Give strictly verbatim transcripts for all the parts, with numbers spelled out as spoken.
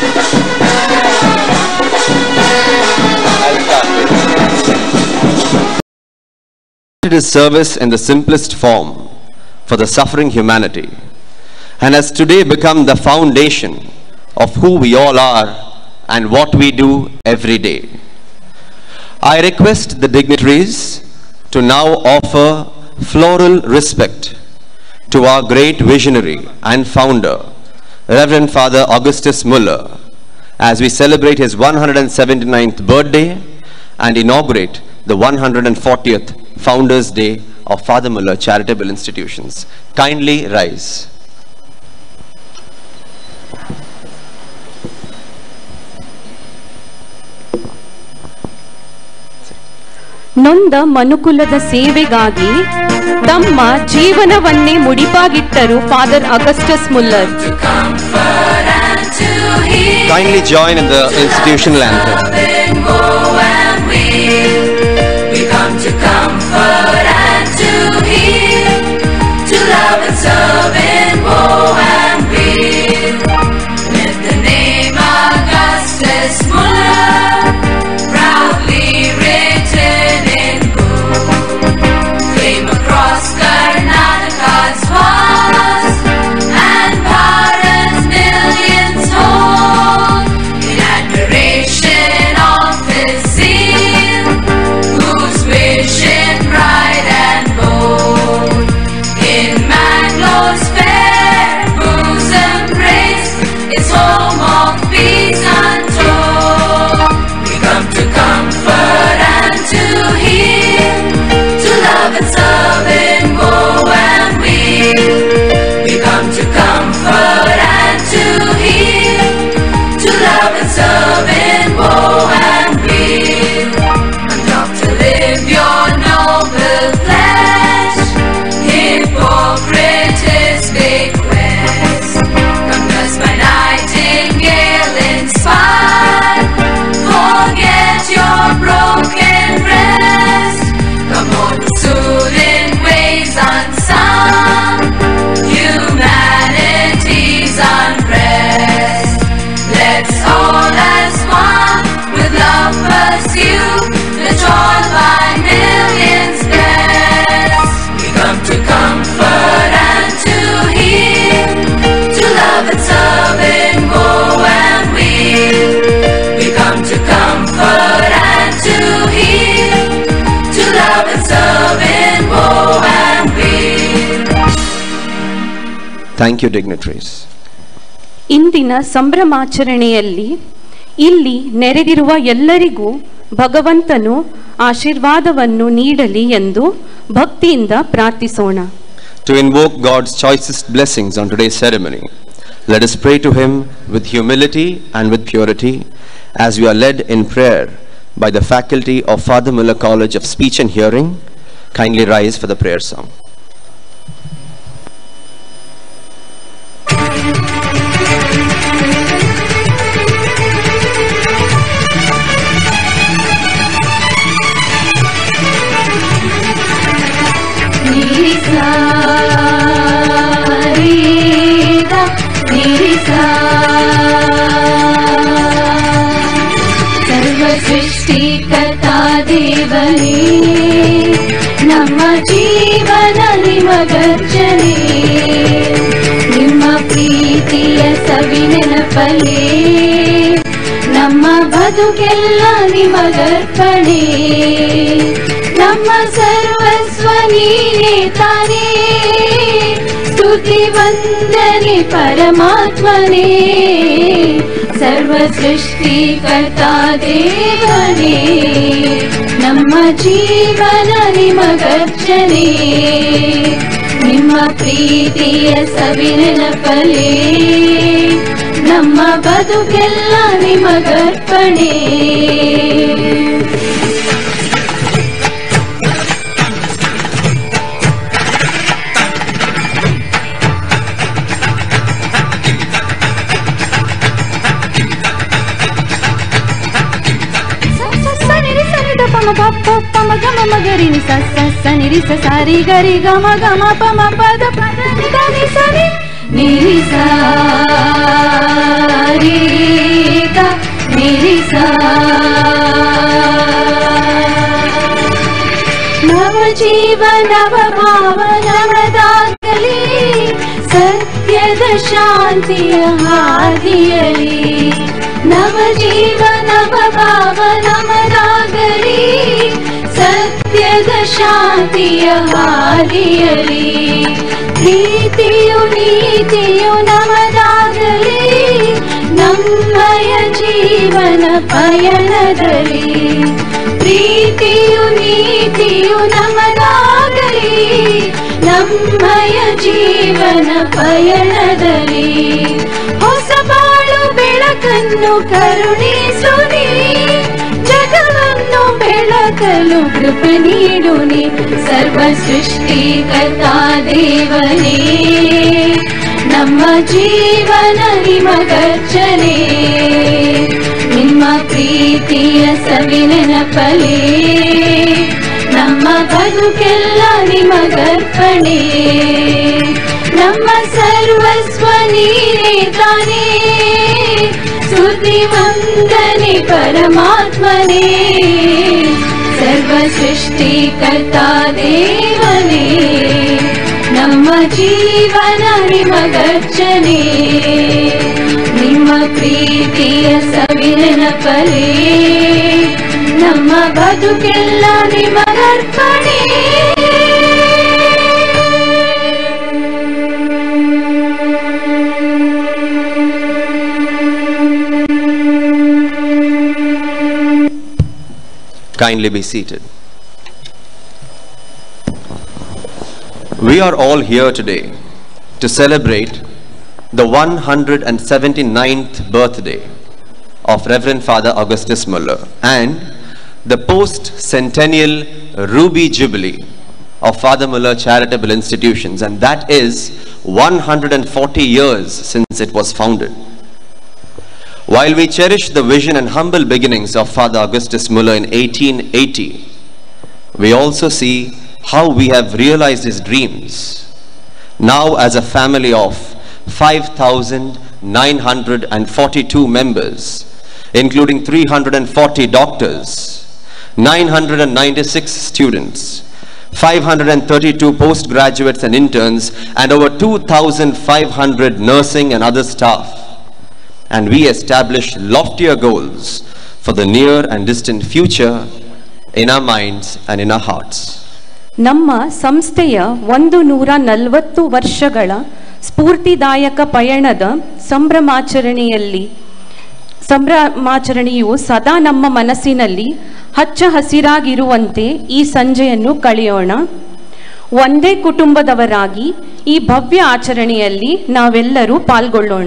His service in the simplest form for the suffering humanity, and has today become the foundation of who we all are and what we do every day. I request the dignitaries to now offer floral respect to our great visionary and founder, Reverend Father Augustus Muller, as we celebrate his one hundred seventy-ninth birthday and inaugurate the one hundred fortieth Founders Day of Father Muller Charitable Institutions. Kindly rise. ನೊಂದ ಮನುಕುಲದ ಸೇವೆಗಾಗಿ ತಮ್ಮ ಜೀವನವನ್ನೇ ಮುಡಿಪಾಗಿಟ್ಟರು Father Augustus Muller. Kindly join in the institutional anthem. We come to comfort and to heal, to love and serve in woe and weal. With the name Augustus Muller proudly written in gold, flame across Karnataka's walls and Bharat's millions hold in admiration of his zeal, whose vision bright and bold in Mangalore's fair bosom praise is home of peace untold. We come to comfort and to heal, to love and serve in woe and weal. We come to comfort and to heal, to love and serve in woe and weal. And up to live your noble pledge, Hippocrates bequests. Come thus by Nightingale inspired, forget your broken rest. Come on, soothe in ways unsung humanity's unrest. Let's all as one with love pursue the joy by millions blessed. We come to comfort and to heal, to love and serve in woe and weal. We come to comfort and to heal, to love and serve in woe and weal. Thank you, dignitaries. ಇಂದಿನ ಸಂಭ್ರಮಾಚರಣೆಯಲ್ಲಿ ಇಲ್ಲಿ ನೆರೆದಿರುವ ಎಲ್ಲರಿಗೂ ಭಗವಂತನು ಆಶೀರ್ವಾದವನ್ನು ನೀಡಲಿ ಎಂದು ಭಕ್ತಿಯಿಂದ ಪ್ರಾರ್ಥಿಸೋಣ. To invoke God's choicest blessings on today's ceremony, let us pray to Him with humility and with purity as we are led in prayer by the faculty of Father Muller College of Speech and Hearing. Kindly rise for the prayer song. ಸರ್ವ ಸೃಷ್ಟಿಕರ್ತಾ ದೇವನೇ, ನಮ್ಮ ಜೀವನ ನಿಮಗರ್ಚನೆ, ನಿಮ್ಮ ಪ್ರೀತಿಯ ಸವಿ ನೆನಪಲೇ, ನಮ್ಮ ಬದುಕೆಲ್ಲ ನಿಮಗರ್ಪಣೆ, ನಮ್ಮ ಸರ್ವಸ್ವ ನೀನೇ ತಾನೇ, ಸ್ತುತಿ ವಂದನೆ ಪರಮಾತ್ಮನೇ, ಸರ್ವ ಸೃಷ್ಟಿಕರ್ತಾ ದೇವನೇ, ನಮ್ಮ ಜೀವನ ನಿಮಗರ್ಚನೆ, ನಿಮ್ಮ ಪ್ರೀತಿಯ ಸವಿ ನೆನಪಲೇ, ನಮ್ಮ ಬದುಕೆಲ್ಲ ನಿಮಗರ್ಪಣೆ. ಮಗರಿ ನಿ ಸ ಸ ನಿ ರಿ ಸ ಸ ರಿ ಗ ರಿ ಗ ಮ ಗ ಮ ಪ ಮ ಪದ ಪದ ನಿ ಗ ನಿ ಸ ನಿ ನಿ ಸ ರಿ ನವ ಜೀವ ನವ ಭಾವ ನವದಾಗಲಿ ಸತ್ಯದ ಶಾಂತಿಯ ಹಾದಿಯಲಿ ನವ ಜೀವ ನವ ಭಾವ ನವದಾಗಲಿ ಸತ್ಯದ ಶಾಂತಿಯ ಹಾದಿಯಲಿ ಪ್ರೀತಿಯು ನೀತಿಯು ನಮದಾಗಲಿ ನಮ್ಮಯ ಜೀವನ ಪಯಣದಲ್ಲಿ ಪ್ರೀತಿಯು ನೀತಿಯು ನಮದಾಗಲಿ ನಮ್ಮಯ ಜೀವನ ಪಯಣದಲ್ಲಿ ಹೊಸ ಬಾಳು ಬೆಳಕನ್ನು ಕರುಣಿಸು ನೀ ಜಗವನ್ನು ಬೆಳಕಲು ಕೃಪೆ ನೀಡು ನೀ ಸರ್ವ ಸೃಷ್ಟಿಕರ್ತ ದೇವನೇ ನಮ್ಮ ಜೀವನ ನಿಮಗರ್ಚನೆ ನಿಮ್ಮ ಪ್ರೀತಿಯ ಸವಿನೆನಪಲೇ ನಮ್ಮ ಬದುಕೆಲ್ಲ ನಿಮಗರ್ಪಣೆ ನಮ್ಮ ಸರ್ವಸ್ವ ನೀನೇ ತಾನೇ ಸ್ತುತಿ ವಂದನೆ ಪರಮಾತ್ಮನೇ ಸರ್ವ ಸೃಷ್ಟಿಕರ್ತ ದೇವನೇ ನಮ್ಮ ಜೀವನ ನಿಮಗರ್ಚನೆ ನಿಮ್ಮ ಪ್ರೀತಿಯ ಸವಿನೆನಪಲೇ ನಮ್ಮ ಬದುಕೆಲ್ಲ ನಿಮಗರ್ಪಣೆ Kindly be seated. We are all here today to celebrate the one hundred seventy-ninth birthday of Reverend Father Augustus Muller and the post-centennial Ruby Jubilee of Father Muller Charitable Institutions, and that is one hundred forty years since it was founded. While we cherish the vision and humble beginnings of Father Augustus Muller in eighteen eighty, we also see how we have realized his dreams. Now as a family of five thousand nine hundred forty-two members, including three hundred forty doctors, nine hundred ninety-six students, five hundred thirty-two postgraduates and interns, and over two thousand five hundred nursing and other staff. And we establish loftier goals for the near and distant future in our minds and in our hearts. ನಮ್ಮ ಸಂಸ್ಥೆಯ ಒಂದು ನೂರ ನಲವತ್ತು ವರ್ಷಗಳ ಸ್ಫೂರ್ತಿದಾಯಕ ಪಯಣದ ಸಂಭ್ರಮಾಚರಣೆಯಲ್ಲಿ ಸಂಭ್ರಮಾಚರಣೆಯು ಸದಾ ನಮ್ಮ ಮನಸ್ಸಿನಲ್ಲಿ ಹಚ್ಚ ಹಸಿರಾಗಿರುವಂತೆ ಈ ಸಂಜೆಯನ್ನು ಕಳೆಯೋಣ. ಒಂದೇ ಕುಟುಂಬದವರಾಗಿ ಈ ಭವ್ಯ ಆಚರಣೆಯಲ್ಲಿ ನಾವೆಲ್ಲರೂ ಪಾಲ್ಗೊಳ್ಳೋಣ.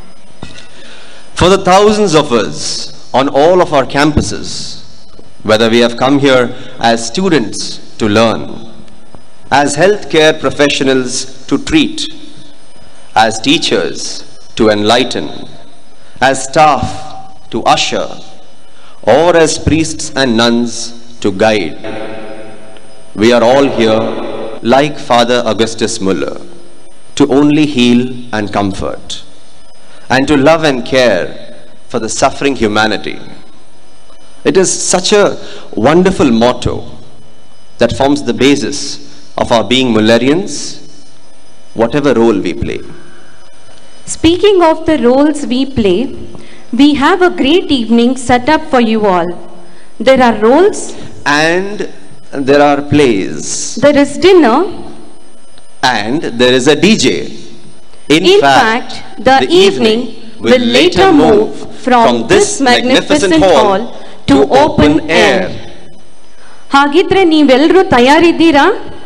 For the thousands of us on all of our campuses, whether we have come here as students to learn, as healthcare professionals to treat, as teachers to enlighten, as staff to usher, or as priests and nuns to guide, we are all here like Father Augustus Muller to only heal and comfort, and to love and care for the suffering humanity. It is such a wonderful motto that forms the basis of our being Mullerians, whatever role we play. Speaking of the roles we play, we have a great evening set up for you all. There are roles and there are plays. There is dinner and there is a D J. In, In fact, fact, the, the evening will later move from, from this magnificent, magnificent hall to open air. ಹಾಗಿದ್ರೆ ನೀವೆಲ್ಲರೂ ತಯಾರಿದ್ದೀರಾ?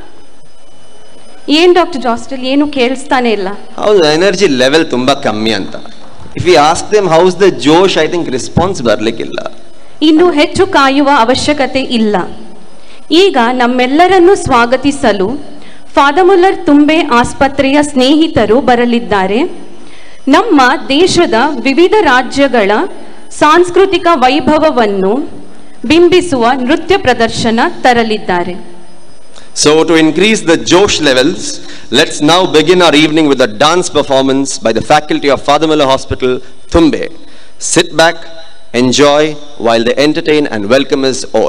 ಏನ್ doctor ಜಾಸ್ಟಲ್ ಏನು ಕೇಳಿಸ್ತಾನೆ ಇಲ್ಲ. ಹೌದು, energy level ತುಂಬಾ ಕಮ್ಮಿ ಅಂತ. If we ask them how's the Josh, I think response ಬರ್ಲಿಕ್ಕಿಲ್ಲ. ಇನ್ನು ಹೆಚ್ಚು ಕಾಯುವ ಅವಶ್ಯಕತೆ ಇಲ್ಲ. ಈಗ ನಮ್ಮೆಲ್ಲರನ್ನು ಸ್ವಾಗತಿಸಲು ಫಾದರ್ ಮುಲ್ಲರ್ ತುಂಬೆ ಆಸ್ಪತ್ರೆಯ ಸ್ನೇಹಿತರು ಬರಲಿದ್ದಾರೆ. ನಮ್ಮ ದೇಶದ ವಿವಿಧ ರಾಜ್ಯಗಳ ಸಾಂಸ್ಕೃತಿಕ ವೈಭವವನ್ನು ಬಿಂಬಿಸುವ ನೃತ್ಯ ಪ್ರದರ್ಶನ ತರಲಿದ್ದಾರೆ. So to increase the Josh levels, let's now begin our evening with a dance performance by the faculty of Father Muller Hospital, Thumbe. Sit back, enjoy while they entertain and welcome us all.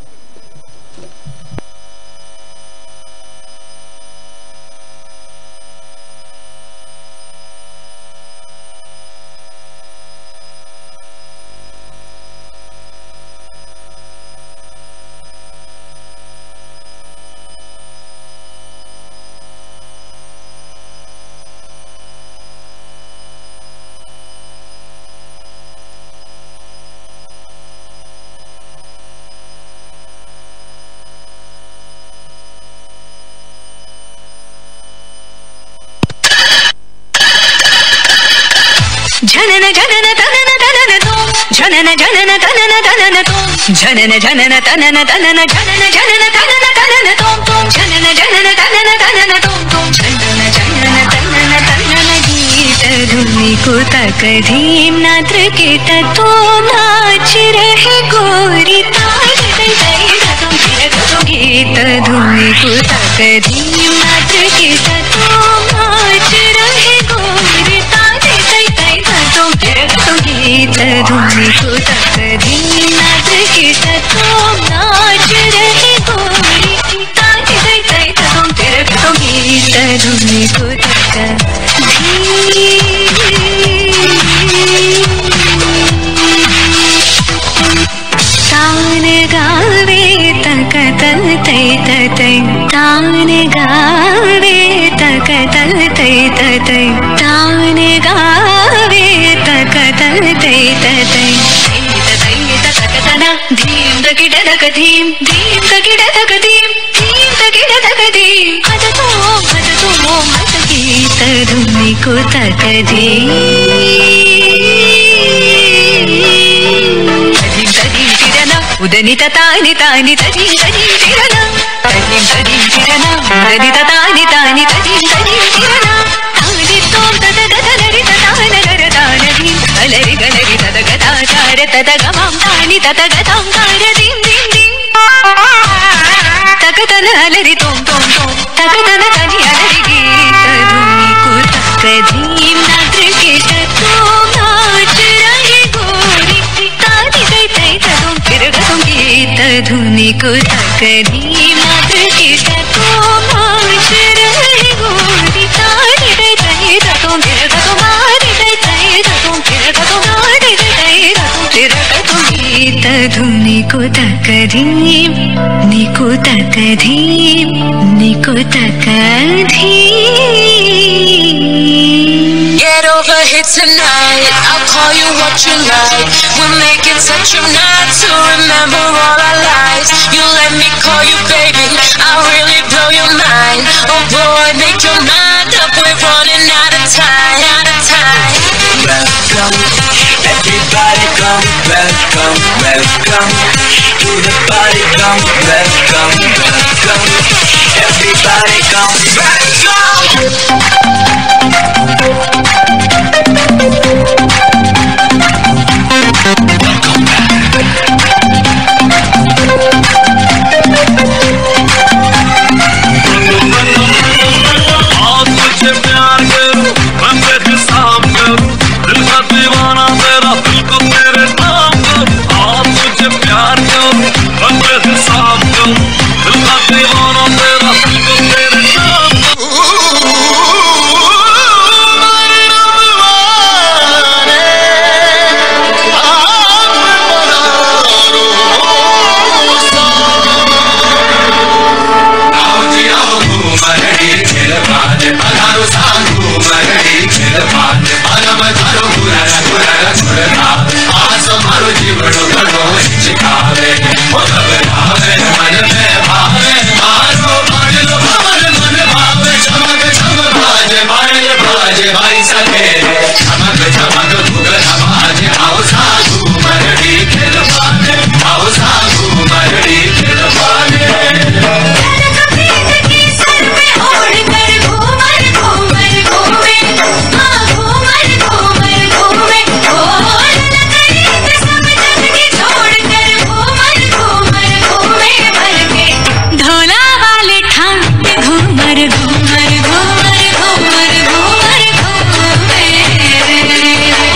जनन जनन तनन तनन तो जनन जनन तनन तनन तो जनन जनन तनन तनन जनन जनन तनन तनन तो तो जनन जनन तनन तनन तो तो जनन जनन तनन तनन गीत धुनी को तक धीम नाद्र के तो नाच रहे गोरी ताल तई तई तो तो गीत धुनी को तक धीम नाद्र के तो नाच रहे गोरी ताल तई तई तो गीत धुनी को तक धीम नाच के तो नाच रहे गोरी ताल तई तई तो तो गीत धुनी को तक तान गावे तक तल तई तई तान गावे तक तल तई तई तान गावे तक तल तई तई धीम तकिड़ तक धीम धीम तकिड़ तक धीम धीम तकिड़ तक धीम मद तो मद तो मद गीत धुनी को तक धीम तधीम तधीम तिरना उदनी तानी तानी तधीम तधीम तिरना तधीम तधीम तिरना उदनी तानी तानी तधीम तधीम तिरना तानी तोम तद तद नरि तान नर तान धीम गलरि गलरि तद गदा चार तद गमम तानी तद गदम तार धीम धीम धीम तक तन अलरि तोम तोम तोम तक तन तनि अलरि गीत धुनी को तक धीम नाद्र के तो नाच रहे गोरी ताली तई तई तुम फिर तुम गीत धुनी को तक धीम नाद्र के तो नाच रहे गोरी ताली तई तई तुम फिर तुम मारी तई तई तुम फिर तुम मारी तई तई तुम फिर तुम गीत धुनी को तक धीम निको तक धीम निको तक धीम. Get over here tonight, I'll call you what you like. We're making such a night to remember all our lives. You let me call you baby, I'll really blow your mind. Oh boy, make your mind up, we're running out of time, out of time. Welcome, everybody come, welcome, welcome to the party, come, welcome, welcome, everybody come, Ghoomar Ghoomar Ghoomar Ghoomar Ghoomar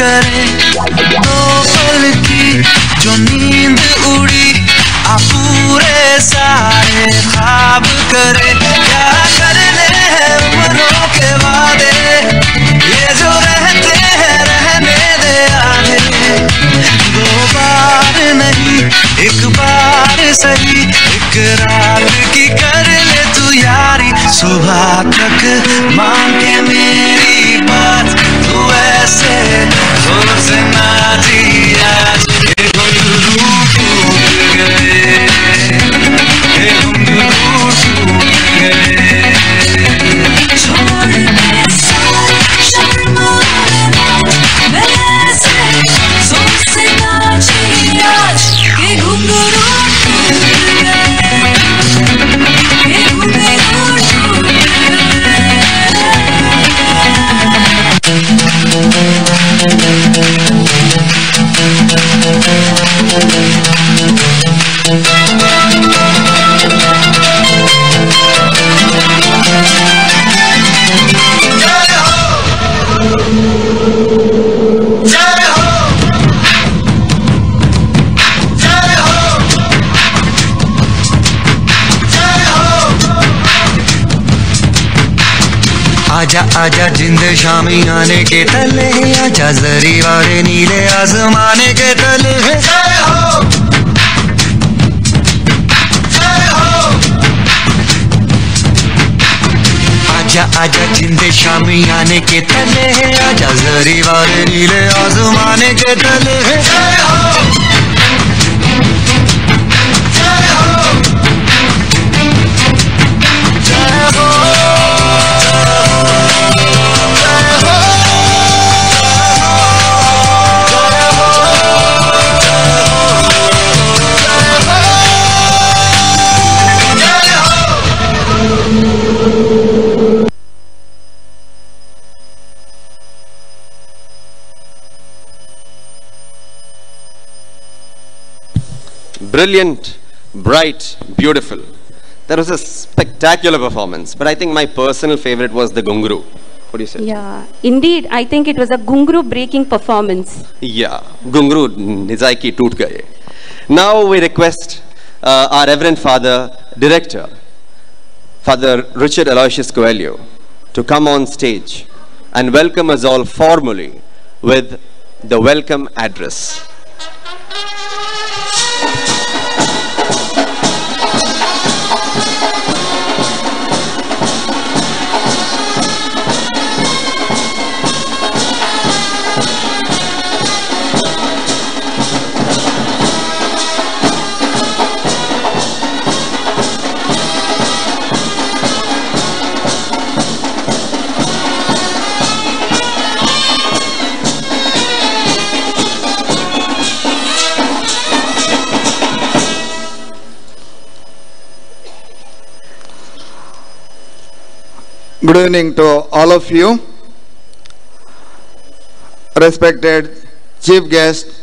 करें, दो पल की जो नींद उड़ी आ पूरे सारे ख्वाब करे। क्या करने हैं उम्रों के वादे, ये जो रहते हैं रहने दे आधे। दो बार नहीं एक बार सही, एक रात की कर ले तू यारी। सुबह तक मान के मेरी बात, तू ऐसे जोर से ना जिया। ये घुंघरू टूट गए, ये घुंघरू टूट गए। छोड़ मेरे साथ शर्माना, मैं ऐसे जोर से ना जिया। ये घुंघरू टूट गए, ये घुंघरू टूट आजा आजा जिंद शामी आने के तले, आजा जरी वाले नीले आसमाने के तले। जय हो जय हो, आजा आजा जिंद शामी आने के तले, आजा जरी वाले नीले आसमाने के तले। जय हो जय हो जय हो। Brilliant, bright, beautiful. That was a spectacular performance. But I think my personal favorite was the Gunguru. What do you say? Yeah, indeed, I think it was a Gunguru breaking performance. Yeah, Gunguru nizai ki toot gaye. Now we request uh, our Reverend Father, Director, Father Richard Aloysius Coelho, to come on stage and welcome us all formally with the welcome address. Good evening to all of you. Respected Chief Guest,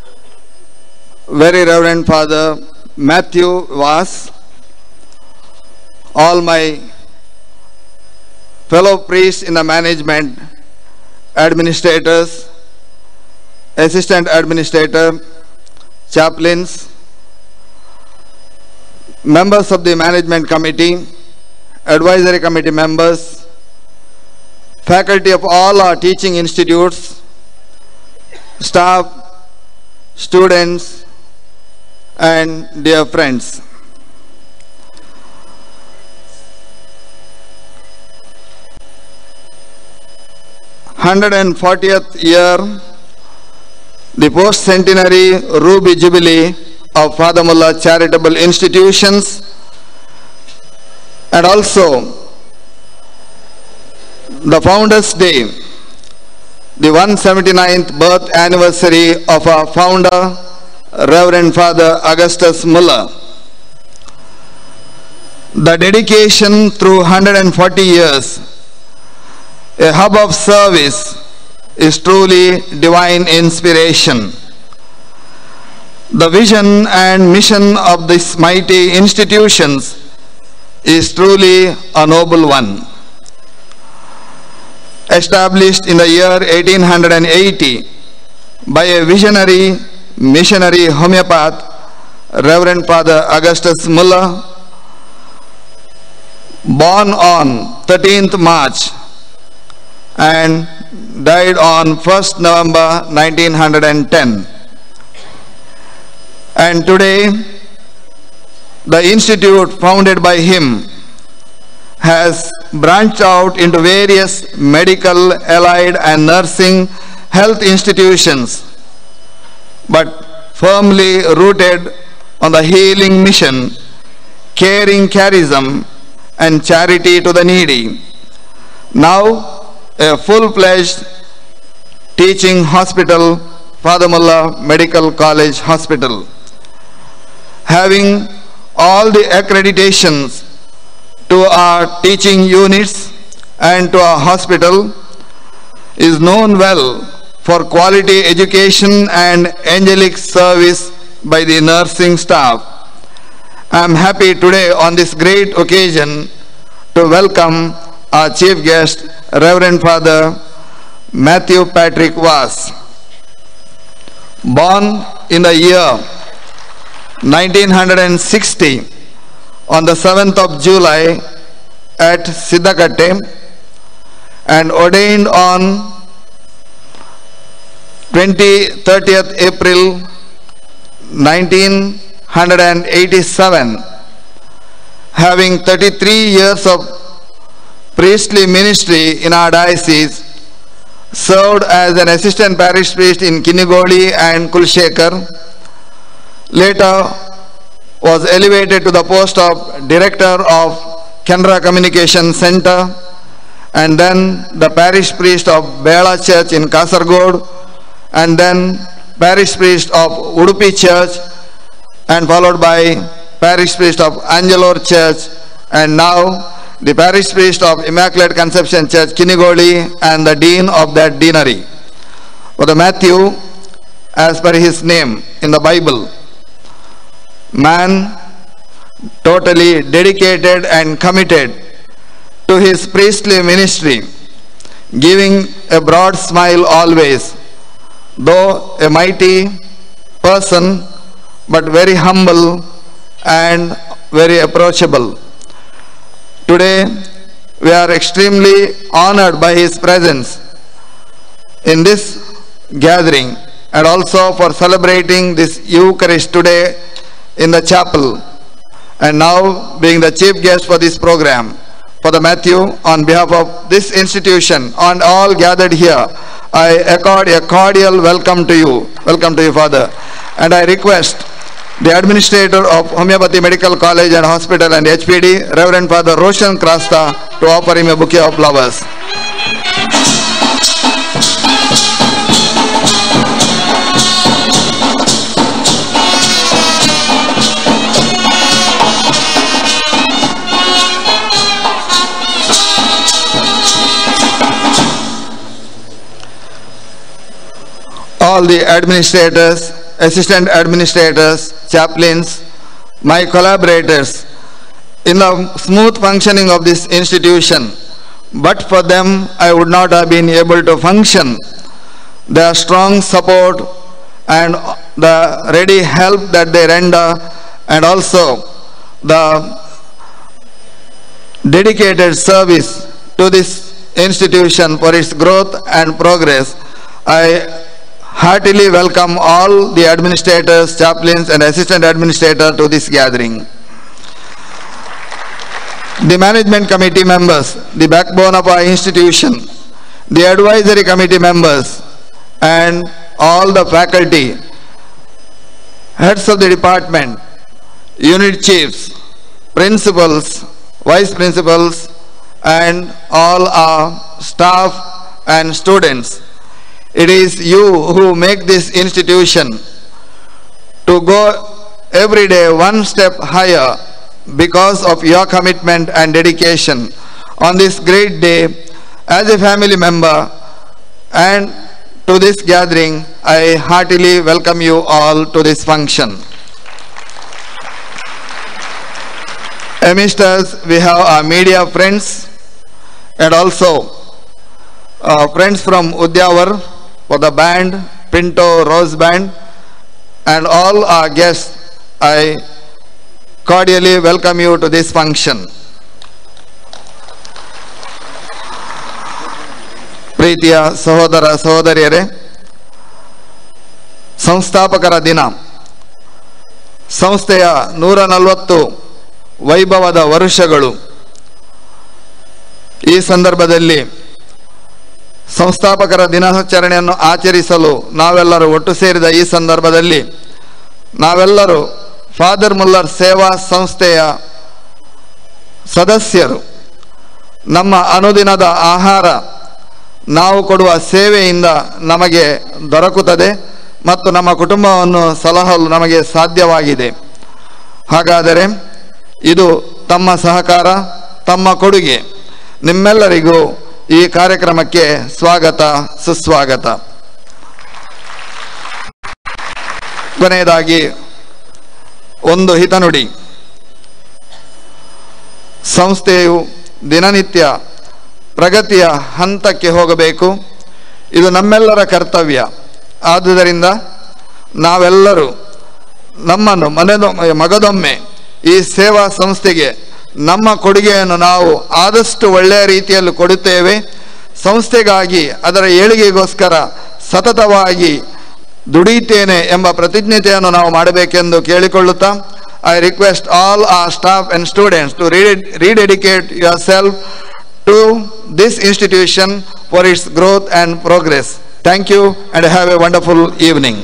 Very Reverend Father Matthew Vass, all my fellow priests in the management, administrators, assistant administrator, chaplains, members of the management committee, advisory committee members, faculty of all our teaching institutes, staff, students, and dear friends. one hundred fortieth year, the post-centenary Ruby Jubilee of Father Mullah Charitable Institutions, and also the Founders' Day, the one hundred seventy-ninth birth anniversary of our founder, Reverend Father Augustus Muller. The dedication through one hundred forty years, a hub of service, is truly divine inspiration. The vision and mission of these mighty institutions is truly a noble one. Established in the year eighteen eighty by a visionary missionary homeopath, Reverend Father Augustus Muller, born on thirteenth March and died on first November nineteen ten. And today, the institute founded by him has branched out into various medical, allied and nursing health institutions, but firmly rooted on the healing mission, caring charism and charity to the needy. Now, a full-fledged teaching hospital, Father Mullah Medical College Hospital, having all the accreditations to our teaching units and to our hospital, is known well for quality education and angelic service by the nursing staff. I am happy today on this great occasion to welcome our chief guest, Reverend Father Matthew Patrick Vass. Born in the year nineteen sixty on the seventh of July at Siddhakatte and ordained on thirtieth April nineteen eighty-seven, having thirty-three years of priestly ministry in our diocese, served as an assistant parish priest in Kinnigoli and Kulshekar, later was elevated to the post of director of Canara Communication Center and then the parish priest of Bela Church in Kasargod and then parish priest of Udupi Church and followed by parish priest of Angelore Church and now the parish priest of Immaculate Conception Church Kinnigoli and the dean of that deanery. Father Matthew, as per his name in the Bible, man totally dedicated and committed to his priestly ministry, giving a broad smile always, though a mighty person but very humble and very approachable. Today we are extremely honored by his presence in this gathering and also for celebrating this Eucharist today in the chapel, and now being the chief guest for this program. Father Matthew, on behalf of this institution and all gathered here, I accord a cordial welcome to you. Welcome to you, Father. And I request the administrator of Homeopathy Medical College and Hospital and H P D, Reverend Father Roshan Krasta, to offer him a bouquet of flowers. All the administrators, assistant administrators, chaplains, my collaborators in the smooth functioning of this institution. But for them, I would not have been able to function. Their strong support and the ready help that they render, and also the dedicated service to this institution for its growth and progress. I heartily welcome all the administrators, chaplains and assistant administrator to this gathering. The management committee members, the backbone of our institution, the advisory committee members and all the faculty, heads of the department, unit chiefs, principals, vice principals and all our staff and students. It is you who make this institution to go every day one step higher because of your commitment and dedication. On this great day, as a family member and to this gathering, I heartily welcome you all to this function. Amidst us, we have our media friends and also uh, friends from Udyavar for the band, Pinto Rose Band, and all our guests, I cordially welcome you to this function. ಪ್ರೀತಿಯ ಸಹೋದರ ಸಹೋದರಿಯರೇ, ಸಂಸ್ಥಾಪಕರ ದಿನ, ಸಂಸ್ಥೆಯ ನೂರ ನಲವತ್ತು ವೈಭವದ ವರುಷಗಳು. ಈ ಸಂದರ್ಭದಲ್ಲಿ ಸಂಸ್ಥಾಪಕರ ದಿನಾಚರಣೆಯನ್ನು ಆಚರಿಸಲು ನಾವೆಲ್ಲರೂ ಒಟ್ಟು ಸೇರಿದ ಈ ಸಂದರ್ಭದಲ್ಲಿ ನಾವೆಲ್ಲರೂ ಫಾದರ್ ಮುಲ್ಲರ್ ಸೇವಾ ಸಂಸ್ಥೆಯ ಸದಸ್ಯರು. ನಮ್ಮ ಅನುದಿನದ ಆಹಾರ ನಾವು ಕೊಡುವ ಸೇವೆಯಿಂದ ನಮಗೆ ದೊರಕುತ್ತದೆ ಮತ್ತು ನಮ್ಮ ಕುಟುಂಬವನ್ನು ಸಲಹಲು ನಮಗೆ ಸಾಧ್ಯವಾಗಿದೆ. ಹಾಗಾದರೆ ಇದು ತಮ್ಮ ಸಹಕಾರ, ತಮ್ಮ ಕೊಡುಗೆ. ನಿಮ್ಮೆಲ್ಲರಿಗೂ ಈ ಕಾರ್ಯಕ್ರಮಕ್ಕೆ ಸ್ವಾಗತ, ಸುಸ್ವಾಗತ. ಕೊನೆಯದಾಗಿ ಒಂದು ಹಿತನುಡಿ. ಸಂಸ್ಥೆಯು ದಿನನಿತ್ಯ ಪ್ರಗತಿಯ ಹಂತಕ್ಕೆ ಹೋಗಬೇಕು. ಇದು ನಮ್ಮೆಲ್ಲರ ಕರ್ತವ್ಯ. ಆದುದರಿಂದ ನಾವೆಲ್ಲರೂ ನಮ್ಮನ್ನು ಮನೆದೊಮ್ಮೆ ಮಗದೊಮ್ಮೆ ಈ ಸೇವಾ ಸಂಸ್ಥೆಗೆ ನಮ್ಮ ಕೊಡುಗೆಯನ್ನು ನಾವು ಆದಷ್ಟು ಒಳ್ಳೆಯ ರೀತಿಯಲ್ಲಿ ಕೊಡುತ್ತೇವೆ. ಸಂಸ್ಥೆಗಾಗಿ, ಅದರ ಏಳಿಗೆಗೋಸ್ಕರ ಸತತವಾಗಿ ದುಡಿಯುತ್ತೇನೆ ಎಂಬ ಪ್ರತಿಜ್ಞತೆಯನ್ನು ನಾವು ಮಾಡಬೇಕೆಂದು ಕೇಳಿಕೊಳ್ಳುತ್ತಾ, I request all our staff and students to rededicate yourself to this institution for its growth and progress. Thank you and have a wonderful evening.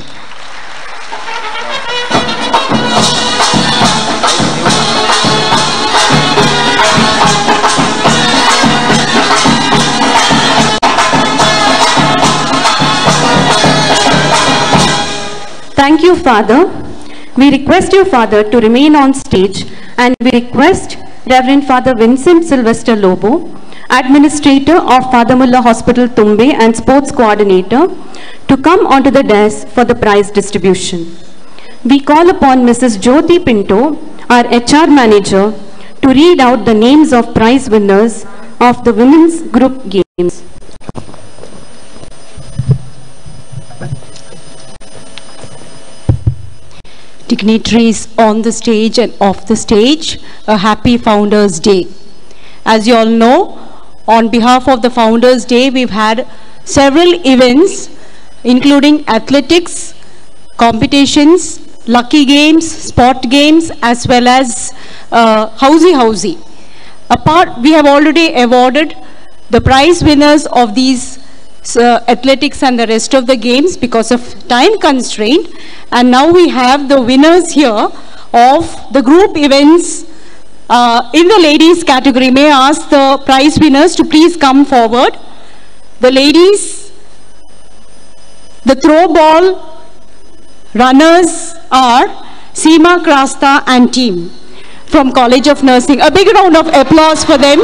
Thank you, Father. We request you, Father, to remain on stage, and we request Reverend Father Vincent Sylvester Lobo, Administrator of Father Muller Hospital Tumbe and Sports Coordinator, to come onto the dais for the prize distribution. We call upon Missus Jyoti Pinto, our H R Manager, to read out the names of prize winners of the women's group games. Dignitaries on the stage and off the stage, a happy Founders Day. As you all know, on behalf of the Founders Day, we've had several events, including athletics, competitions, lucky games, sport games, as well as uh, housey housey. Apart, we have already awarded the prize winners of these uh, athletics and the rest of the games because of time constraint. And now we have the winners here of the group events uh, in the ladies category. May I ask the prize winners to please come forward. The ladies, the throw ball runners are Seema Krasta and team from College of Nursing. A big round of applause for them.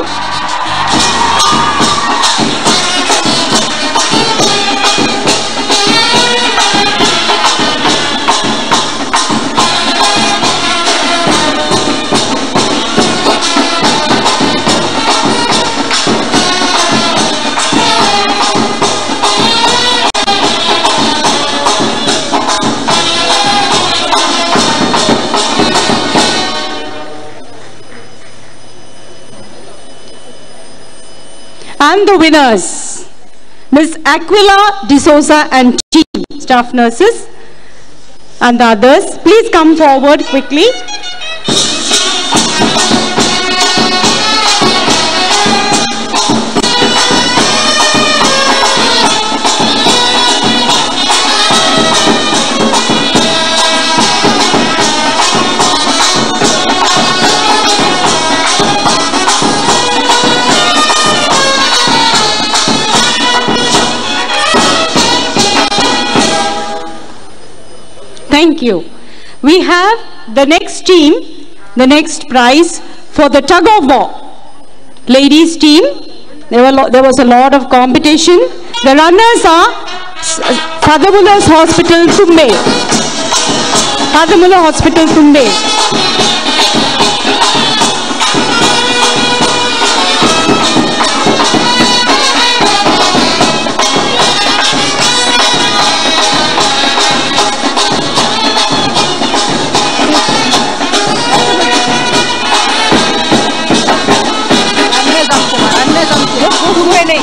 And the winners, Miss Aquila D'Souza and team, staff nurses, and the others, please come forward quickly. Thank you. We have the next team, the next prize for the tug of war. Ladies team, there, were there was a lot of competition. The runners are Father Muller's Hospital, Tumbe. Father Muller Hospital, Tumbe. many.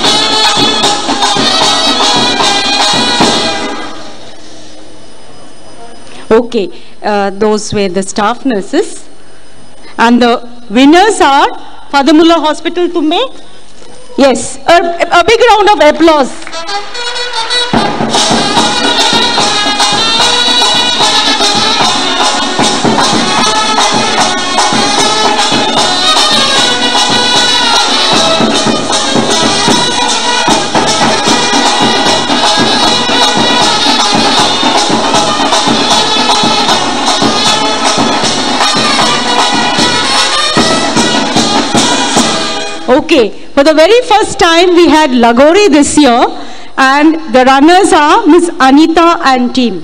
Okay, uh, those were the staff nurses. And the winners are Father Muller Hospital, Tumbe. Yes, a, a big round of applause. Okay, for the very first time we had Lagori this year, and the runners are Miss Anita and team.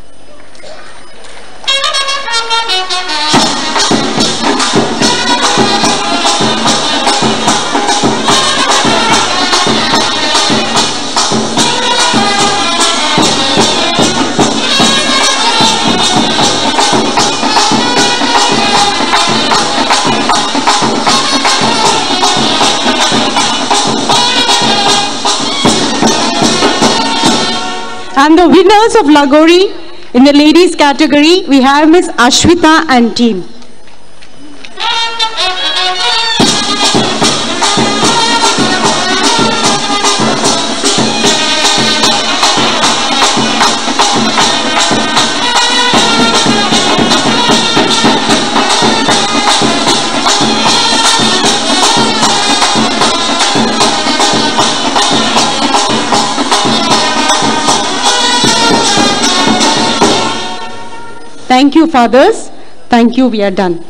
And the winners of Lagori in the ladies category, we have Miss Ashwita and team. Thank you, fathers. Thank you, we are done.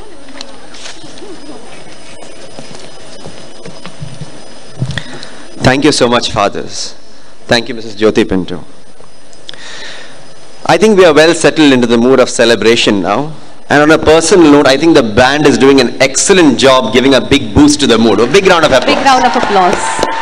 Thank you so much, fathers. Thank you, Missus Jyoti Pinto. I think we are well settled into the mood of celebration now. And on a personal note, I think the band is doing an excellent job giving a big boost to the mood. A big round of applause. Big round of applause.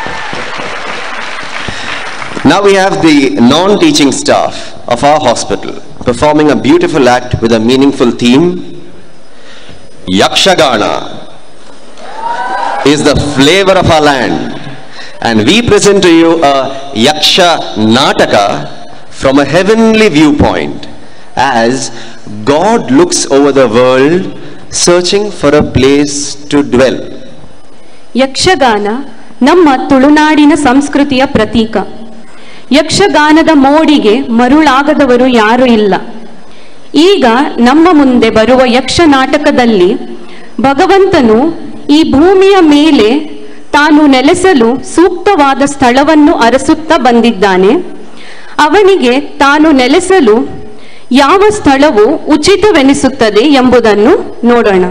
Now we have the non-teaching staff of our hospital performing a beautiful act with a meaningful theme. Yakshagana is the flavor of our land, and we present to you a Yaksha Nataka from a heavenly viewpoint as God looks over the world searching for a place to dwell. Yakshagana ನಮ್ಮ ತುಳುನಾಡಿನ ಸಂಸ್ಕೃತಿಯ ಪ್ರತೀಕ. ಯಕ್ಷಗಾನದ ಮೋಡಿಗೆ ಮರುಳಾಗದವರು ಯಾರೂ ಇಲ್ಲ. ಈಗ ನಮ್ಮ ಮುಂದೆ ಬರುವ ಯಕ್ಷ ನಾಟಕದಲ್ಲಿ ಭಗವಂತನು ಈ ಭೂಮಿಯ ಮೇಲೆ ತಾನು ನೆಲೆಸಲು ಸೂಕ್ತವಾದ ಸ್ಥಳವನ್ನು ಅರಸುತ್ತಾ ಬಂದಿದ್ದಾನೆ. ಅವನಿಗೆ ತಾನು ನೆಲೆಸಲು ಯಾವ ಸ್ಥಳವು ಉಚಿತವೆನಿಸುತ್ತದೆ ಎಂಬುದನ್ನು ನೋಡೋಣ.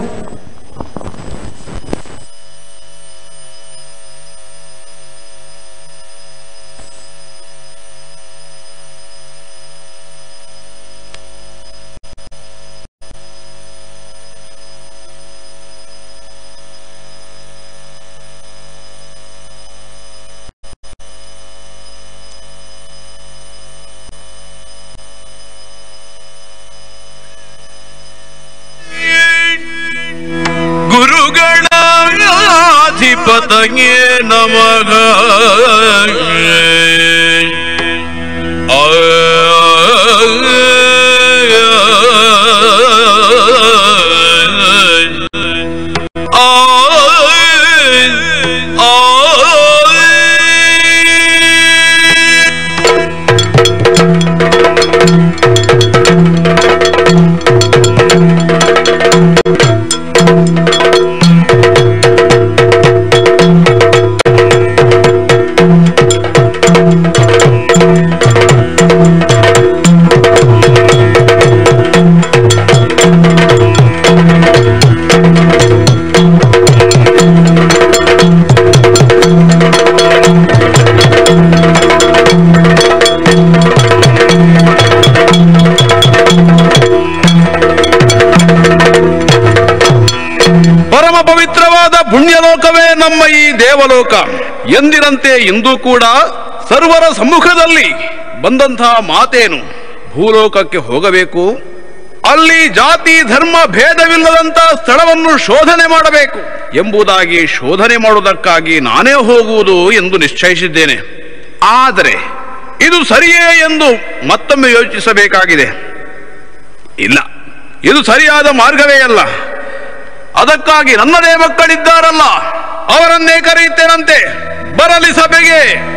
ಪತಂಗೇ ನಮಗ ಪುಣ್ಯಲೋಕವೇ ನಮ್ಮ ಈ ದೇವಲೋಕ. ಎಂದಿನಂತೆ ಇಂದು ಕೂಡ ಸರ್ವರ ಸಮ್ಮುಖದಲ್ಲಿ ಬಂದಂತಹ ಮಾತೇನು, ಭೂಲೋಕಕ್ಕೆ ಹೋಗಬೇಕು, ಅಲ್ಲಿ ಜಾತಿ ಧರ್ಮ ಭೇದವಿಲ್ಲದಂತ ಸ್ಥಳವನ್ನು ಶೋಧನೆ ಮಾಡಬೇಕು ಎಂಬುದಾಗಿ ಶೋಧನೆ ಮಾಡುವುದಕ್ಕಾಗಿ ನಾನೇ ಹೋಗುವುದು ಎಂದು ನಿಶ್ಚಯಿಸಿದ್ದೇನೆ. ಆದರೆ ಇದು ಸರಿಯೇ ಎಂದು ಮತ್ತೊಮ್ಮೆ ಯೋಚಿಸಬೇಕಾಗಿದೆ. ಇಲ್ಲ, ಇದು ಸರಿಯಾದ ಮಾರ್ಗವೇ ಅಲ್ಲ. ಅದಕ್ಕಾಗಿ ನನ್ನದೇ ಮಕ್ಕಳಿದ್ದಾರಲ್ಲ, ಅವರನ್ನೇ ಕರೆಯುತ್ತೇನಂತೆ, ಬರಲಿ ಸಭೆಗೆ.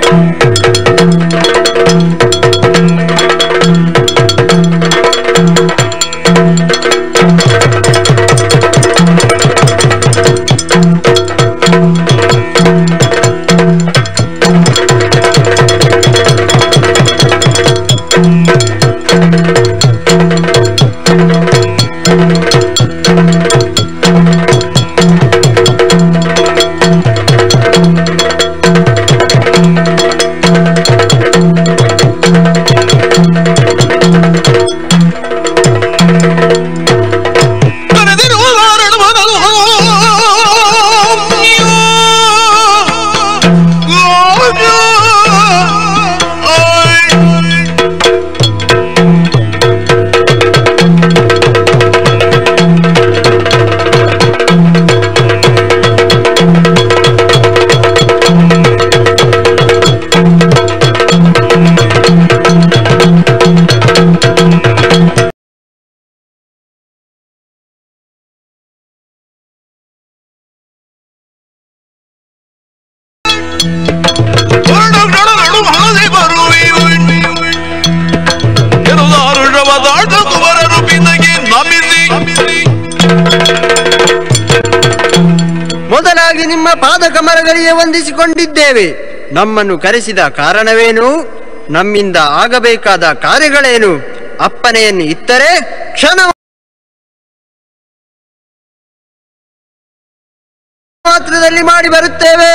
ಮೊದಲಾಗಿ ನಿಮ್ಮ ಪಾದಕಮಲಗಳಿಗೆ ವಂದಿಸಿಕೊಂಡಿದ್ದೇವೆ. ನಮ್ಮನ್ನು ಕರೆಸಿದ ಕಾರಣವೇನು? ನಮ್ಮಿಂದ ಆಗಬೇಕಾದ ಕಾರ್ಯಗಳೇನು? ಅಪ್ಪನೆಯನ್ನು ಇತ್ತರೆ ಕ್ಷಣ ಮಾತ್ರದಲ್ಲಿ ಮಾಡಿ ಬರುತ್ತೇವೆ.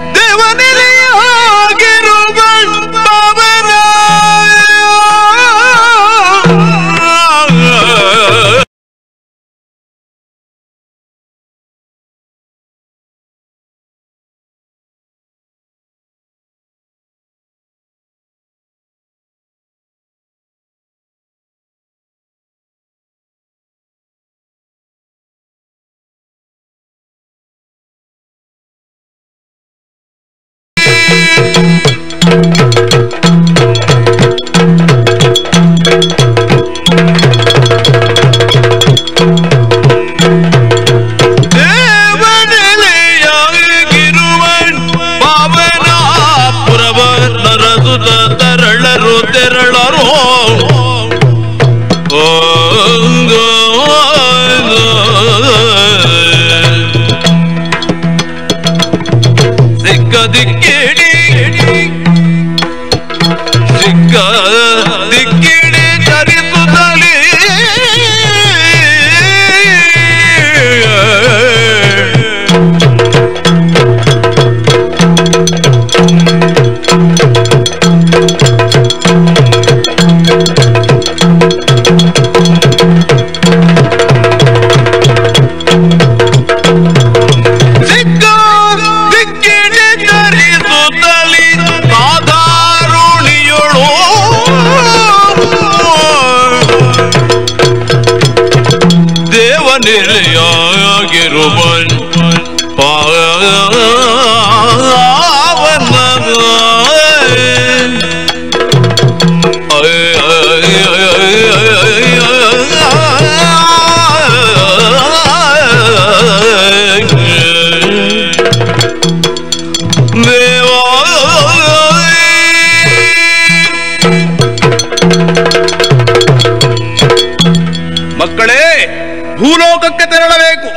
ಮಕ್ಕಳೇ, ಭೂಲೋಕಕ್ಕೆ ತೆರಳಬೇಕು.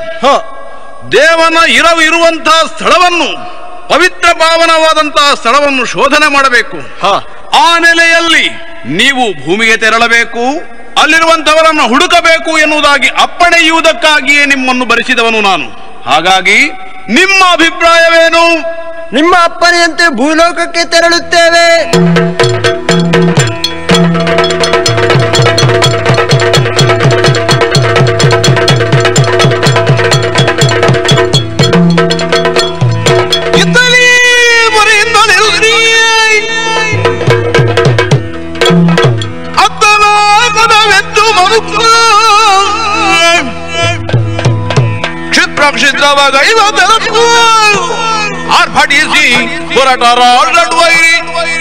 ದೇವನ ಇರವು ಇರುವಂತಹ ಸ್ಥಳವನ್ನು, ಪವಿತ್ರ ಪಾವನವಾದಂತಹ ಸ್ಥಳವನ್ನು ಶೋಧನೆ ಮಾಡಬೇಕು. ಆ ನೆಲೆಯಲ್ಲಿ ನೀವು ಭೂಮಿಗೆ ತೆರಳಬೇಕು, ಅಲ್ಲಿರುವಂತವರನ್ನು ಹುಡುಕಬೇಕು ಎನ್ನುವುದಾಗಿ ಅಪ್ಪಣೆಯುವುದಕ್ಕಾಗಿಯೇ ನಿಮ್ಮನ್ನು ಬರೆಸಿದವನು ನಾನು. ಹಾಗಾಗಿ ನಿಮ್ಮ ಅಭಿಪ್ರಾಯವೇನು? ನಿಮ್ಮ ಅಪ್ಪನೆಯಂತೆ ಭೂಲೋಕಕ್ಕೆ ತೆರಳುತ್ತೇವೆ. ಅತ್ತನಾಗದವೆತ್ತು ಮರುಕ ಯುದ್ಧವಗೈವ ಬೆಳಕು ಆರ್ಭಟಿಸಿ ಹೊರಟರ ವೈರಿ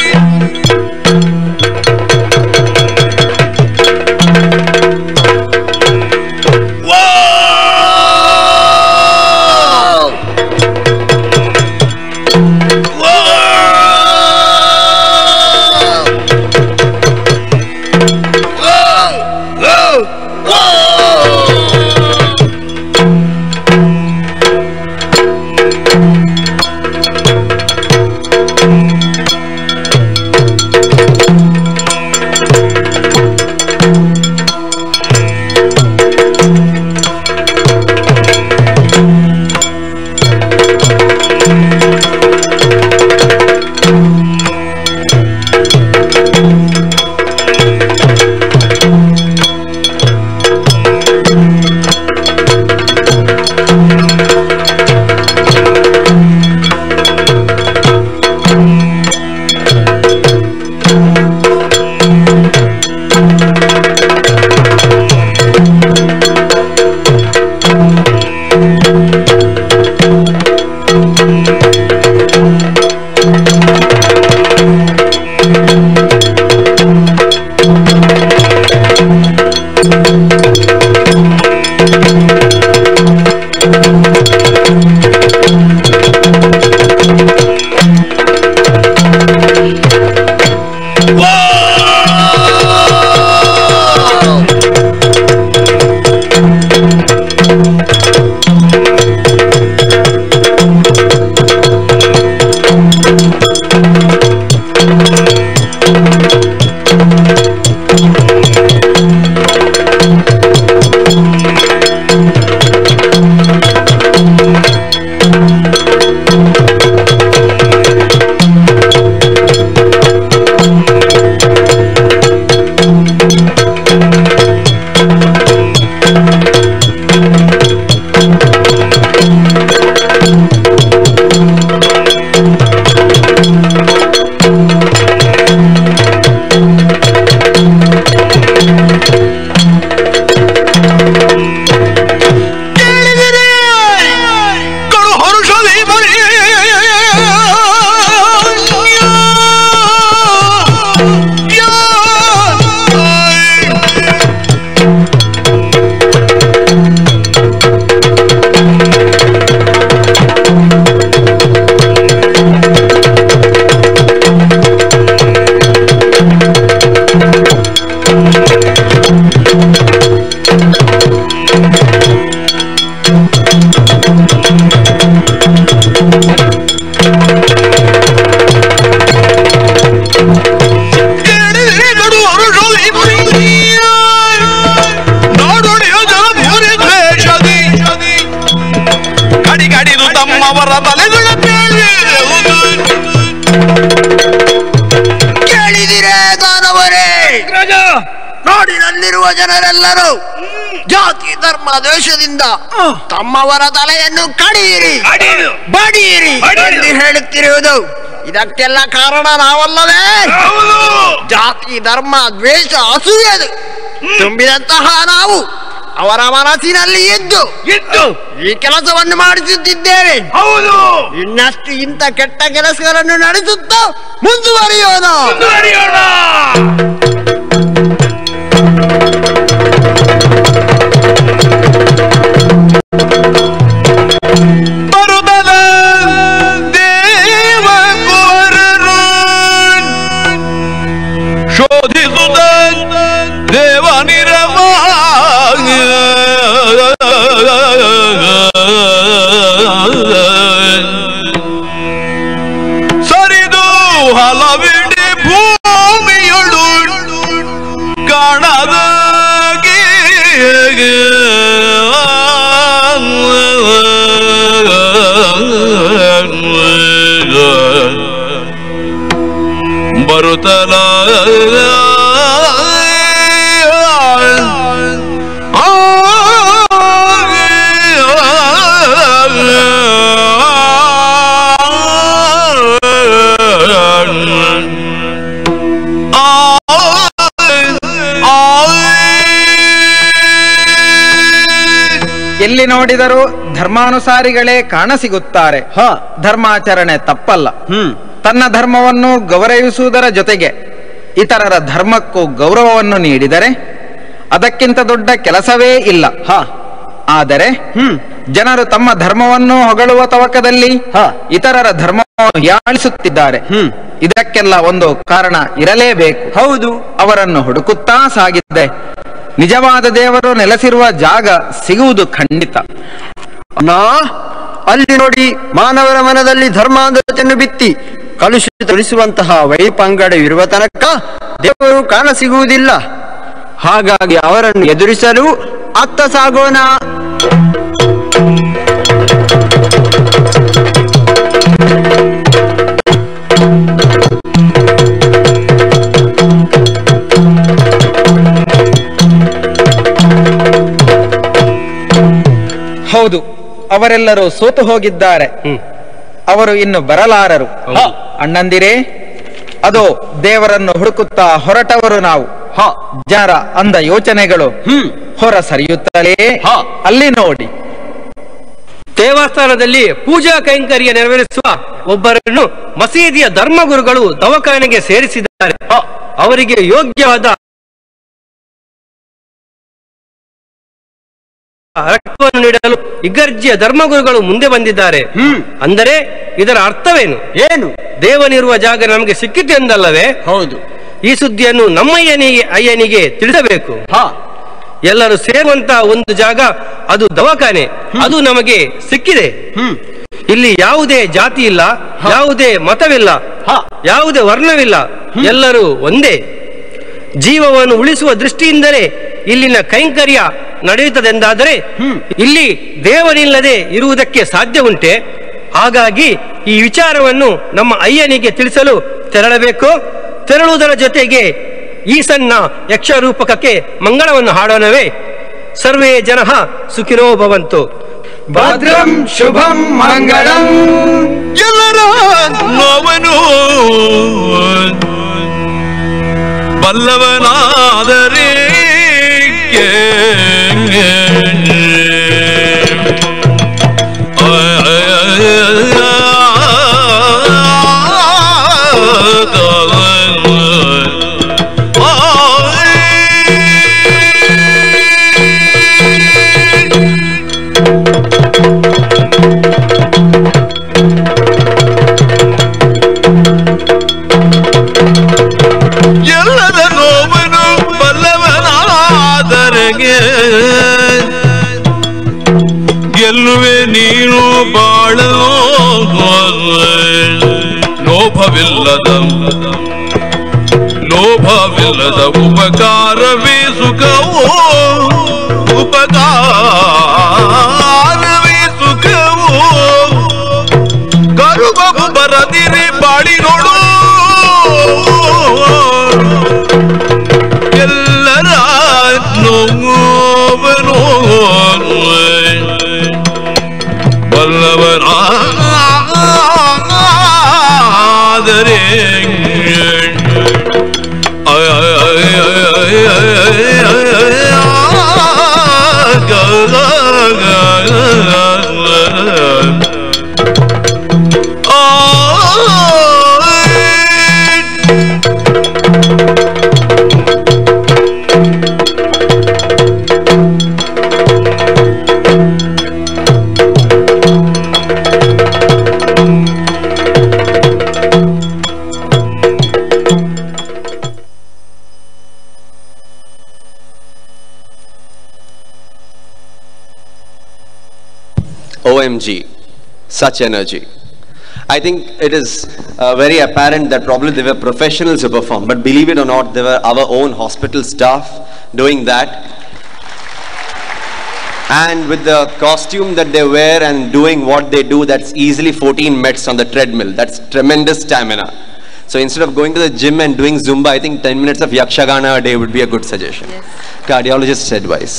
ನಾಡಿನಲ್ಲಿರುವ ಜನರೆಲ್ಲರೂ ಜಾತಿ ಧರ್ಮ ದ್ವೇಷದಿಂದ ತಮ್ಮವರ ತಲೆಯನ್ನು ಕಡಿಯಿರಿ ಬಡಿಯಿರಿ ಎಂದು ಹೇಳುತ್ತಿರುವುದು ಇದಕ್ಕೆಲ್ಲ ಕಾರಣ ನಾವಲ್ಲವೇ? ಜಾತಿ ಧರ್ಮ ದ್ವೇಷ ಅಸೂಯೆದು ತುಂಬಿದಂತಹ ನಾವು ಅವರ ಮನಸ್ಸಿನಲ್ಲಿ ಇದ್ದು ಈ ಕೆಲಸವನ್ನು ಮಾಡಿಸುತ್ತಿದ್ದೇವೆ. ಇನ್ನಷ್ಟು ಇಂಥ ಕೆಟ್ಟ ಕೆಲಸಗಳನ್ನು ನಡೆಸುತ್ತಾ ಮುಂದುವರಿಯೋಣ. ಸರಿದು ಹಲವಿಡಿ ಭೂಮಿಯೊಳು ಕಾಣದಾಗಿ ಬರುತ್ತಲ ಎಲ್ಲಿ ನೋಡಿದರೂ ಧರ್ಮಾನುಸಾರಿಗಳೇ ಕಾಣಸಿಗುತ್ತಾರೆ. ಧರ್ಮಾಚರಣೆ ತಪ್ಪಲ್ಲ. ತನ್ನ ಧರ್ಮವನ್ನು ಗೌರವಿಸುವುದರ ಜೊತೆಗೆ ಇತರರ ಧರ್ಮಕ್ಕೂ ಗೌರವವನ್ನು ನೀಡಿದರೆ ಅದಕ್ಕಿಂತ ದೊಡ್ಡ ಕೆಲಸವೇ ಇಲ್ಲ. ಆದರೆ ಜನರು ತಮ್ಮ ಧರ್ಮವನ್ನು ಹೊಗಳುವ ತವಕದಲ್ಲಿ ಇತರರ ಧರ್ಮವನ್ನು ಹೀಯಾಳಿಸುತ್ತಿದ್ದಾರೆ. ಇದಕ್ಕೆಲ್ಲ ಒಂದು ಕಾರಣ ಇರಲೇಬೇಕು. ಹೌದು, ಅವರನ್ನು ಹುಡುಕುತ್ತಾ ಸಾಗಿದ್ದೆ ನಿಜವಾದ ದೇವರು ನೆಲೆಸಿರುವ ಜಾಗ ಸಿಗುವುದು ಖಂಡಿತ. ನಾ ಅಲ್ಲಿ ನೋಡಿ, ಮಾನವರ ಮನದಲ್ಲಿ ಧರ್ಮಾಂಧತೆಯನ್ನು ಬಿತ್ತಿ ಕಲುಷಿತಗೊಳಿಸುವಂತಹ ವೈಪಂಗಡವಿರುವ ತನಕ ದೇವರು ಕಾಣಸಿಗುವುದಿಲ್ಲ. ಹಾಗಾಗಿ ಅವರನ್ನು ಎದುರಿಸಲು ಅತ್ತ ಸಾಗೋಣ. ಹೌದು, ಅವರೆಲ್ಲರೂ ಸೋತು ಹೋಗಿದ್ದಾರೆ. ಅವರು ಇನ್ನು ಬರಲಾರರು. ಅಣ್ಣಂದಿರೇ, ಅದು ದೇವರನ್ನು ಹುಡುಕುತ್ತಾ ಹೊರಟವರು ನಾವು. ಜನರ ಅಂದ ಯೋಚನೆಗಳು ಹೊರ ಸರಿಯುತ್ತಲೇ ಅಲ್ಲಿ ನೋಡಿ. ದೇವಸ್ಥಾನದಲ್ಲಿ ಪೂಜಾ ಕೈಂಕರ್ಯ ನೆರವೇರಿಸುವ ಒಬ್ಬರನ್ನು ಮಸೀದಿಯ ಧರ್ಮಗುರುಗಳು ದವಾಖಾನೆಗೆ ಸೇರಿಸಿದ್ದಾರೆ. ಅವರಿಗೆ ಯೋಗ್ಯವಾದ ರಕ್ತವನ್ನು ನೀಡಲು ಇಗರ್ಜಿಯ ಧರ್ಮಗುರುಗಳು ಮುಂದೆ ಬಂದಿದ್ದಾರೆ. ಅಂದರೆ ಇದರ ಅರ್ಥವೇನು? ಏನು? ದೇವನಿರುವ ಜಾಗ ನಮಗೆ ಸಿಕ್ಕಿತು ಎಂದಲ್ಲವೇ? ಹೌದು. ಈ ಸುದ್ದಿಯನ್ನು ನಮ್ಮ ಅಯ್ಯನಿಗೆ ಅಯ್ಯನಿಗೆ ತಿಳಿಸಬೇಕು. ಎಲ್ಲರೂ ಸೇರುವಂತಹ ಒಂದು ಜಾಗ, ಅದು ದವಾಖಾನೆ. ಅದು ನಮಗೆ ಸಿಕ್ಕಿದೆ. ಇಲ್ಲಿ ಯಾವುದೇ ಜಾತಿ ಇಲ್ಲ, ಯಾವುದೇ ಮತವಿಲ್ಲ, ಯಾವುದೇ ವರ್ಣವಿಲ್ಲ, ಎಲ್ಲರೂ ಒಂದೇ. ಜೀವವನ್ನು ಉಳಿಸುವ ದೃಷ್ಟಿಯಿಂದಲೇ ಇಲ್ಲಿನ ಕೈಂಕರ್ಯ ನಡೆಯುತ್ತದೆಂದಾದರೆ ಇಲ್ಲಿ ದೇವರಿಲ್ಲದೆ ಇರುವುದಕ್ಕೆ ಸಾಧ್ಯ ಉಂಟೆ? ಹಾಗಾಗಿ ಈ ವಿಚಾರವನ್ನು ನಮ್ಮ ಅಯ್ಯನಿಗೆ ತಿಳಿಸಲು ತೆರಳಬೇಕು. ತೆರಳುವುದರ ಜೊತೆಗೆ ಈ ಸಣ್ಣ ಯಕ್ಷರೂಪಕಕ್ಕೆ ಮಂಗಳವನ್ನು ಹಾಡೋಣವೇ? ಸರ್ವೇ ಜನಃ ಸುಖಿನೋ ಭವಂತು. ಭದ್ರಂ ಶುಭಂ ಮಂಗಳಂ. ಎಲ್ಲರ ನೋವನು ಬಲ್ಲವನಾದರೆ ಎಲ್ಲದ ನೋವನು ಬಲ್ಲವನಾದರೆಗೆ ಗೆಲ್ಲುವೆ ನೀನು ಬಾಳಲು. ಲೋಭವಿಲ್ಲದ ಲೋಭವಿಲ್ಲದ ಉಪಕಾರವೇ ಸುಖವೋ, ಉಪಕಾರವೇ ಸುಖವೋ. ಕರುಬು ಬರದಿರಿ ಬಾಡಿ ನೋಡು, ಎಲ್ಲರ ನೋವನು ಬಲ್ಲವನಾದರೆ O M G, such energy. I think it is uh, very apparent that probably they were professionals who performed, but believe it or not, they were our own hospital staff doing that. And with the costume that they wear and doing what they do, that's easily fourteen meters on the treadmill. That's tremendous stamina. So instead of going to the gym and doing Zumba, I think ten minutes of Yakshagana a day would be a good suggestion. Yes. Cardiologist's advice.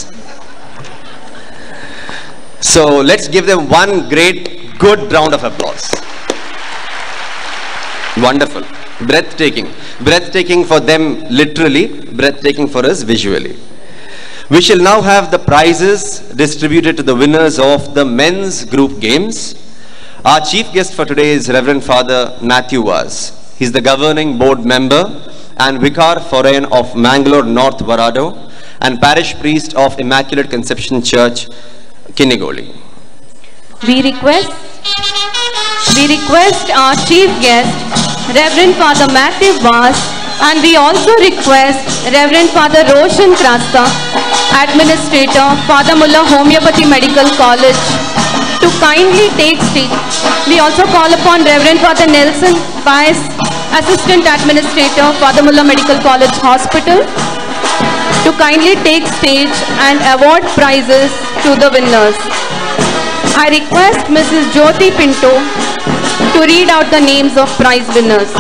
So let's give them one great, good round of applause. Wonderful. Breathtaking. Breathtaking for them literally, breathtaking for us visually. We shall now have the prizes distributed to the winners of the men's group games. Our chief guest for today is Reverend Father Matthew Vaz. He is the governing board member and Vicar Foreign of Mangalore North Varado and parish priest of Immaculate Conception Church, Kinnigoli. We request, we request our chief guest, Reverend Father Matthew Vaz, and we also request Reverend Father Roshan Krasta, Administrator, Father Mullah Homeopathy Medical College, to kindly take stage. We also call upon Reverend Father Nelson Bias, Assistant Administrator, Father Mullah Medical College Hospital, to kindly take stage and award prizes to the winners. I request Missus Jyoti Pinto to read out the names of prize winners.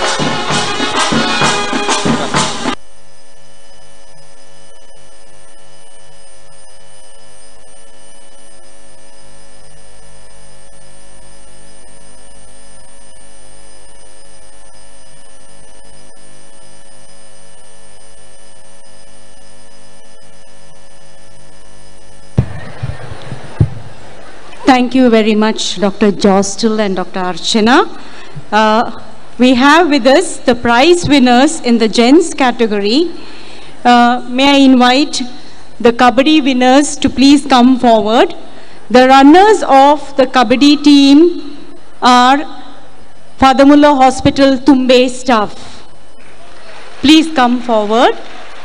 Thank you very much, Doctor Jostel and Doctor Archana. Uh, we have with us the prize winners in the gents category. Uh, may I invite the Kabaddi winners to please come forward. The runners of the Kabaddi team are Father Mullah Hospital Tumbe staff. Please come forward.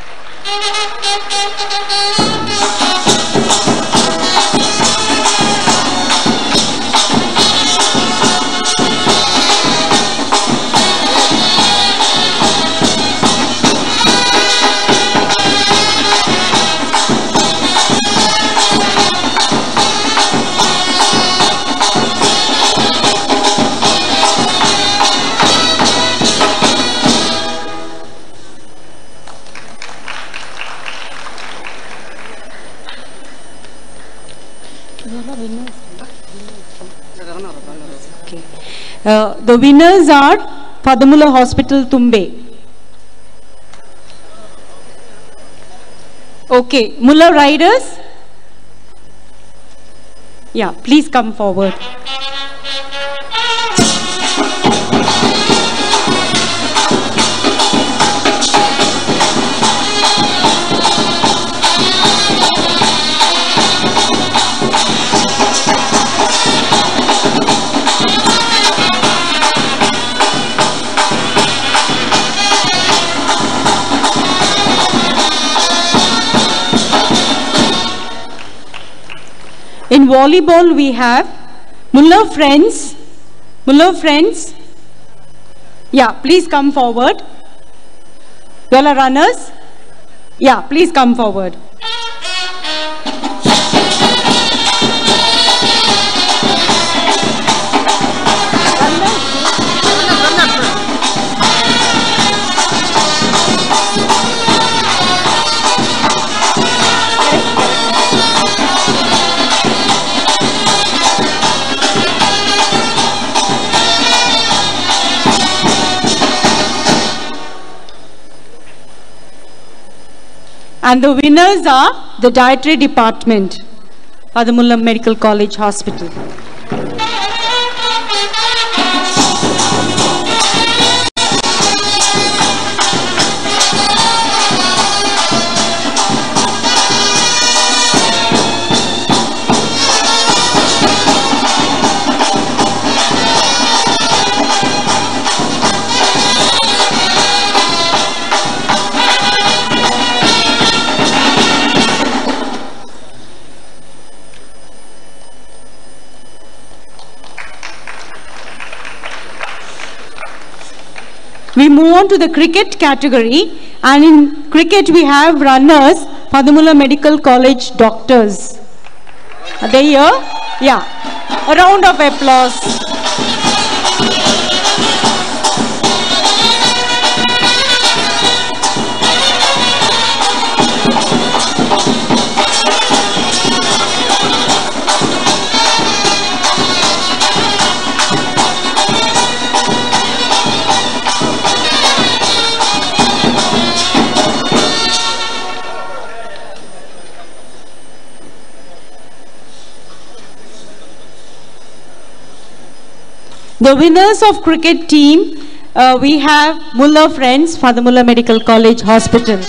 Okay. Uh, the winners are Father Mullah Hospital Tumbe. Okay, Mullah riders. Yeah, please come forward. In volleyball, we have Mullah Friends. Mullah Friends. Yeah, please come forward. You all are runners? Yeah, please come forward. And the winners are the dietary department, Father Mullah Medical College Hospital. We move on to the cricket category, and in cricket we have runners, Father Mullah Medical College doctors. Are they here? Yeah. A round of applause. The winners of cricket team, uh, we have Mullah Friends, Father Mullah Medical College Hospital.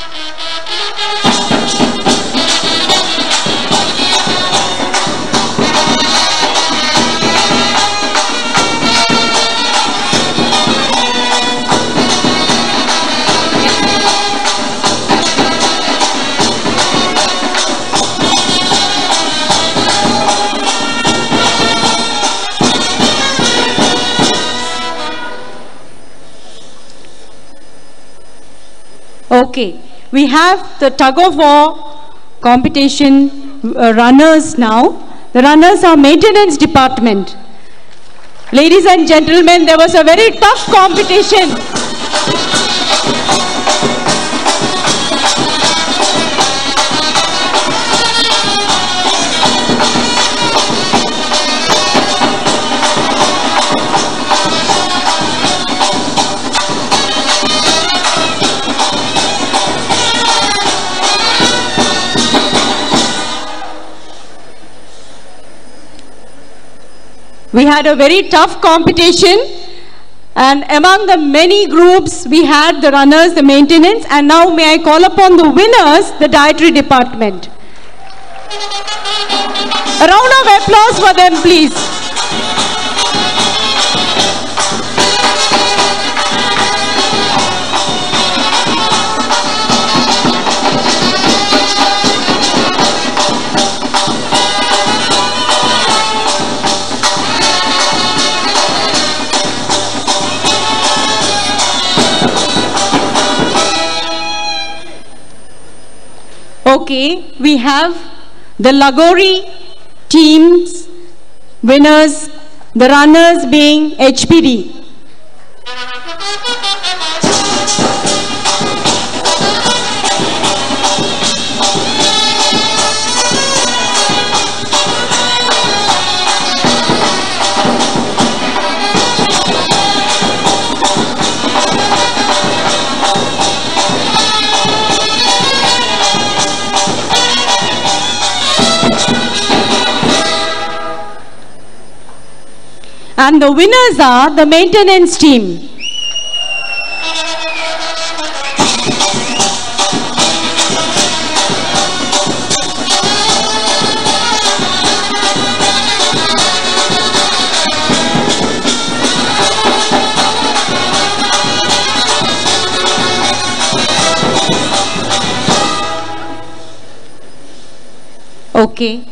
Okay, we have the tug of war competition uh, runners now. The runners are maintenance department. Ladies and gentlemen, there was a very tough competition. We had a very tough competition, and among the many groups we had the runners, the maintenance, and now may I call upon the winners, the dietary department. A round of applause for them, please. Okay, we have the Lagori teams winners, the runners being H P D. And the winners are the maintenance team. Okay.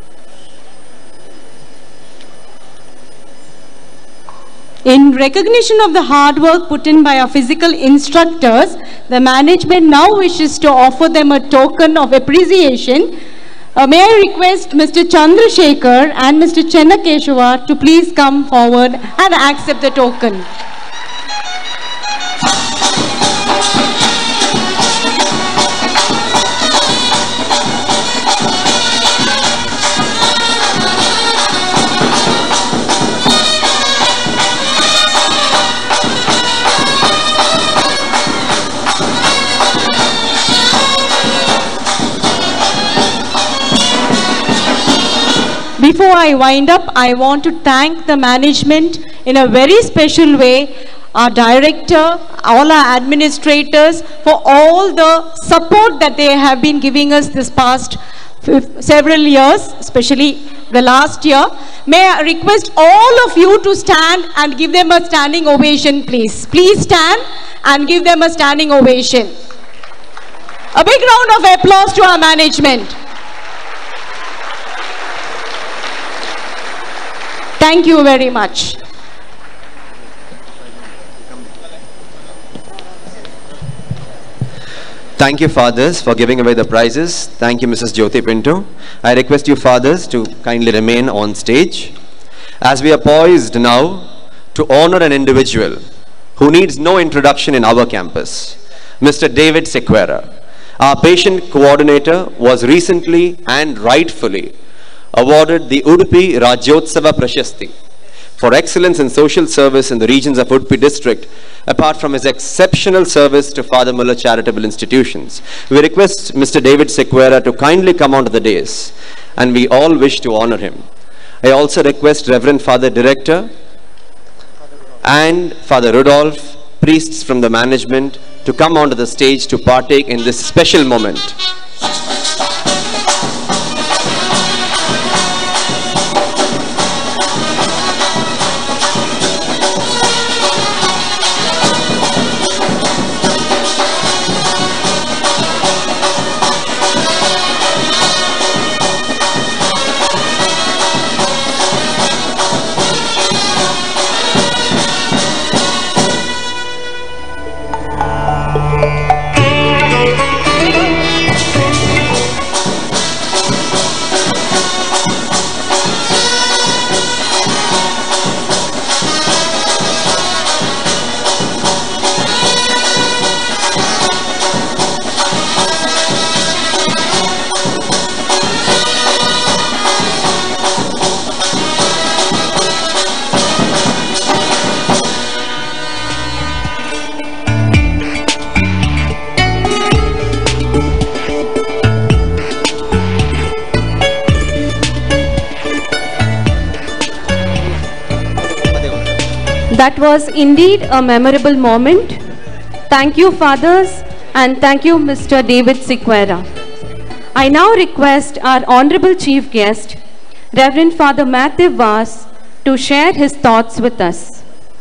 In recognition of the hard work put in by our physical instructors, the management now wishes to offer them a token of appreciation. Uh, may I request Mister Chandrasekhar and Mister Chennakeshava to please come forward and accept the token. Before I wind up, I want to thank the management in a very special way, our director, all our administrators, for all the support that they have been giving us this past several years, especially the last year. May I request all of you to stand and give them a standing ovation, please. Please stand and give them a standing ovation. A big round of applause to our management. Thank you very much. Thank you, fathers, for giving away the prizes. Thank you, Missus Jyoti Pinto. I request you, fathers, to kindly remain on stage. As we are poised now to honor an individual who needs no introduction in our campus, Mister David Sequeira. Our patient coordinator was recently and rightfully awarded the Udupi Rajyotsava Prashasti for excellence in social service in the regions of Udupi district, apart from his exceptional service to Father Mullah charitable institutions. We request Mister David Sequeira to kindly come onto the dais, and we all wish to honor him. I also request Reverend Father Director and Father Rudolph, priests from the management, to come onto the stage to partake in this special moment. That was indeed a memorable moment. Thank you, fathers, and thank you, Mister David Sequeira. I now request our Honorable Chief Guest, Reverend Father Matthew Vaz, to share his thoughts with us.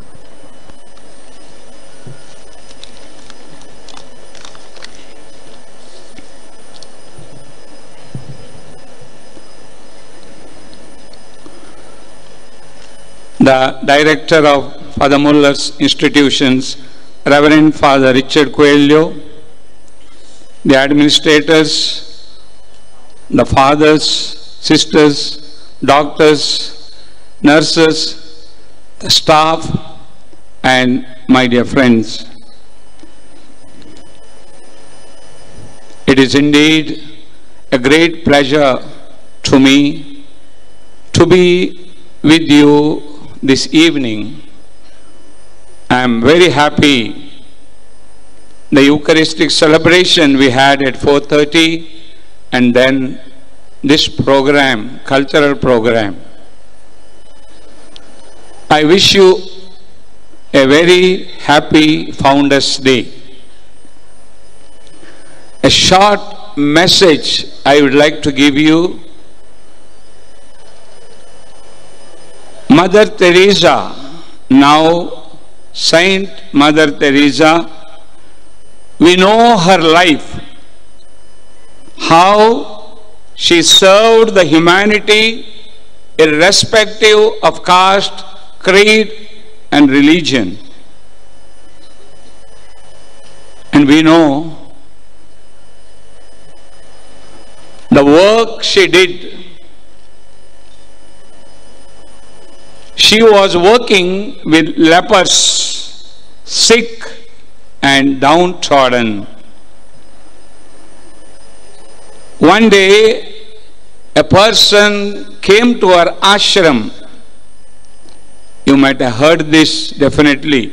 The Director of Father Muller's institutions, Reverend Father Richard Coelho, the administrators, the fathers, sisters, doctors, nurses, the staff, and my dear friends. It is indeed a great pleasure to me to be with you this evening. I am very happy. The Eucharistic celebration we had at four thirty, and then this program, cultural program. I wish you a very happy Founders' Day. A short message I would like to give you. Mother Teresa, now Saint Mother Teresa, we know her life, how she served the humanity irrespective of caste, creed, and religion. And we know the work she did. She was working with lepers, sick and downtrodden. One day, a person came to her ashram. You might have heard this definitely.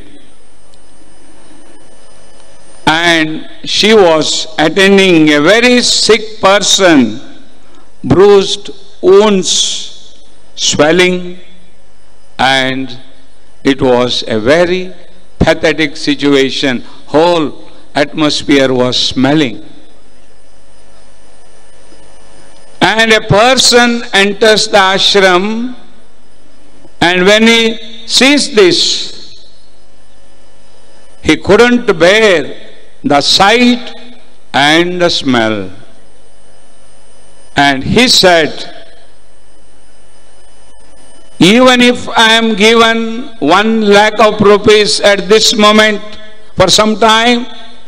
And she was attending a very sick person, bruised wounds, swelling, and it was a very pathetic situation. Whole atmosphere was smelling. And a person enters the ashram, and when he sees this, he couldn't bear the sight and the smell. And he said, even if I am given one lakh of rupees at this moment for some time,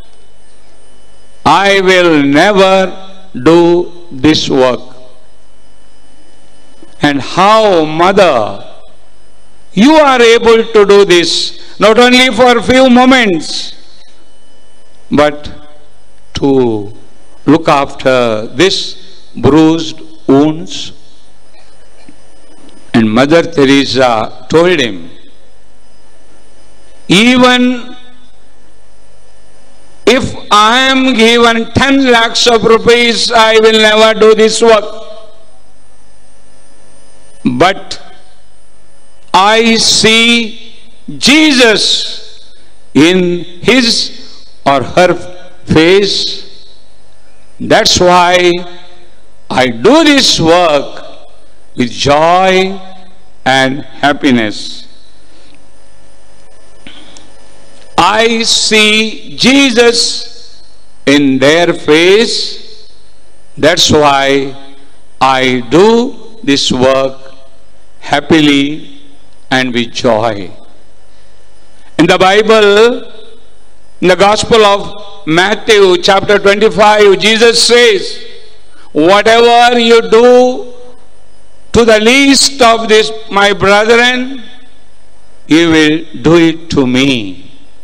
I will never do this work. And how, Mother, you are able to do this, not only for a few moments, but to look after this bruised wounds? And Mother Teresa told him, even if I am given ten lakhs of rupees, I will never do this work. But I see Jesus in his or her face. That's why I do this work with joy and happiness. I see Jesus in their face. That's why I do this work happily and with joy. In the Bible, in the Gospel of Matthew chapter twenty-five, Jesus says, whatever you do to the least of this, my brethren, you will do it to me.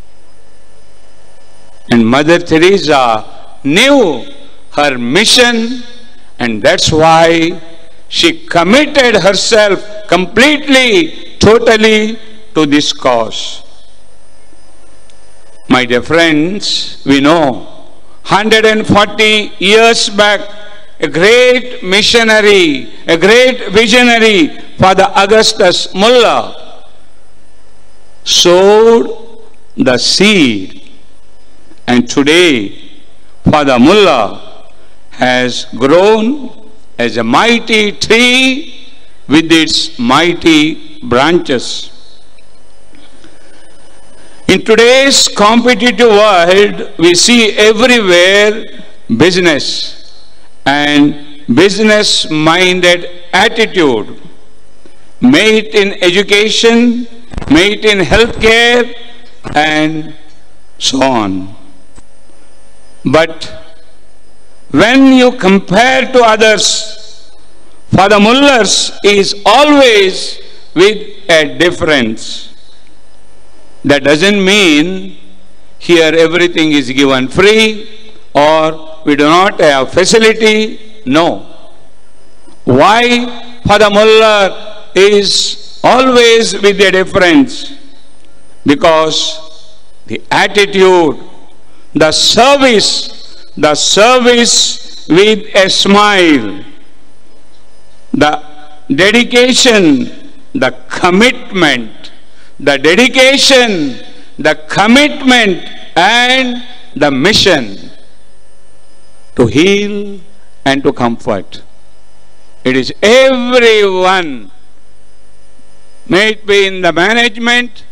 And Mother Teresa knew her mission, and that's why she committed herself completely, totally to this cause. My dear friends, we know one hundred forty years back, a great missionary, a great visionary, Father Augustus Muller, sowed the seed. And today, Father Muller has grown as a mighty tree with its mighty branches. In today's competitive world, we see everywhere business and business-minded attitude, may it in education, may it in healthcare, and so on. But when you compare to others, Father Muller's is always with a difference. That doesn't mean here everything is given free or we do not have facility. No. Why Father Muller is always with a difference? Because the attitude, the service, the service with a smile, the dedication, the commitment, the dedication, the commitment and the mission to heal and to comfort. It is everyone, may it be in the management,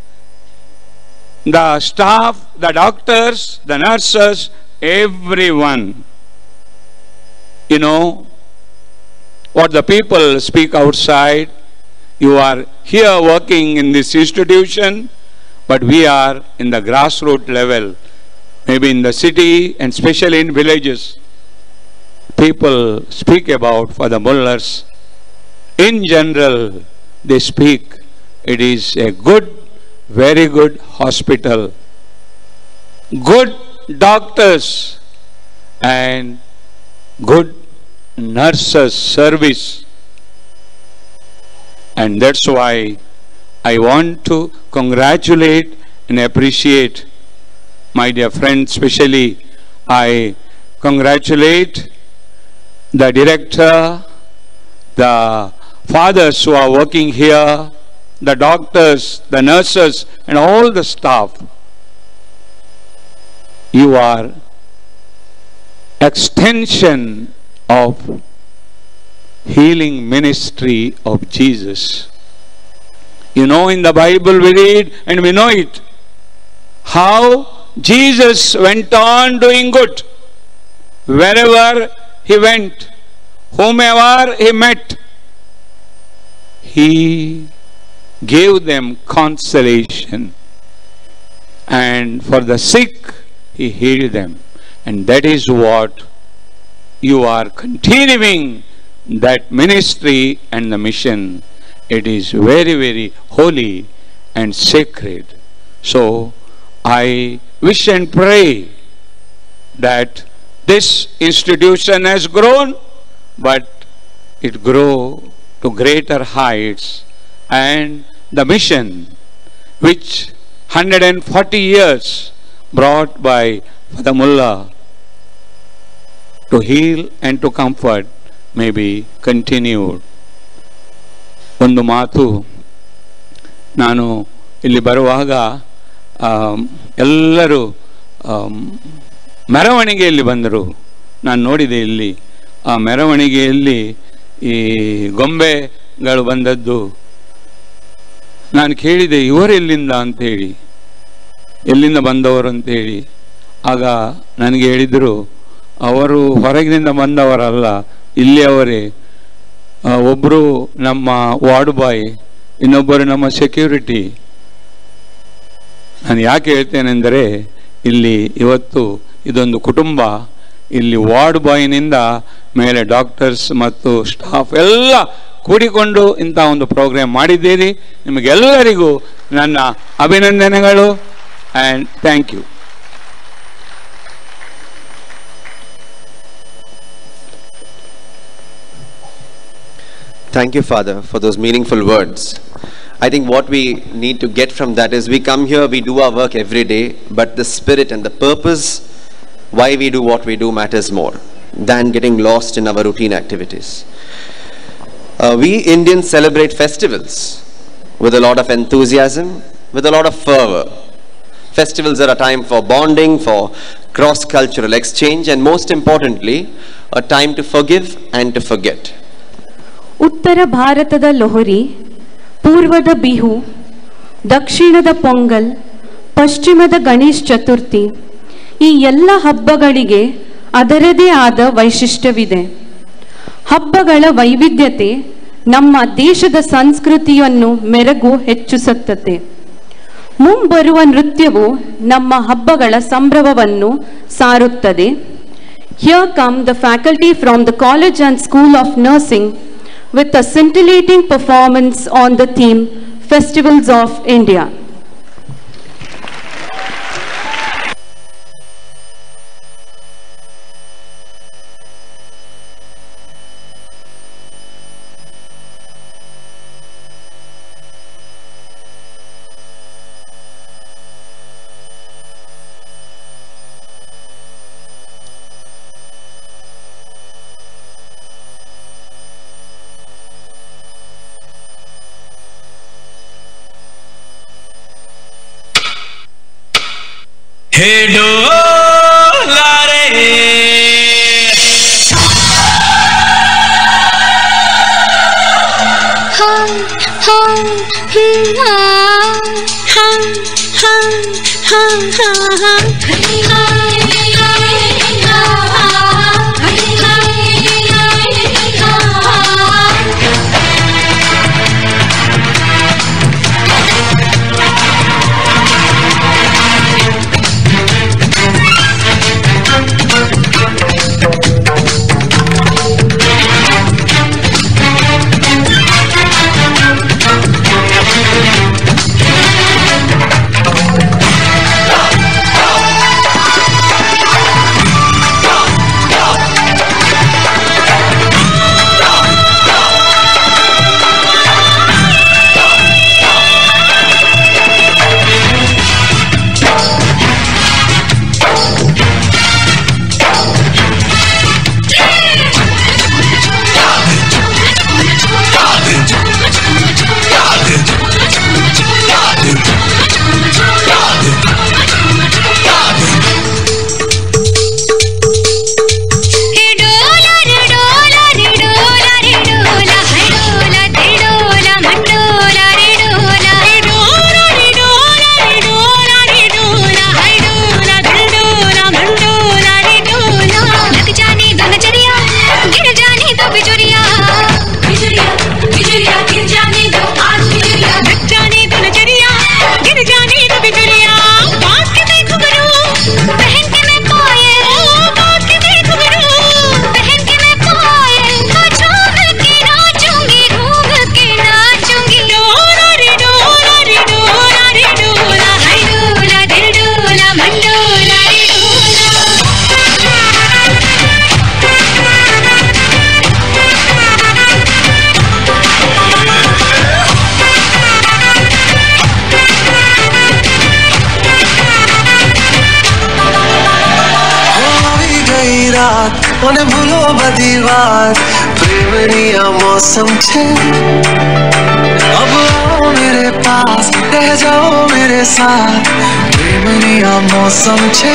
the staff, the doctors, the nurses, everyone. You know, what the people speak outside, you are here working in this institution, but we are in the grassroots level, maybe in the city and especially in villages. People speak about Father Muller's. In general, they speak, it is a good, very good hospital, good doctors and good nurses service. And that's why I want to congratulate and appreciate my dear friends. Especially I congratulate the director, the fathers who are working here, the doctors, the nurses and all the staff. You are extension of healing ministry of Jesus. You know, in the Bible we read and we know it, how Jesus went on doing good wherever he went, whomever he met, he gave them consolation, and for the sick he healed them. And that is what you are continuing, that ministry and the mission. It is very, very holy and sacred. So I wish and pray that this institution has grown, but it grow to greater heights, and the mission which one hundred forty years brought by Father Muller to heal and to comfort may be continued. ಒಂದು ಮಾತು ನಾನು ಇಲ್ಲಿ ಬರುವಾಗ ಎಲ್ಲರೂ ಮೆರವಣಿಗೆಯಲ್ಲಿ ಬಂದರು. ನಾನು ನೋಡಿದೆ ಇಲ್ಲಿ ಆ ಮೆರವಣಿಗೆಯಲ್ಲಿ ಈ ಗೊಂಬೆಗಳು ಬಂದದ್ದು. ನಾನು ಕೇಳಿದೆ ಇವರೆಲ್ಲಿಂದ ಅಂತೇಳಿ, ಎಲ್ಲಿಂದ ಬಂದವರು ಅಂತೇಳಿ. ಆಗ ನನಗೆ ಹೇಳಿದರು ಅವರು ಹೊರಗಿನಿಂದ ಬಂದವರಲ್ಲ, ಇಲ್ಲಿಯವರೇ. ಒಬ್ಬರು ನಮ್ಮ ವಾರ್ಡ್ ಬಾಯ್, ಇನ್ನೊಬ್ಬರು ನಮ್ಮ ಸೆಕ್ಯೂರಿಟಿ. ನಾನು ಯಾಕೆ ಹೇಳ್ತೇನೆಂದರೆ ಇಲ್ಲಿ ಇವತ್ತು ಇದೊಂದು ಕುಟುಂಬ. ಇಲ್ಲಿ ವಾರ್ಡ್ ಬಾಯ್ನಿಂದ ಮೇಲೆ ಡಾಕ್ಟರ್ಸ್ ಮತ್ತು ಸ್ಟಾಫ್ ಎಲ್ಲ ಕೂಡಿಕೊಂಡು ಇಂಥ ಒಂದು ಪ್ರೋಗ್ರಾಮ್ ಮಾಡಿದ್ದೀರಿ. ನಿಮಗೆಲ್ಲರಿಗೂ ನನ್ನ ಅಭಿನಂದನೆಗಳು and thank you. Thank you, Father, for those meaningful words. I think what we need to get from that is we come here, we do our work every day, but the spirit and the purpose why we do what we do matters more than getting lost in our routine activities. Uh, we Indians celebrate festivals with a lot of enthusiasm, with a lot of fervor. Festivals are a time for bonding, for cross-cultural exchange, and most importantly, a time to forgive and to forget. ಉತ್ತರ ಭಾರತದ ಲೋಹರಿ, ಪೂರ್ವದ ಬಿಹು, ದಕ್ಷಿಣದ ಪೊಂಗಲ್, ಪಶ್ಚಿಮದ ಗಣೇಶ್ ಚತುರ್ಥಿ, ಈ ಎಲ್ಲ ಹಬ್ಬಗಳಿಗೆ ಅದರದೇ ಆದ ವೈಶಿಷ್ಟ್ಯವಿದೆ. ಹಬ್ಬಗಳ ವೈವಿಧ್ಯತೆ ನಮ್ಮ ದೇಶದ ಸಂಸ್ಕೃತಿಯನ್ನು ಮೆರುಗು ಹೆಚ್ಚಿಸುತ್ತದೆ. ಮುಂಬರುವ ನೃತ್ಯವು ನಮ್ಮ ಹಬ್ಬಗಳ ಸಂಭ್ರಮವನ್ನು ಸಾರುತ್ತದೆ. Here come the faculty from the College and School of Nursing with a scintillating performance on the theme Festivals of India. Hey dolare hum hum hum hum hum hum મને ભૂલો બધી વાત પ્રેમની આ મૌસમ છે अब आओ मेरे पास रह जाओ मेरे साथ प्रेमनिया मौसम छे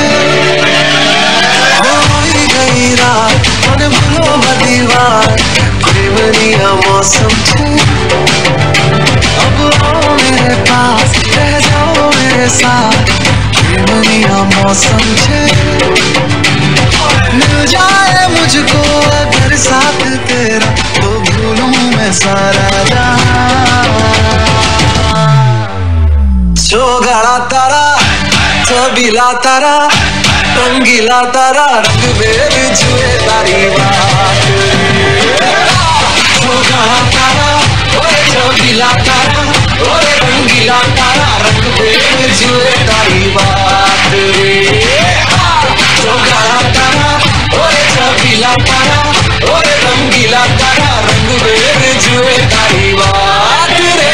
होई गई रात मन भूलो दीवार प्रेमनिया मौसम छे अब आओ मेरे पास रह जाओ मेरे साथ प्रेमनिया मौसम छे मिल जाए मुझको अगर साथ तेरा तो भूलूं मैं सारा चोगाड़ा तारा चबीला तारा रंगीला तारा रंग बेर जुए तारी बात चोगाड़ा तारा ओए चबीला तारा ओए रंगीला तारा रंग बेर जुए तारी बात चोगाड़ा तारा ओए चबीला तारा ओए रंगीला तारा रंग बेर जुए तारी बात रे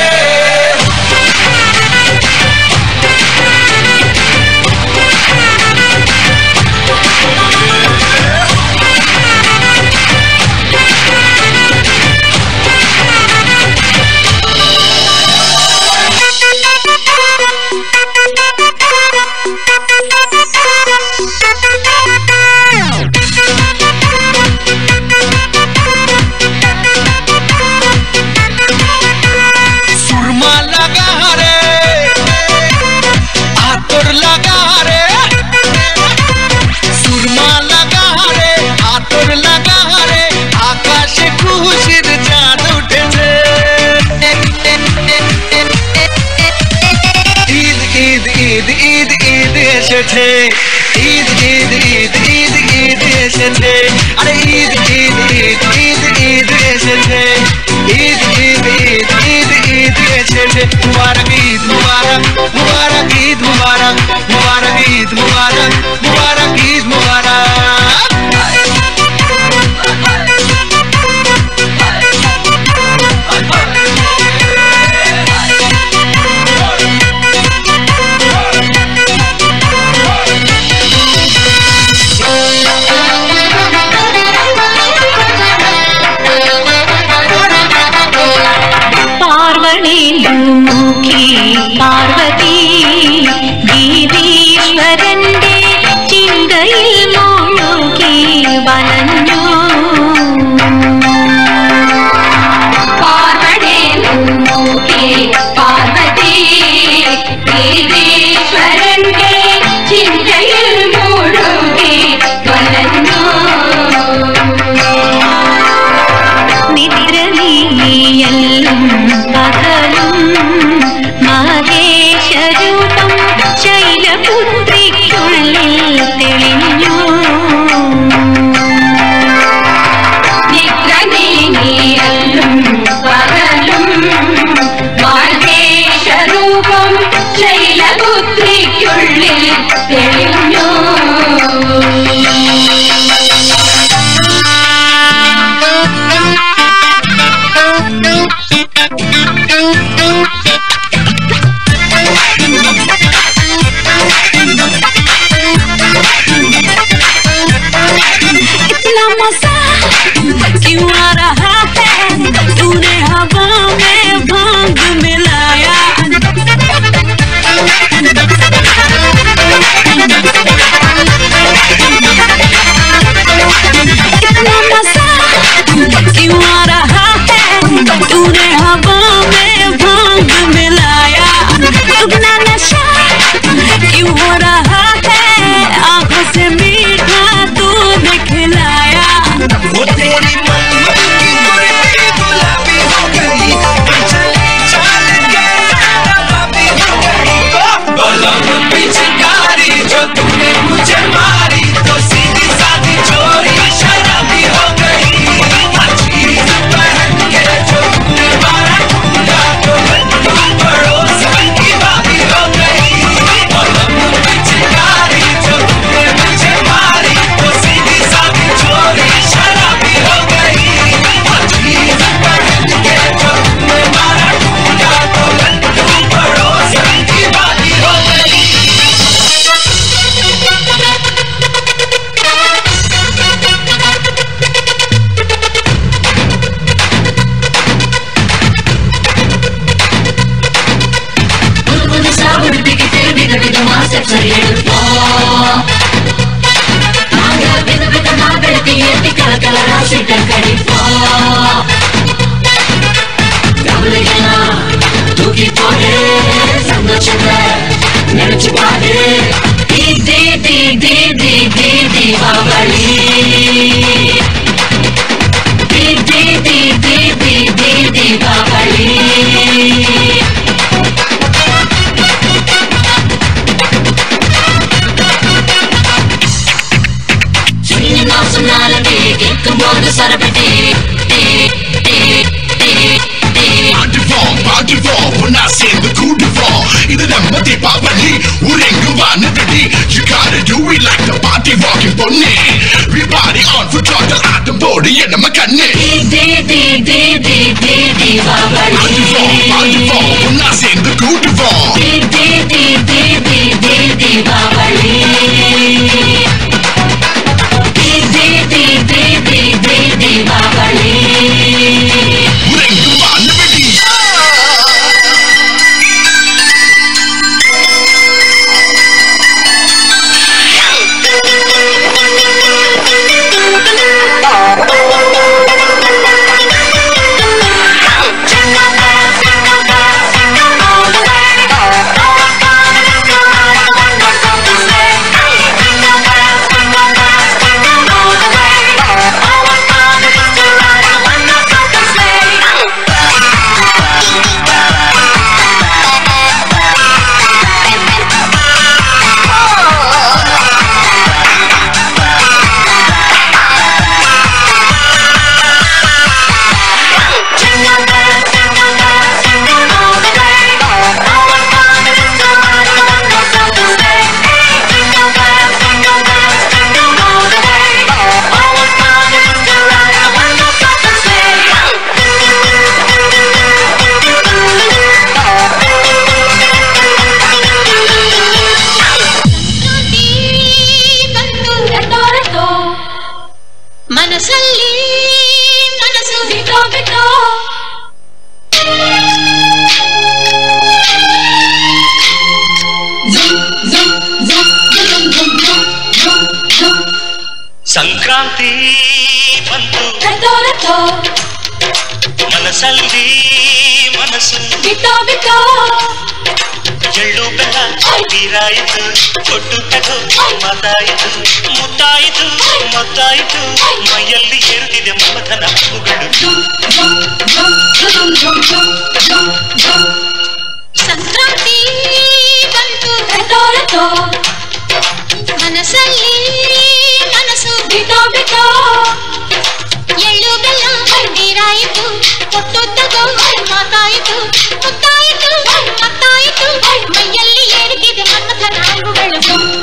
এসেছে ঈদ ঈদ ঈদ ঈদ ঈদ এসেছে আরে ঈদ ঈদ ঈদ ঈদ ঈদ এসেছে ঈদ ঈদ ঈদ ঈদ ঈদ এসেছে মুবারক ঈদ মুবারক মুবারক ঈদ মুবারক মুবারক ঈদ মুবারক মুবারক ঈদ মুবারক പാർവതി ഗീതീശ്വരന്റെ ചിന്തയിൽ മുഴുകി വനഞ്ഞു പാർവതി പാർവതി ഗീതീശ്വരന്റെ ചിന്തയിൽ മുഴുകി വനഞ്ഞു നിദ്രനീയെല്ലും പകലും മഹേശരൂപം ശൈലപുത്രിക്കുള്ളിൽ തെളിഞ്ഞു നിദ്രനീയെല്ലും പകലും മഹേശരൂപം ശൈലപുത്രിക്കുള്ളിൽ തെളിഞ്ഞു क्यों आ रहा है तूने हवा में भांग मिलाया ಸರಿ ಹೇಳು ಆಗ ಬಿದ ಬಿದ ಮಾ ಬೆಳಕಿ ಎತ್ತಿ ಕಲ ಕಲ ರಾಶಿ ಕಡಿ கவலைகள தூக்கி போடு சந்தோஷத்தை நினைச்சு பாடு தி தி தி தி தி தி தீபாவளி தி தி தி தி தி தி தீபாவளி சின்ன சொன்னாலே கேட்கும் போது சரபடி when I say the coup de fall இது நம்ம தீபாவளி ஊரெங்கும் வானவெடி you gotta do it like the party rocking பொண்ணே we party on for total ஆட்டம் போடு நம்ம கண்ணே தி தி தி தி தி Deepavali when I say the coup de fall தி தி தி தி தி தி தீபாவளி தி தி தி தி தி தி தீபாவளி ஊரெங்கும் வானவெடி ಮನಸಲ್ಲಿ ಮನಸ್ಸು ಬಿಟ್ಟೋ ಬಿಟ್ಟೋ ಸಂಕ್ರಾಂತಿ ಬಂತು ಮನಸ್ಸಲ್ಲಿ ಮನಸ್ಸು ಬಿಟ್ಟೋ ಬಿಟ್ಟೋ ಎಳ್ಳು ಬೆಲ್ಲ ನೀರಾಯಿತು ಕೊಟ್ಟು ತಗೋ ಮಾತಾಯಿತು ಮುತ್ತಾಯಿತು ಮೊತ್ತಾಯಿತು ಮೈಯಲ್ಲಿ ಏರುತ್ತಿದೆ ಮಮಥನ ಹೂಗಳು ಸಂಕ್ರಾಂತಿ ಬಂತು ಮನಸ್ಸಲ್ಲಿ ಮನಸ್ಸು ಬಿಟ್ಟೋ ಬಿಟ್ಟೋ ಎಳ್ಳು ಬೆಲ್ಲ ನೀರಾಯಿತು ಕೊಟ್ಟು ತಗೋ ಮಾತಾಯಿತು ಮುತ್ತಾಯಿತು ಮತ್ತಾಯಿತು ಮೈಯಲ್ಲಿ ಏರುತ್ತಿದೆ ಮನ್ಮಥನ ಹೂಗಳು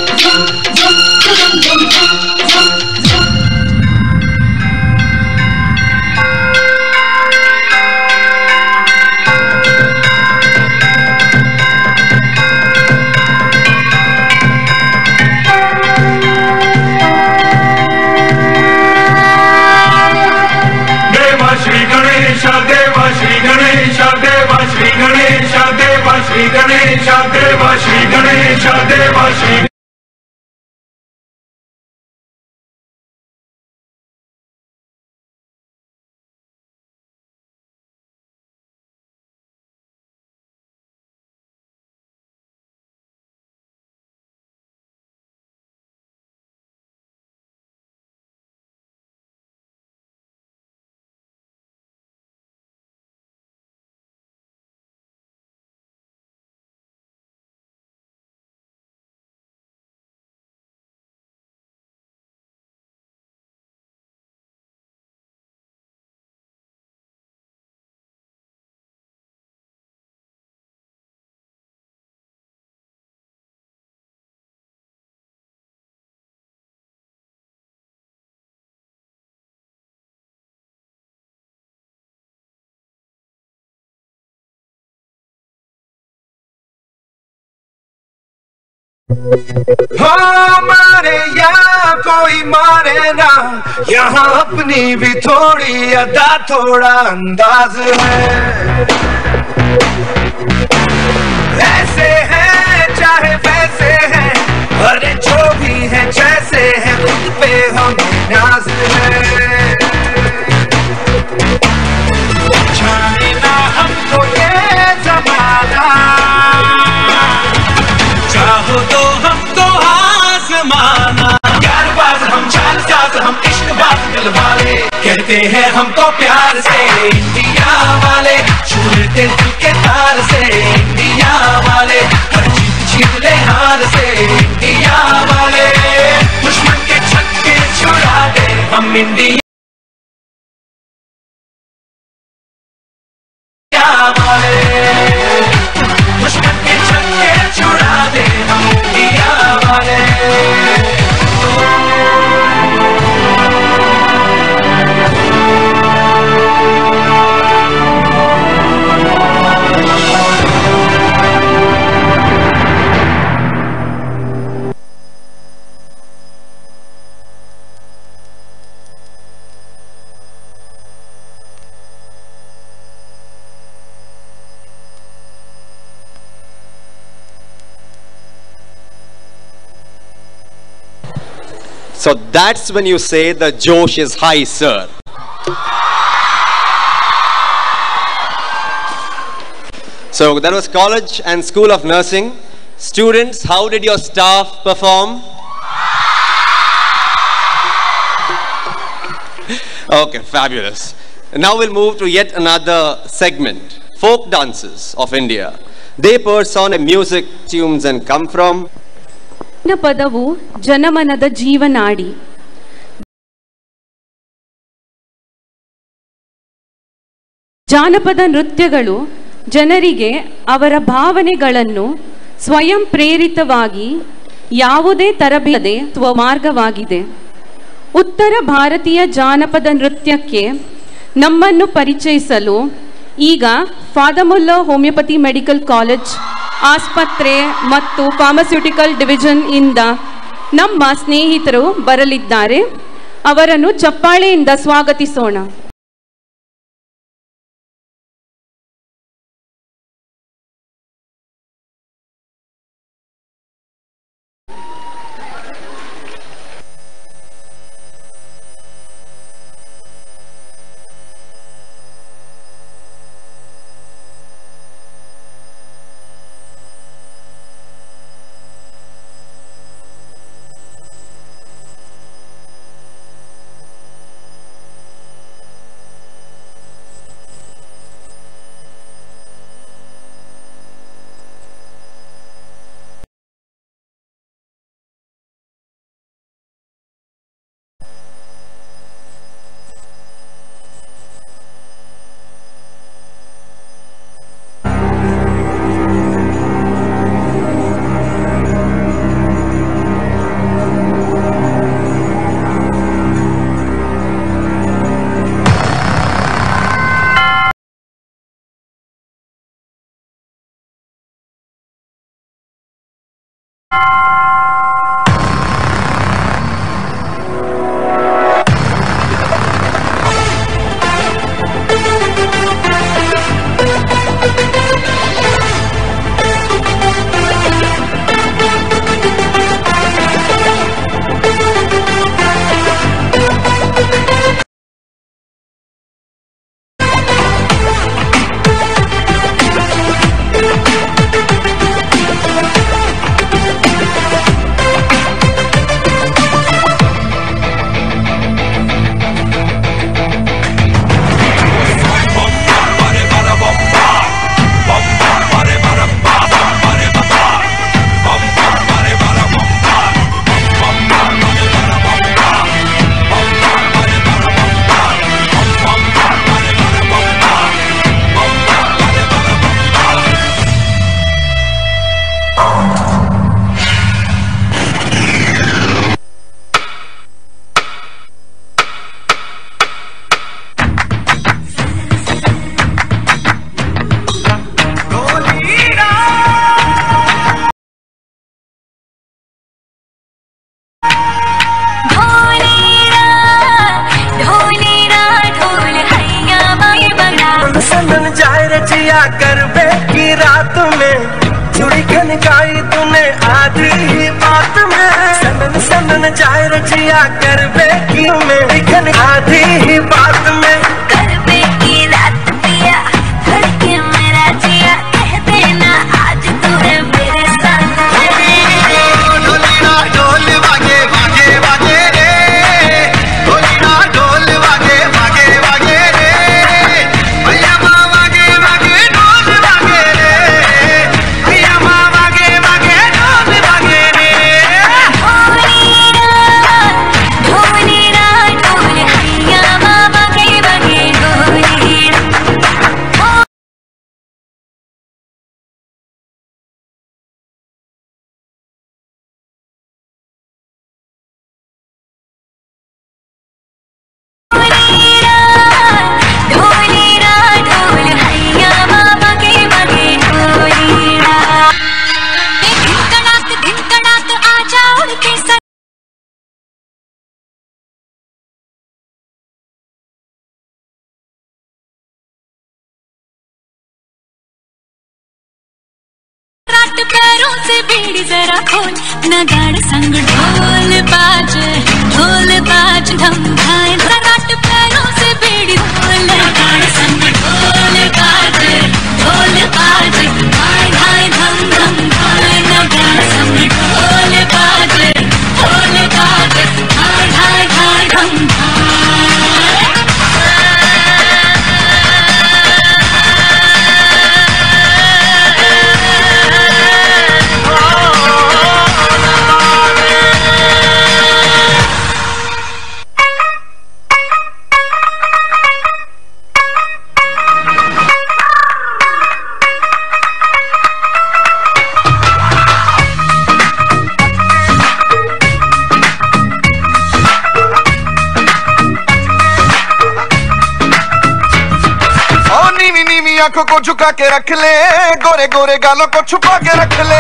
Shri Ganesha, Deva Shri Ganesha, Deva Shri Ganesha, Deva Shri Ganesha, Deva Shri Ganesha, Deva Shri हाँ मारे या कोई मारे ना, यहाँ अपनी भी थोड़ी अदा थोड़ा अंदाज है। ऐसे हैं चाहे वैसे हैं, देते हैं हमको प्यार से इंडिया वाले, छू लेते दिल के तार से इंडिया वाले, हर जीत छीन ले हार से इंडिया वाले, दुश्मन के छक्के छुड़ा दे हम इंडिया वाले, दुश्मन के छक्के छुड़ा दे हम इंडिया वाले। So that's when you say the Josh is high, sir. So that was College and School of Nursing. Students, how did your staff perform? Okay, fabulous. Now we'll move to yet another segment, folk dances of India. They personify music, tunes and come from ಪದವು ಜನಮನದ ಜೀವನಾಡಿ. ಜಾನಪದ ನೃತ್ಯಗಳು ಜನರಿಗೆ ಅವರ ಭಾವನೆಗಳನ್ನು ಸ್ವಯಂ ಪ್ರೇರಿತವಾಗಿ ಯಾವುದೇ ತರಬೇತಿ ಮಾರ್ಗವಾಗಿದೆ. ಉತ್ತರ ಭಾರತೀಯ ಜಾನಪದ ನೃತ್ಯಕ್ಕೆ ನಮ್ಮನ್ನು ಪರಿಚಯಿಸಲು ಈಗ ಫಾದಮುಲ್ಲಾ ಹೋಮಿಯೋಪತಿ ಮೆಡಿಕಲ್ ಕಾಲೇಜ್ ಆಸ್ಪತ್ರೆ ಮತ್ತು ಫಾರ್ಮಾಸ್ಯೂಟಿಕಲ್ ಡಿವಿಷನ್ ಇಂದ ನಮ್ಮ ಸ್ನೇಹಿತರು ಬರಲಿದ್ದಾರೆ. ಅವರನ್ನು ಚಪ್ಪಾಳೆಯಿಂದ ಸ್ವಾಗತಿಸೋಣ. जाए रचिया कर बेकी में लिखन आधी ही बात में कर बेकी रात पिया धड़के मेरा जिया कह देना आज तू है मेरे साथ ढोलना ढोल वागे वागे वागे रे ढोलना ढोल वागे वागे से बीड़ी जरा खोल, नगाड़ संग ढोल बाजे, ढोल बाज धम धाए, घराट पैरों से बीड़ी ढोल, नगाड़ संग ढोल बाजे, ढोल बाजे, धाए धाए धम धम धाए, नगाड़ संग ढोल बाजे, ढोल बाजे, धाए धाए धाए धम धाए। आंखों को झुका के रख ले, गोरे गोरे गालों को छुपा के रख ले।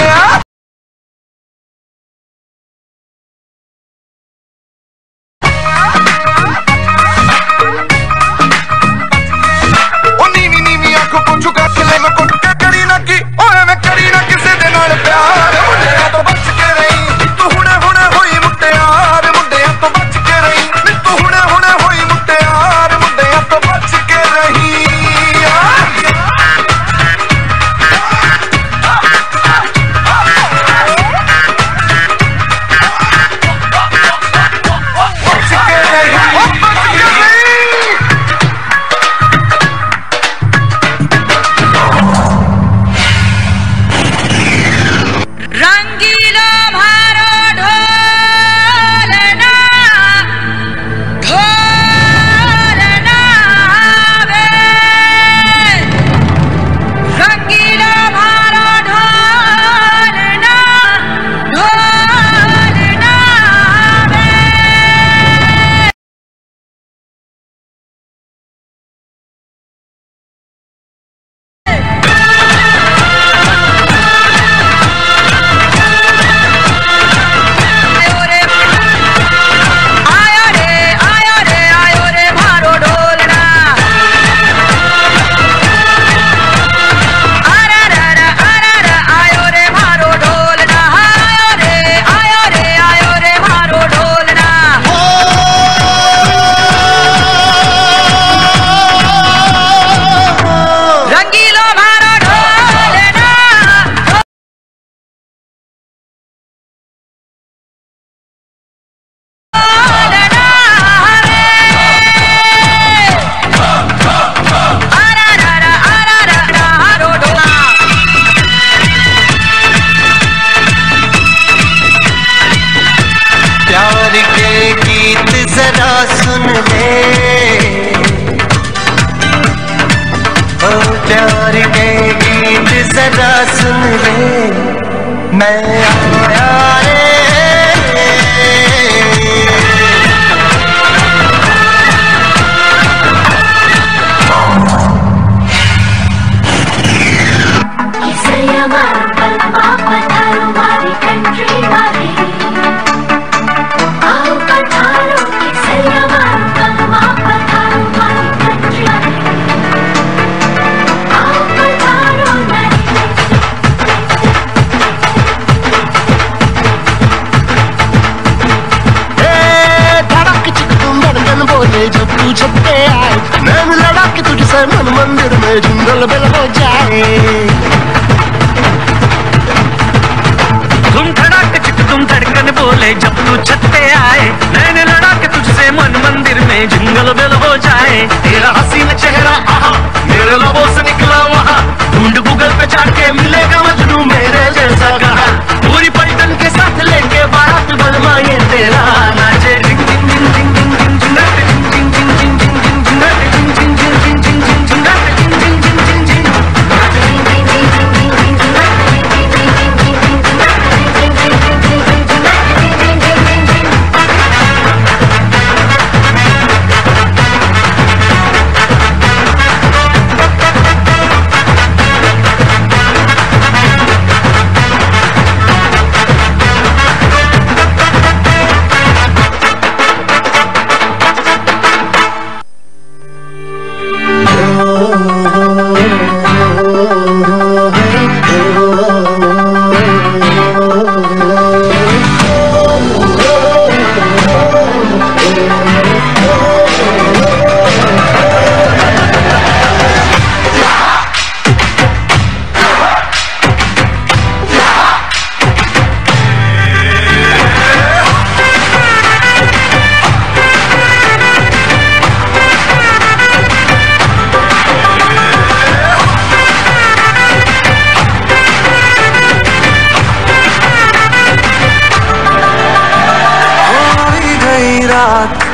ओ नीवी नीवी आंखों को झुका के ले, को करी ना की ओए मैं करी ना किसे दे नाल प्यार, मुंडे तो बच के रही तू हुणे हुणे होई मुट्टियार, मुंडे तो बच के रही तू हुणे हुणे होई मुट्टियार, मुंडे तो बच के रही।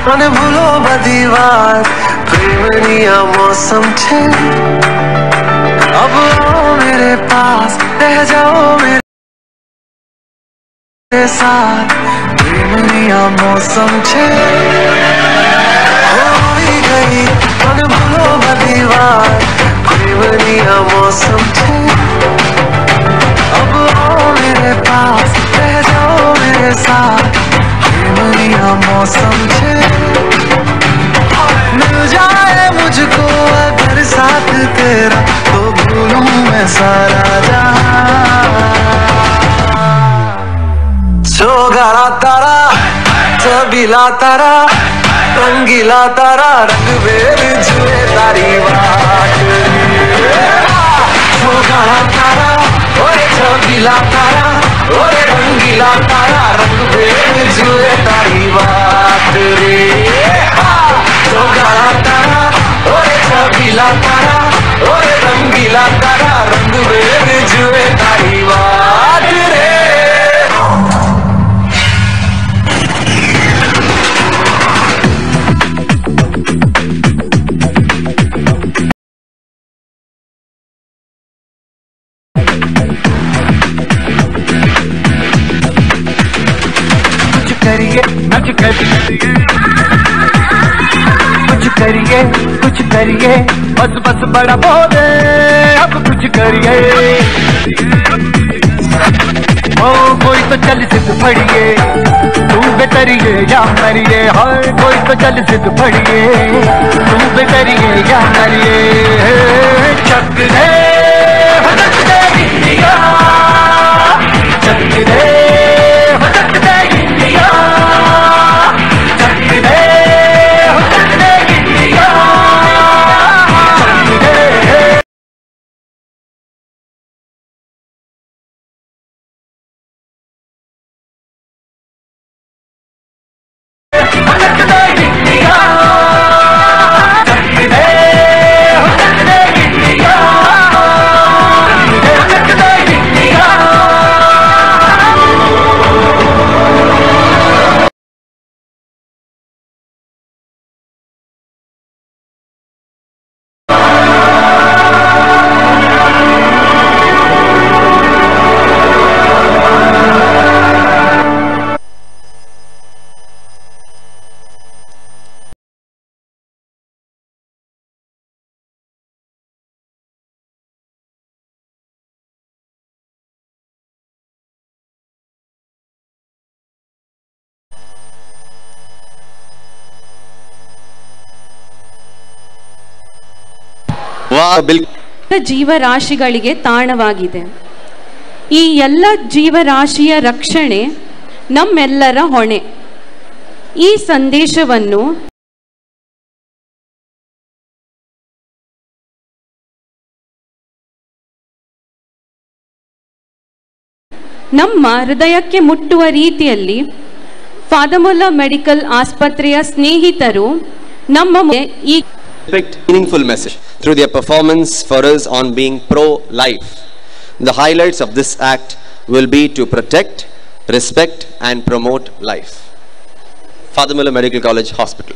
મને ભૂલો બધી વાત પ્રેમની આ મૌસમ છે अब आओ मेरे पास रह जाओ मेरे साथ प्रेमनी आ मौसम छे होई गई मन भूलो बधी बात प्रेमनी आ मौसम छे अब आओ मेरे पास रह जाओ मेरे साथ प्रेमनी आ मौसम छे मिल जाए मुझको अगर साथ तेरा तो भूलूं मैं सारा जहां चौगाड़ा तारा चबीला तारा रंगीला तारा रंग बेर जुए तारी बात चौगाड़ा तारा ओए चबीला तारा ओए रंगीला तारा रंग बेर जुए तारी बात रे चौगाड़ा तारा ओए चबीला तारा ओए रंगीला तारा रंग बेर जुए तारी बात रे कुछ करिए कुछ करिए कुछ करिए कुछ करिए बस बस बड़ा बोले अब कुछ करिए ओ कोई तो चल सिद्ध फड़िए तू बेतरिए या मरिए हाय कोई तो चल सिद्ध फड़िए तू बेतरिए या मरिए चक दे चक दे इंडिया चक दे चक दे इंडिया चक दे चक दे इंडिया चक दे ಜೀವರಾಶಿಗಳಿಗೆ ತಾಣವಾಗಿದೆ. ಈ ಎಲ್ಲ ಜೀವರಾಶಿಯ ರಕ್ಷಣೆ ನಮ್ಮೆಲ್ಲರ ಹೊಣೆ. ಈ ಸಂದೇಶವನ್ನು ನಮ್ಮ ಹೃದಯಕ್ಕೆ ಮುಟ್ಟುವ ರೀತಿಯಲ್ಲಿ ಫಾದಮುಲ್ಲಾ ಮೆಡಿಕಲ್ ಆಸ್ಪತ್ರೆಯ ಸ್ನೇಹಿತರು ನಮ್ಮ ಈ meaningful message through their performance for us on being pro-life. The highlights of this act will be to protect, respect and promote life. Fadamullah Medical College Hospital.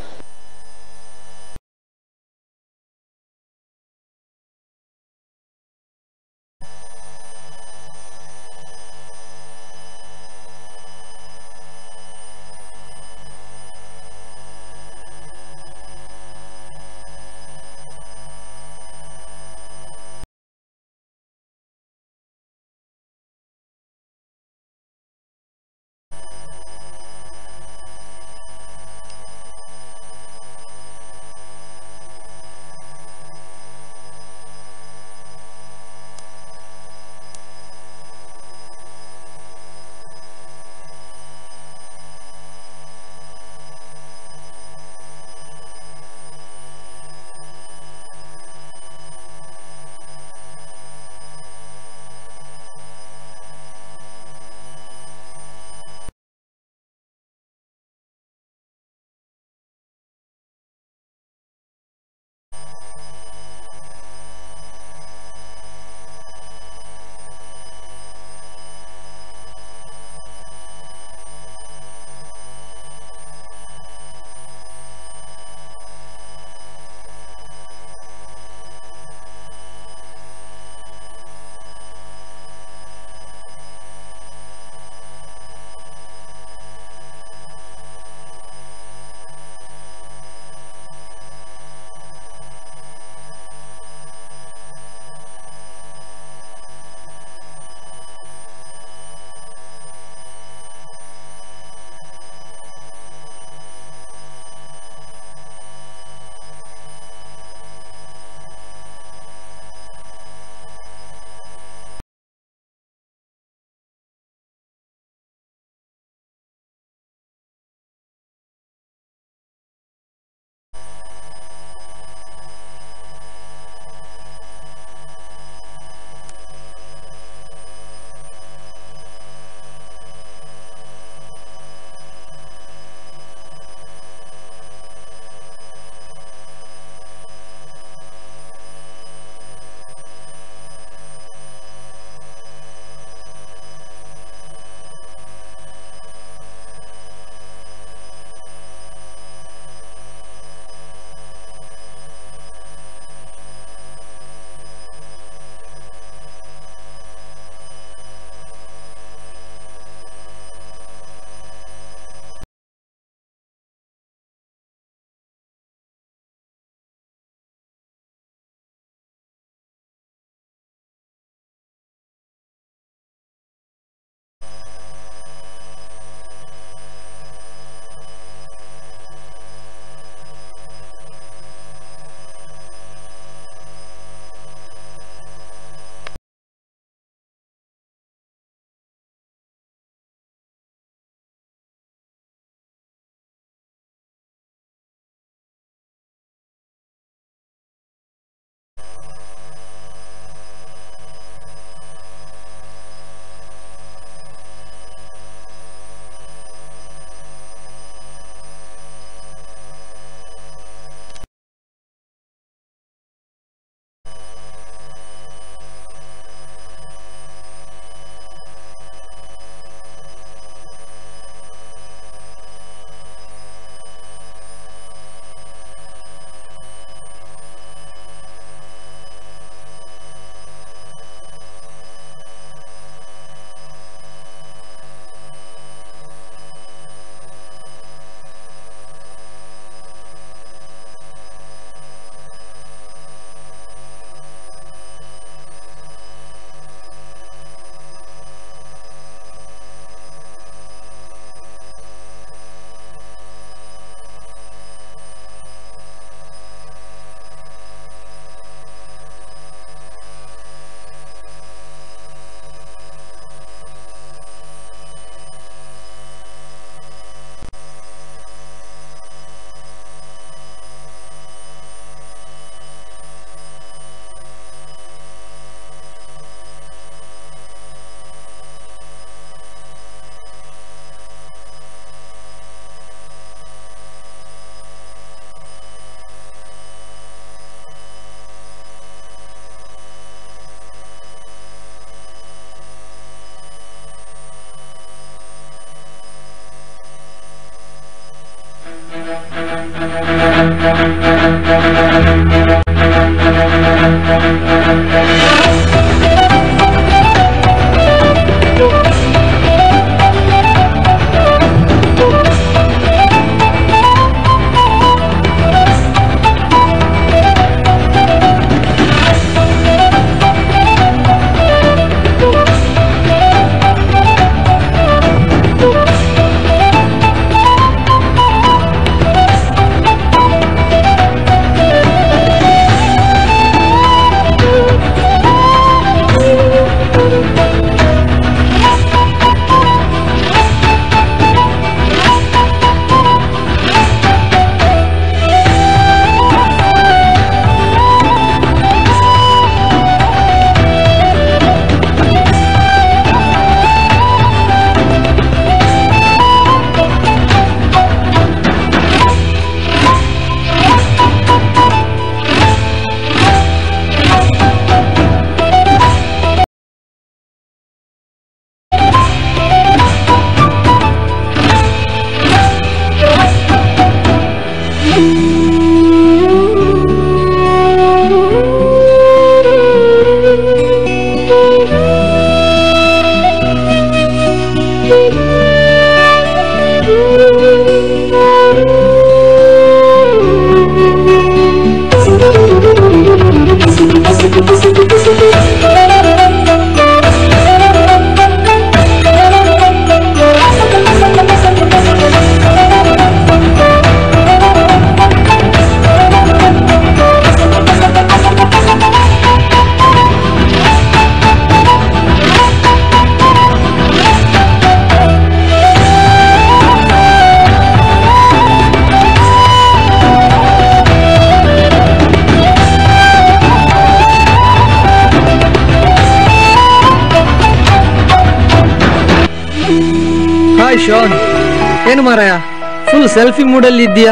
ಶಾನ್, ಏನು ಮಾರಾಯ ಫುಲ್ ಸೆಲ್ಫಿ ಮೂಡಲ್ಲಿ ಇದ್ದೀಯಾ?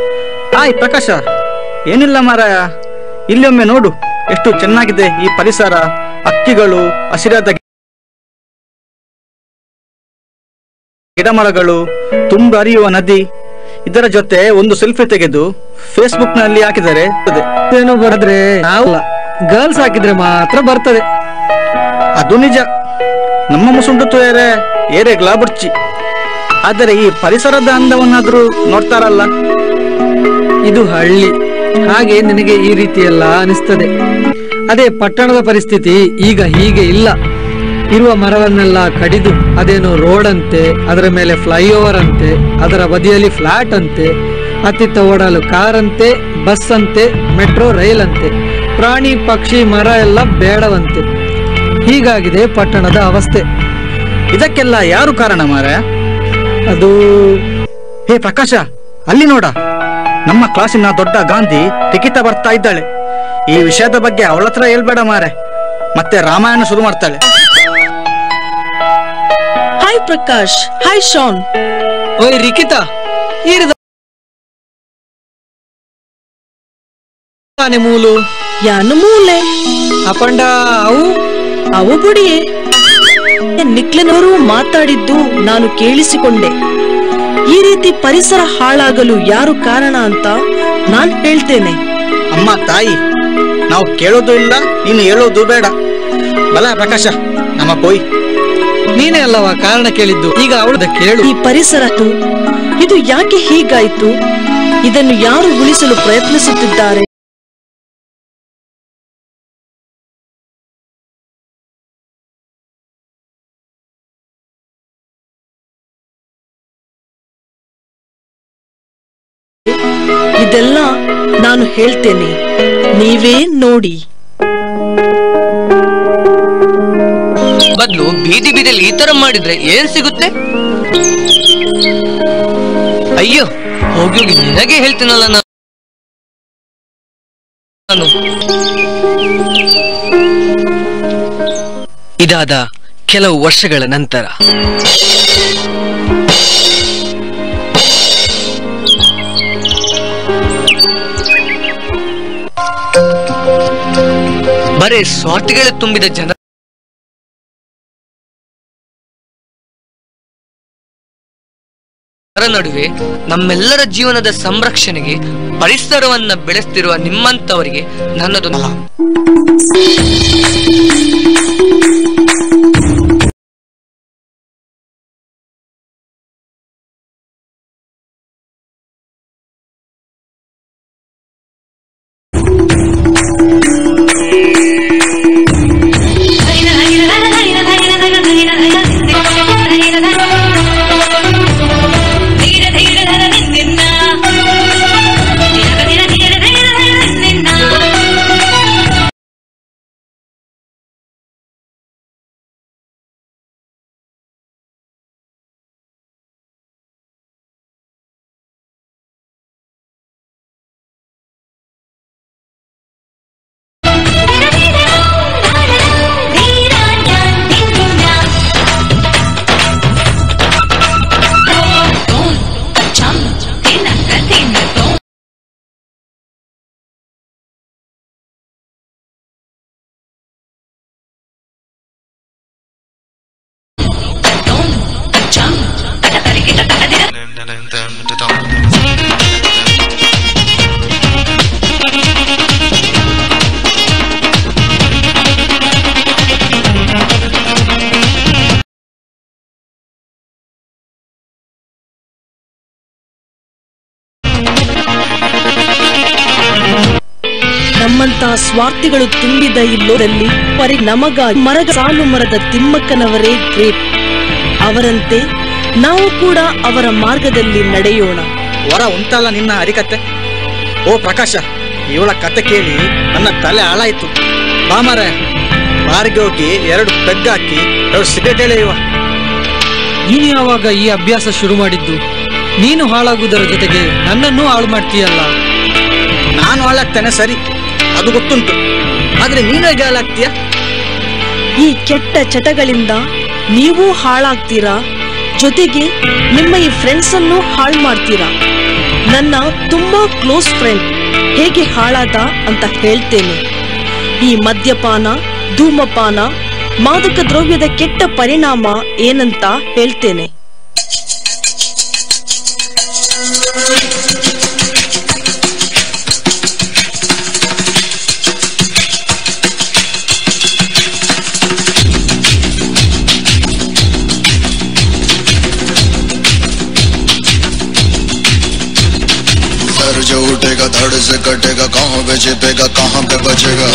ಹಾಯ್ ಪ್ರಕಾಶ, ಏನಿಲ್ಲ ಮಾರಾಯ, ಇಲ್ಲೊಮ್ಮೆ ನೋಡು ಎಷ್ಟು ಚೆನ್ನಾಗಿದೆ ಈ ಪರಿಸರ, ಹಕ್ಕಿಗಳು, ಹಸಿರಾದ ಗಿಡಮರಗಳು, ತುಂಬ ಹರಿಯುವ ನದಿ. ಇದರ ಜೊತೆ ಒಂದು ಸೆಲ್ಫಿ ತೆಗೆದು ಫೇಸ್ಬುಕ್ ನಲ್ಲಿ ಹಾಕಿದರೆ ಏನು ಬರದ್ರೆ ನಾವು ಗರ್ಲ್ಸ್ ಹಾಕಿದ್ರೆ ಮಾತ್ರ ಬರ್ತದೆ. ಅದು ನಿಜ, ನಮ್ಮ ಮುಸುಂಡು ಏರೆ ಏರೆ ಗ್ಲಾಬುರ್ಚಿ. ಆದರೆ ಈ ಪರಿಸರದ ಅಂದವನ್ನಾದ್ರೂ ನೋಡ್ತಾರಲ್ಲ. ಇದು ಹಳ್ಳಿ, ಹಾಗೆ ನಿನಗೆ ಈ ರೀತಿಯೆಲ್ಲ ಅನಿಸ್ತದೆ. ಅದೇ ಪಟ್ಟಣದ ಪರಿಸ್ಥಿತಿ ಈಗ ಹೀಗೆ ಇಲ್ಲ. ಇರುವ ಮರವನ್ನೆಲ್ಲ ಕಡಿದು ಅದೇನು ರೋಡ್ ಅಂತೆ, ಅದರ ಮೇಲೆ ಫ್ಲೈಓವರ್ ಅಂತೆ, ಅದರ ಬದಿಯಲ್ಲಿ ಫ್ಲಾಟ್ ಅಂತೆ, ಅತ್ತಿತ್ತ ಓಡಲು ಕಾರ್ ಅಂತೆ, ಬಸ್ ಅಂತೆ, ಮೆಟ್ರೋ ರೈಲ್ ಅಂತೆ, ಪ್ರಾಣಿ ಪಕ್ಷಿ ಮರ ಎಲ್ಲ ಬೇಡವಂತೆ. ಹೀಗಾಗಿದೆ ಪಟ್ಟಣದ ಅವಸ್ಥೆ. ಇದಕ್ಕೆಲ್ಲ ಯಾರು ಕಾರಣ ಮಾರ? ಅದು ಹೇ ಪ್ರಕಾಶ, ಅಲ್ಲಿ ನೋಡ, ನಮ್ಮ ಕ್ಲಾಸಿನ ದೊಡ್ಡ ಗಾಂಧಿ ಟಿಕಿತ ಬರ್ತಾ ಇದ್ದಾಳೆ. ಈ ವಿಷಯದ ಬಗ್ಗೆ ಅವಳ ಹತ್ರ ಹೇಳ್ಬೇಡ ಮಾರೆ, ಮತ್ತೆ ರಾಮಾಯಣ ಶುರು ಮಾಡ್ತಾಳೆ. Hi Prakash, hi Shaan. ಓಯ್ ರಿಕಿತಾ, ಮೂಲು ಯಾನು ಮೂಲೆ ಅಪಂಡ ಅವು ಅವು ಬುಡಿಯೇ. ನಿಕ್ಲನವರು ಮಾತಾಡಿದ್ದು ನಾನು ಕೇಳಿಸಿಕೊಂಡೆ. ಈ ರೀತಿ ಪರಿಸರ ಹಾಳಾಗಲು ಯಾರು ಕಾರಣ ಅಂತ ನಾನ್ ಹೇಳ್ತೇನೆ. ಅಮ್ಮ ತಾಯಿ, ನಾವು ಕೇಳೋದು ಇಲ್ಲ, ನೀನು ಹೇಳೋದು ಬೇಡ. ಬಲ ಪ್ರಕಾಶ, ನಮ್ಮ ಪೋಯ್. ನೀನೇ ಅಲ್ಲವಾ ಕಾರಣ ಕೇಳಿದ್ದು, ಈಗ ಅವಳದ ಕೇಳು. ಈ ಪರಿಸರ ಇದು ಯಾಕೆ ಹೀಗಾಯ್ತು? ಇದನ್ನು ಯಾರು ಉಳಿಸಲು ಪ್ರಯತ್ನಿಸುತ್ತಿದ್ದಾರೆ? ಇದೆಲ್ಲ ನಾನು ಹೇಳ್ತೇನೆ, ನೀವೇ ನೋಡಿ. ಬದಲು ಬೀದಿ ಬೀದಿಯಲ್ಲಿ ಈ ತರ ಮಾಡಿದ್ರೆ ಏನ್ ಸಿಗುತ್ತೆ? ಅಯ್ಯೋ, ಹೋಗಿ ಹೋಗಿ ನಿನಗೆ ಹೇಳ್ತೀನಲ್ಲ ನಾನು. ಇದಾದ ಕೆಲವು ವರ್ಷಗಳ ನಂತರ ಬರೇ ಸ್ವಾರ್ಥಿಗಳೇ ತುಂಬಿದ ಜನ ನಡುವೆ ನಮ್ಮೆಲ್ಲರ ಜೀವನದ ಸಂರಕ್ಷಣೆಗೆ ಪರಿಸರವನ್ನ ಬೆಳೆಸ್ತಿರುವ ನಿಮ್ಮಂತವರಿಗೆ ನನ್ನದು ನಮ್ಮಂತಹ ಸ್ವಾರ್ಥಿಗಳು ತುಂಬಿದ ಈ ಲೋಕದಲ್ಲಿ ಪರಿ ನಮಗಾಗಿ ಮರದ ಸಾಲು ಮರದ ತಿಮ್ಮಕ್ಕನವರೇ ಗ್ರೇಟ್. ಅವರಂತೆ ನಾವು ಕೂಡ ಅವರ ಮಾರ್ಗದಲ್ಲಿ ನಡೆಯೋಣ. ವರ ಉಂಟಲ್ಲ ನಿನ್ನ ಹರಿಕತೆ. ಓ ಪ್ರಕಾಶ, ಇವಳ ಕತೆ ಕೇಳಿ ನನ್ನ ತಲೆ ಹಾಳಾಯ್ತು. ಬಾಮರ ಬಾರಿಗೆ ಹೋಗಿ ಎರಡು ಪೆಗ್ ಹಾಕಿ ಎರಡು ಸಿಗರೇಟ್ ಎಳೆಯುವ. ನೀನು ಯಾವಾಗ ಈ ಅಭ್ಯಾಸ ಶುರು ಮಾಡಿದ್ದು? ನೀನು ಹಾಳಾಗುವುದರ ಜೊತೆಗೆ ನನ್ನನ್ನು ಹಾಳು ಮಾಡ್ತೀಯಲ್ಲ. ನಾನು ಹಾಳಾಗ್ತೇನೆ ಸರಿ, ಅದು ಗೊತ್ತುಂಟು, ಆದ್ರೆ ನೀನು ಹೇಗೆ ಹಾಳಾಗ್ತೀಯ? ಈ ಕೆಟ್ಟ ಚಟಗಳಿಂದ ನೀವು ಹಾಳಾಗ್ತೀರಾ, ಜೊತೆಗೆ ನಿಮ್ಮ ಈ ಫ್ರೆಂಡ್ಸ್ ಅನ್ನು ಹಾಳು ಮಾಡ್ತೀರಾ. ನನ್ನ ತುಂಬಾ ಕ್ಲೋಸ್ ಫ್ರೆಂಡ್ ಹೇಗೆ ಹಾಳಾದ ಅಂತ ಹೇಳ್ತೇನೆ. ಈ ಮದ್ಯಪಾನ, ಧೂಮಪಾನ, ಮಾದಕ ದ್ರವ್ಯದ ಕೆಟ್ಟ ಪರಿಣಾಮ ಏನಂತ ಹೇಳ್ತೇನೆ. जो उठेगा धड़ से कटेगा, कहाँ पे छिपेगा कहाँ पे बचेगा।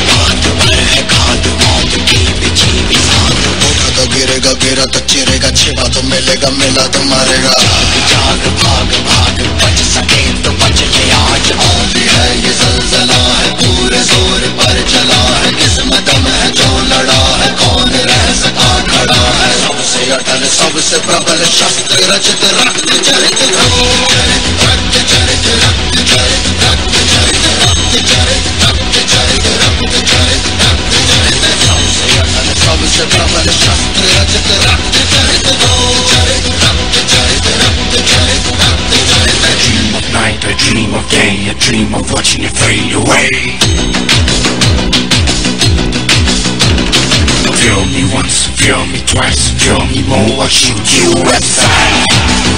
उठा तो गिरेगा, गिरा तो चिरेगा, छिपा तो मिलेगा, मिला तो मारेगा। जाग भाग भाग बच सके तो बच ले आज, आंधी है ये ज़लज़ला है, पूरे जोर पर चला है, किस्मत में है जो लड़ा है, कौन रह सका खड़ा है। सबसे अटल सबसे प्रबल शस्त्र रचित रक्त चरित चरित रक्त चरित रक्त चरित रक्त चरित रक्त चरित रक्त चरित प्रबल शस्त्र रजत रक्त चरित दो चरित रक्त चरित रक्त चरित रक्त चरित I dream of night, I dream of day, I dream of watching it fade away. Feel me once, feel me twice, feel me more, I'll shoot you aside.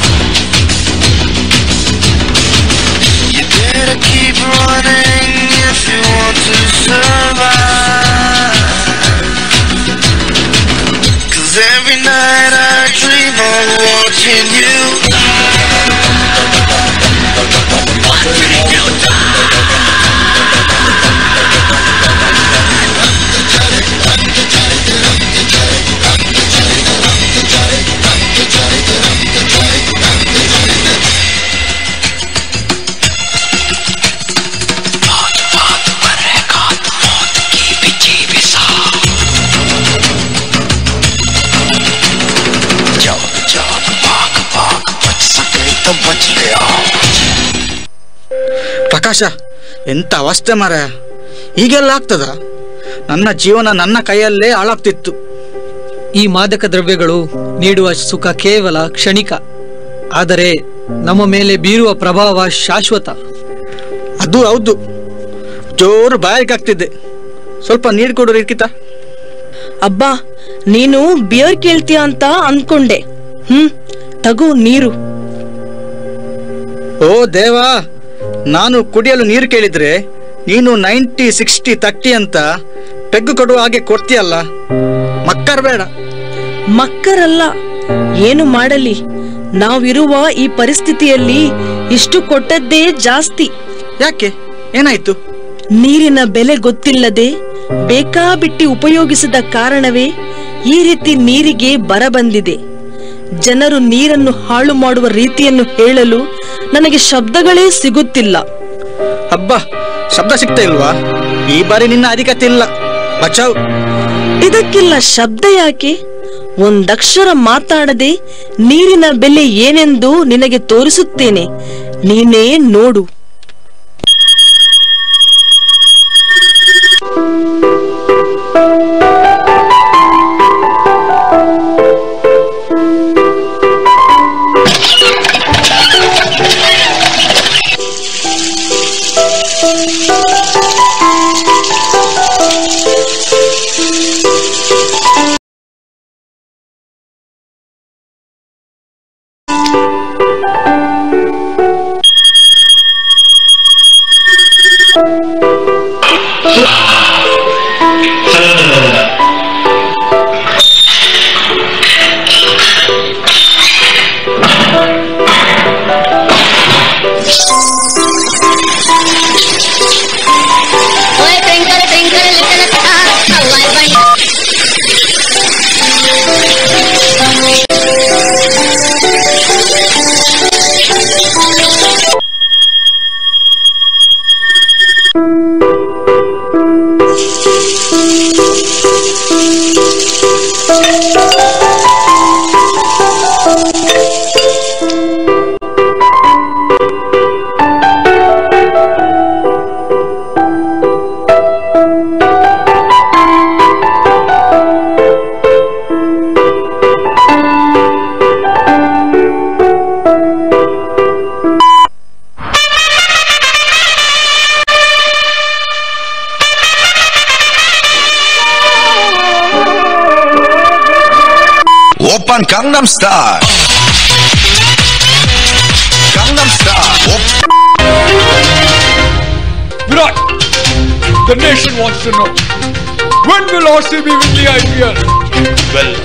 You better keep running if you want to survive. Cause every night I dream of watching you watching you ಪ್ರಕಾಶ, ಎಂತ ಅವಸ್ಥೆ ಮಾರ! ಹೀಗೆಲ್ಲ ಆಗ್ತದ? ನನ್ನ ಜೀವನ ನನ್ನ ಕೈಯಲ್ಲೇ ಹಾಳಾಗ್ತಿತ್ತು. ಈ ಮಾದಕ ದ್ರವ್ಯಗಳು ನೀಡುವ ಸುಖ ಕೇವಲ ಕ್ಷಣಿಕ, ಆದರೆ ನಮ್ಮ ಮೇಲೆ ಬೀರುವ ಪ್ರಭಾವ ಶಾಶ್ವತ. ಅದು ಹೌದು. ಜೋರು ಬಾಯಾರಿಕಾಗ್ತಿದ್ದೆ, ಸ್ವಲ್ಪ ನೀರು ಕೊಡು ರಿಕಿತ. ಅಬ್ಬಾ, ನೀನು ಬಿಯರ್ ಕೇಳ್ತೀಯ ಅಂತ ಅನ್ಕೊಂಡೆ. ಹ್ಮ್, ತಗೋ ನೀರು. ಓ ದೇವಾ, ನಾನು ಕುಡಿಯಲು ನೀರು ಕೇಳಿದ್ರೆ ನೀನು ನೈಂಟಿ ಸಿಕ್ಸ್ಟಿ ತರ್ಟಿ ಅಂತ ಪೆಗ್ಗು ಕೊಡುವ ಹಾಗೆ ಕೊಡ್ತೀಯಲ್ಲ. ಮಕ್ಕರ್ ಬೇಡ. ಮಕ್ಕರಲ್ಲ, ಏನು ಮಾಡಲಿ, ನಾವಿರುವ ಈ ಪರಿಸ್ಥಿತಿಯಲ್ಲಿ ಇಷ್ಟು ಕೊಟ್ಟದ್ದೇ ಜಾಸ್ತಿ. ಯಾಕೆ, ಏನಾಯ್ತು? ನೀರಿನ ಬೆಲೆ ಗೊತ್ತಿಲ್ಲದೆ ಬೇಕಾಬಿಟ್ಟಿ ಉಪಯೋಗಿಸಿದ ಕಾರಣವೇ ಈ ರೀತಿ ನೀರಿಗೆ ಬರ ಬಂದಿದೆ. ಜನರು ನೀರನ್ನು ಹಾಳು ಮಾಡುವ ರೀತಿಯನ್ನು ಹೇಳಲು ನನಗೆ ಶಬ್ದಗಳೇ ಸಿಗುತ್ತಿಲ್ಲ. ಹಬ್ಬ, ಶಬ್ದ ಸಿಗ್ತಾ ಇಲ್ವಾ? ಈ ಬಾರಿ ನಿನ್ನ ಅಧಿಕತೆ ಇಲ್ಲ. ಬಚಾವ್. ಇದಕ್ಕೆಲ್ಲ ಶಬ್ದ ಯಾಕೆ? ಒಂದಕ್ಷರ ಮಾತಾಡದೆ ನೀರಿನ ಬೆಲೆ ಏನೆಂದು ನಿನಗೆ ತೋರಿಸುತ್ತೇನೆ, ನೀನೇ ನೋಡು. Open Gangnam Style. Gangnam Style. Virat, the nation wants to know, when will R C B win the I P L? Well.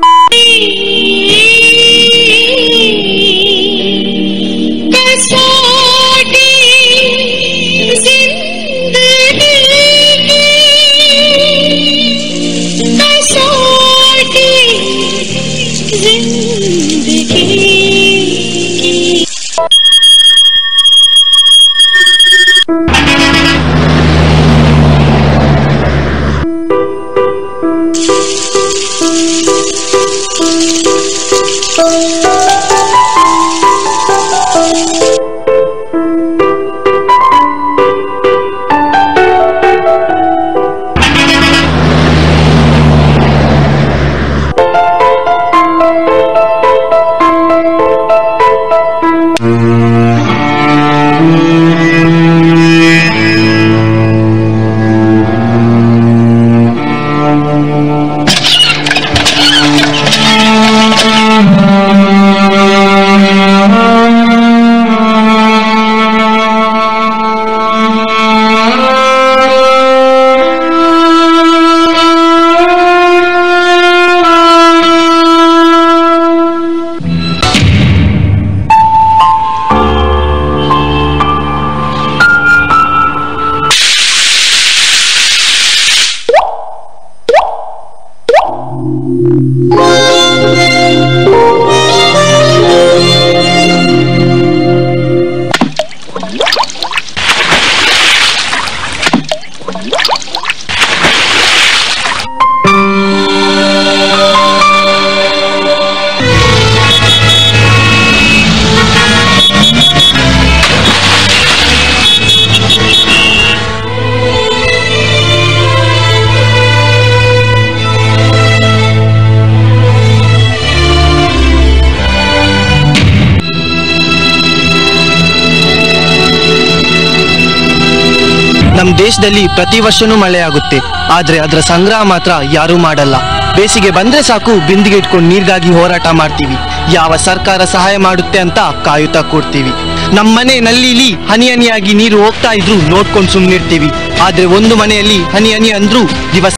ದೇಶದಲ್ಲಿ ಪ್ರತಿ ವರ್ಷನೂ ಮಳೆಯಾಗುತ್ತೆ, ಆದ್ರೆ ಅದರ ಸಂಗ್ರಹ ಮಾತ್ರ ಯಾರೂ ಮಾಡಲ್ಲ. ಬೇಸಿಗೆ ಬಂದ್ರೆ ಸಾಕು ಬಿಂದಿಗೆ ಇಟ್ಕೊಂಡು ನೀರಿಗಾಗಿ ಹೋರಾಟ ಮಾಡ್ತೀವಿ. ಯಾವ ಸರ್ಕಾರ ಸಹಾಯ ಮಾಡುತ್ತೆ ಅಂತ ಕಾಯುತ್ತಾ ಕೂರ್ತೀವಿ. ನಮ್ಮನೆ ನಲ್ಲಿಲಿ ಹನಿ ಹನಿಯಾಗಿ ನೀರು ಹೋಗ್ತಾ ಇದ್ರು ನೋಡ್ಕೊಂಡು ಸುಮ್ಮನಿರ್ತೀವಿ. ಆದ್ರೆ ಒಂದು ಮನೆಯಲ್ಲಿ ಹನಿ ಹನಿ ಅಂದ್ರೂ ದಿವಸ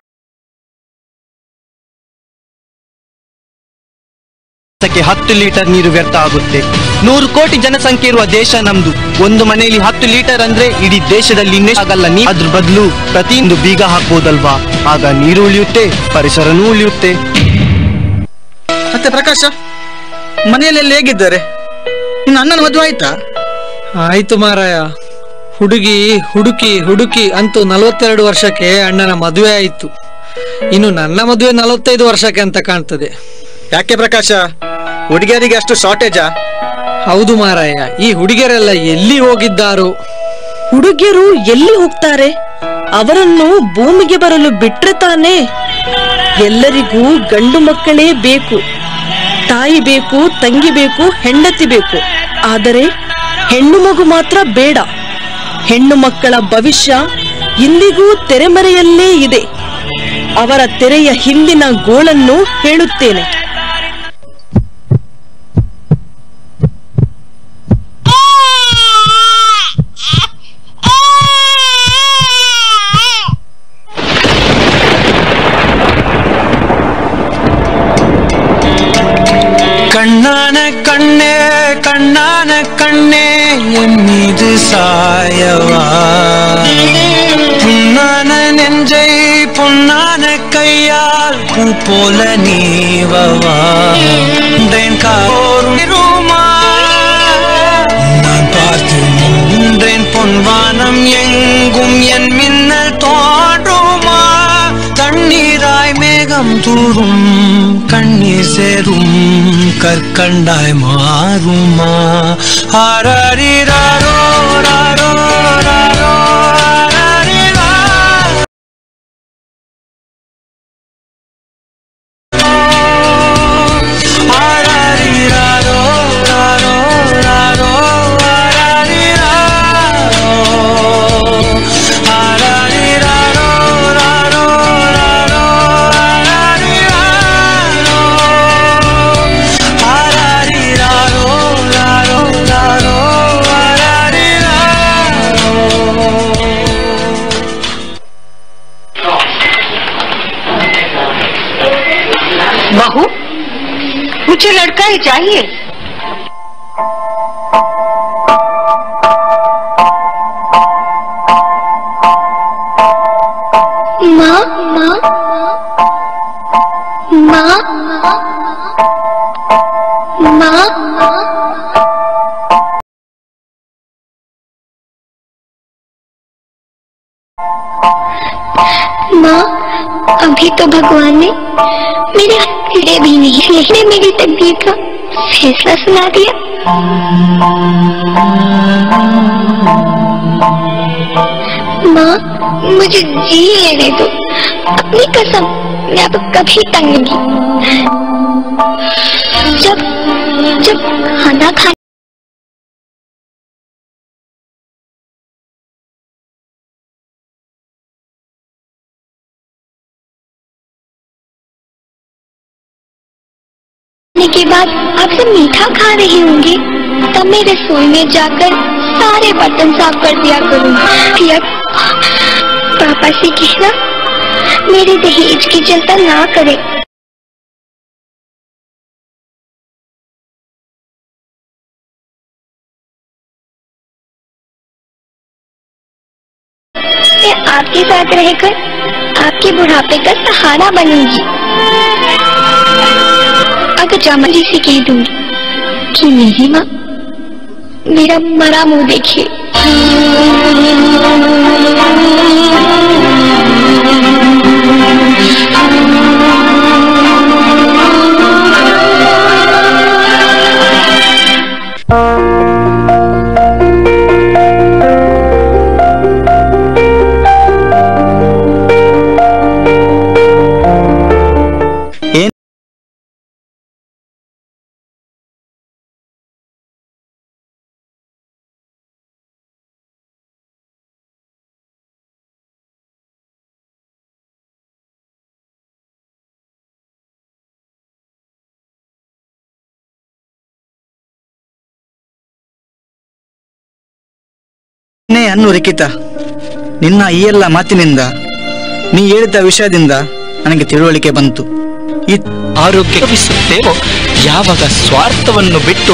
ಹತ್ತು ಲೀಟರ್ ನೀರು ವ್ಯರ್ಥ ಆಗುತ್ತೆ. ನೂರು ಕೋಟಿ ಜನಸಂಖ್ಯೆ ಇರುವ ದೇಶ ನಮ್ದು. ಒಂದು ಮನೆಯಲ್ಲಿ ಹತ್ತು ಲೀಟರ್ ಅಂದ್ರೆ ಇಡೀ ದೇಶದಲ್ಲಿ ಆಗಲ್ಲ. ನೀ ಅದ್ರ ಬದಲು ಪ್ರತಿಯೊಂದು ಬೀಗ ಹಾಕ್ಬೋದಲ್ವಾ? ಆಗ ನೀರು ಉಳಿಯುತ್ತೆ, ಪರಿಸರನೂ ಉಳಿಯುತ್ತೆ. ಮತ್ತೆ ಪ್ರಕಾಶ, ಮನೆಯಲ್ಲಿ ಹೇಗಿದ್ದಾರೆ? ಇನ್ನು ಅಣ್ಣನ ಮದುವೆ ಆಯ್ತಾ? ಆಯ್ತು ಮಾರಾಯ. ಹುಡುಗಿ ಹುಡುಕಿ ಹುಡುಕಿ ಅಂತೂ ನಲವತ್ತೆರಡು ವರ್ಷಕ್ಕೆ ಅಣ್ಣನ ಮದುವೆ ಆಯ್ತು. ಇನ್ನು ನನ್ನ ಮದುವೆ ನಲವತ್ತೈದು ವರ್ಷಕ್ಕೆ ಅಂತ ಕಾಣ್ತದೆ. ಯಾಕೆ ಪ್ರಕಾಶ, ಹುಡುಗಿಯರಿಗೆ ಅಷ್ಟು ಶಾರ್ಟೇಜಾ? ಹೌದು ಮಾರಾಯ, ಈ ಹುಡುಗಿಯರೆಲ್ಲ ಎಲ್ಲಿ ಹೋಗಿದ್ದಾರೋ? ಹುಡುಗಿಯರು ಎಲ್ಲಿ ಹೋಗ್ತಾರೆ? ಅವರನ್ನು ಭೂಮಿಗೆ ಬರಲು ಬಿಟ್ರೆ ತಾನೇ. ಎಲ್ಲರಿಗೂ ಗಂಡು ಮಕ್ಕಳೇ ಬೇಕು, ತಾಯಿ ಬೇಕು, ತಂಗಿ ಬೇಕು, ಹೆಂಡತಿ ಬೇಕು. ಆದರೆ ಹೆಣ್ಣು ಮಗು ಮಾತ್ರ ಬೇಡ. ಹೆಣ್ಣು ಮಕ್ಕಳ ಭವಿಷ್ಯ ಇಂದಿಗೂ ತೆರೆಮರೆಯಲ್ಲೇ ಇದೆ. ಅವರ ತೆರೆಯ ಹಿಂದಿನ ಗೋಳನ್ನು ಹೇಳುತ್ತೇನೆ. கண்ணான கண்ணே கண்ணான கண்ணே என் மீது சாயவா, புண்ணான நெஞ்சை பொன்னான கையால் பூ போல நீவவா. நான் பார்த்து நின்றேன் பொன்வானம் எங்கும் என் மின்னல் தோன்றுமா. தண்ணீராய் மேகம் தூரும் கண்ணீர் சேரும் கற்கண்டாய் மாறுமா. ஆராரிராரோ ராரோ ராரோ बहू, मुझे लड़का ही चाहिए। माँ माँ माँ माँ माँ, अभी तो भगवान ने मेरे कीड़े भी नहीं लेकिन मेरी तकदीर का फैसला सुना दिया। माँ, मुझे जी लेने दो, अपनी कसम मैं अब कभी तंग नहीं। जब जब खाना खा के बाद आप सब मीठा खा रहे होंगे, तब मैं रसोई में जाकर सारे बर्तन साफ कर दिया करूँगी। पापा से कहना मेरे दहेज की चिंता ना करे। मैं आपके साथ रहकर आपके बुढ़ापे का सहारा बनूंगी। अगर जामा जी से कह दूंगी कि मेरी माँ मेरा मरा मुंह देखे। ನೇ ಅನ್ನು ರಿಕಿತ, ನಿನ್ನ ಈ ಎಲ್ಲ ಮಾತಿನಿಂದ, ನೀ ಹೇಳಿದ ವಿಷಯದಿಂದ ನನಗೆ ತಿಳುವಳಿಕೆ ಬಂತು. ಈ ಆರೋಗ್ಯ ಲಭಿಸುತ್ತೇವೋ ಯಾವಾಗ ಸ್ವಾರ್ಥವನ್ನು ಬಿಟ್ಟು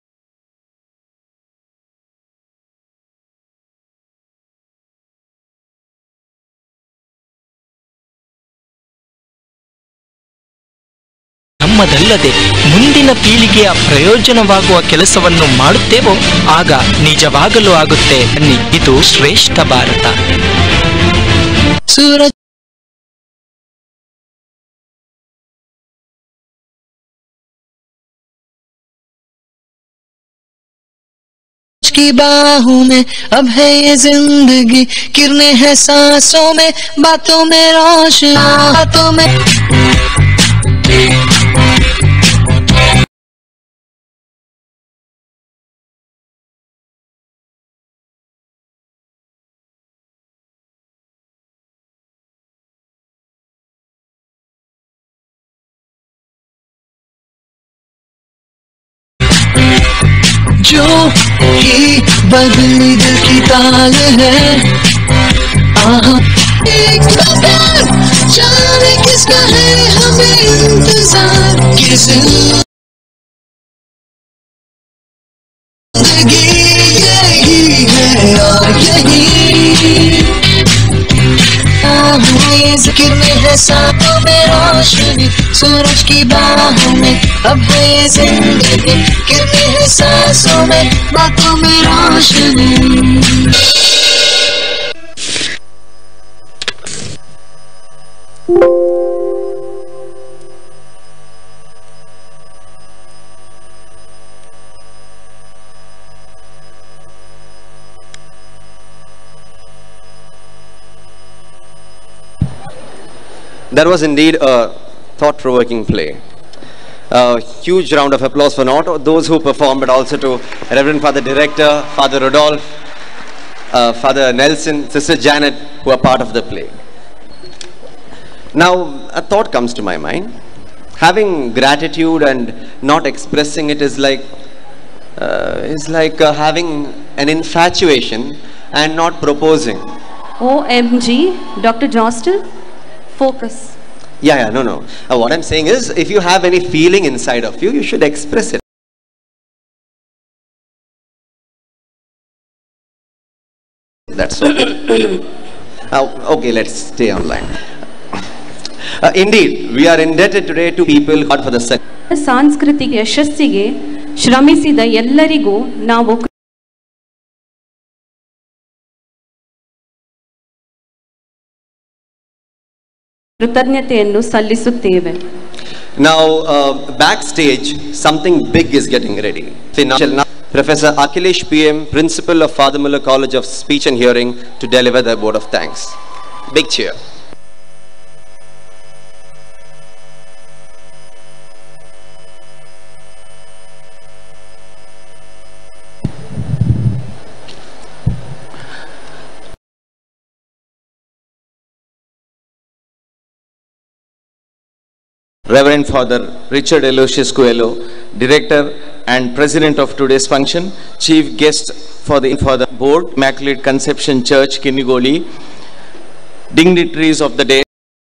ನಮ್ಮದಲ್ಲದೆ ಮುಂದಿನ ಪೀಳಿಗೆಯ ಪ್ರಯೋಜನವಾಗುವ ಕೆಲಸವನ್ನು ಮಾಡುತ್ತೇವೋ ಆಗ ನಿಜವಾಗಲೂ ಆಗುತ್ತೆ. ಬನ್ನಿ, ಇದು ಶ್ರೇಷ್ಠ ಭಾರತ. ಸೂರಜ್ की बाहों में अब है ये जिंदगी, किरणें हैं सांसों में, बातों में रोशनी, बातों में जो ही बदली दिल की ताल है, आहा एक बार जाने किसका है हमें इंतजार, कि जिंदगी यही है और यही ये जिक्र में है सांसों में रोशनी, सूरज की बाहों में अब है ये जिंदगी, किरणें हैं सांसों में, बातों में रोशनी. That was indeed a thought-provoking play. A huge round of applause for not those who performed, but also to Reverend Father Director, Father Rodolphe, uh, Father Nelson, Sister Janet, who are part of the play. Now, a thought comes to my mind. Having gratitude and not expressing it is like uh, is like uh, having an infatuation and not proposing. O M G, Doctor Jostel, focus. Yeah, yeah, no, no. Uh, what I'm saying is, if you have any feeling inside of you, you should express it. That's all. uh, okay, let's stay online. Uh, indeed, we are indebted today to people who for the second. ಸಾಂಸ್ಕೃತಿಕ ಯಶಸ್ಸಿಗೆ ಶ್ರಮಿಸಿದ ಎಲ್ಲರಿಗೂ ನಾವು ಕೃತಜ್ಞತೆಯನ್ನು ಸಲ್ಲಿಸುತ್ತೇವೆ. Now, uh, backstage, something big is getting ready. Professor Akhilesh P M, Principal of Father Muller College of Speech and Hearing, to deliver the word of thanks. Big cheer. Reverend Father Richard Aloysius Coelho, Director and President of today's function, Chief Guest for the, for the Board, Immaculate Conception Church, Kinnigoli, dignitaries of the day,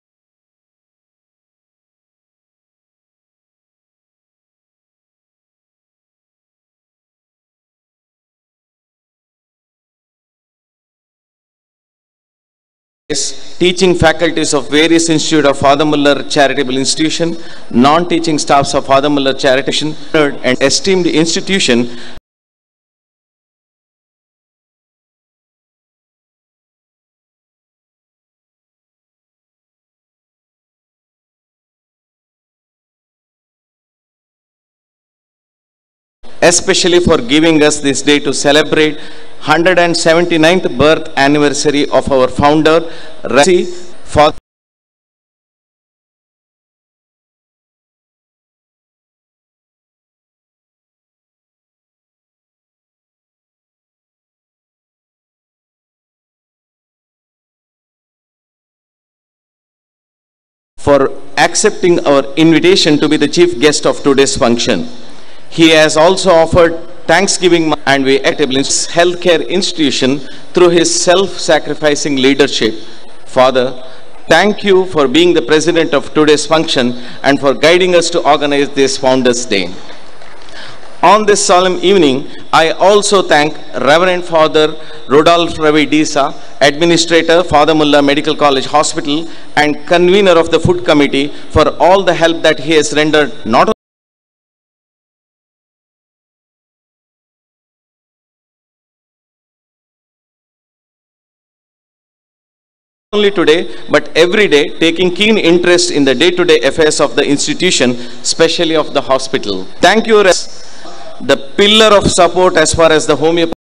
teaching faculties of various institutes of Father Muller Charitable Institution, non-teaching staffs of Father Muller Charitable and esteemed institution, especially for giving us this day to celebrate one hundred seventy-ninth birth anniversary of our founder, Rasi, for for accepting our invitation to be the chief guest of today's function. He has also offered Thanksgiving month, and we establish healthcare institution through his self-sacrificing leadership. Father, thank you for being the president of today's function and for guiding us to organize this Founders Day. On this solemn evening, I also thank Reverend Father Rodolphe Ravi Disa, Administrator, Father Mullah Medical College Hospital, and convener of the Food Committee for all the help that he has rendered not only today, but every day, taking keen interest in the day-to-day affairs of the institution, especially of the hospital. Thank you, the pillar of support as far as the homeopathy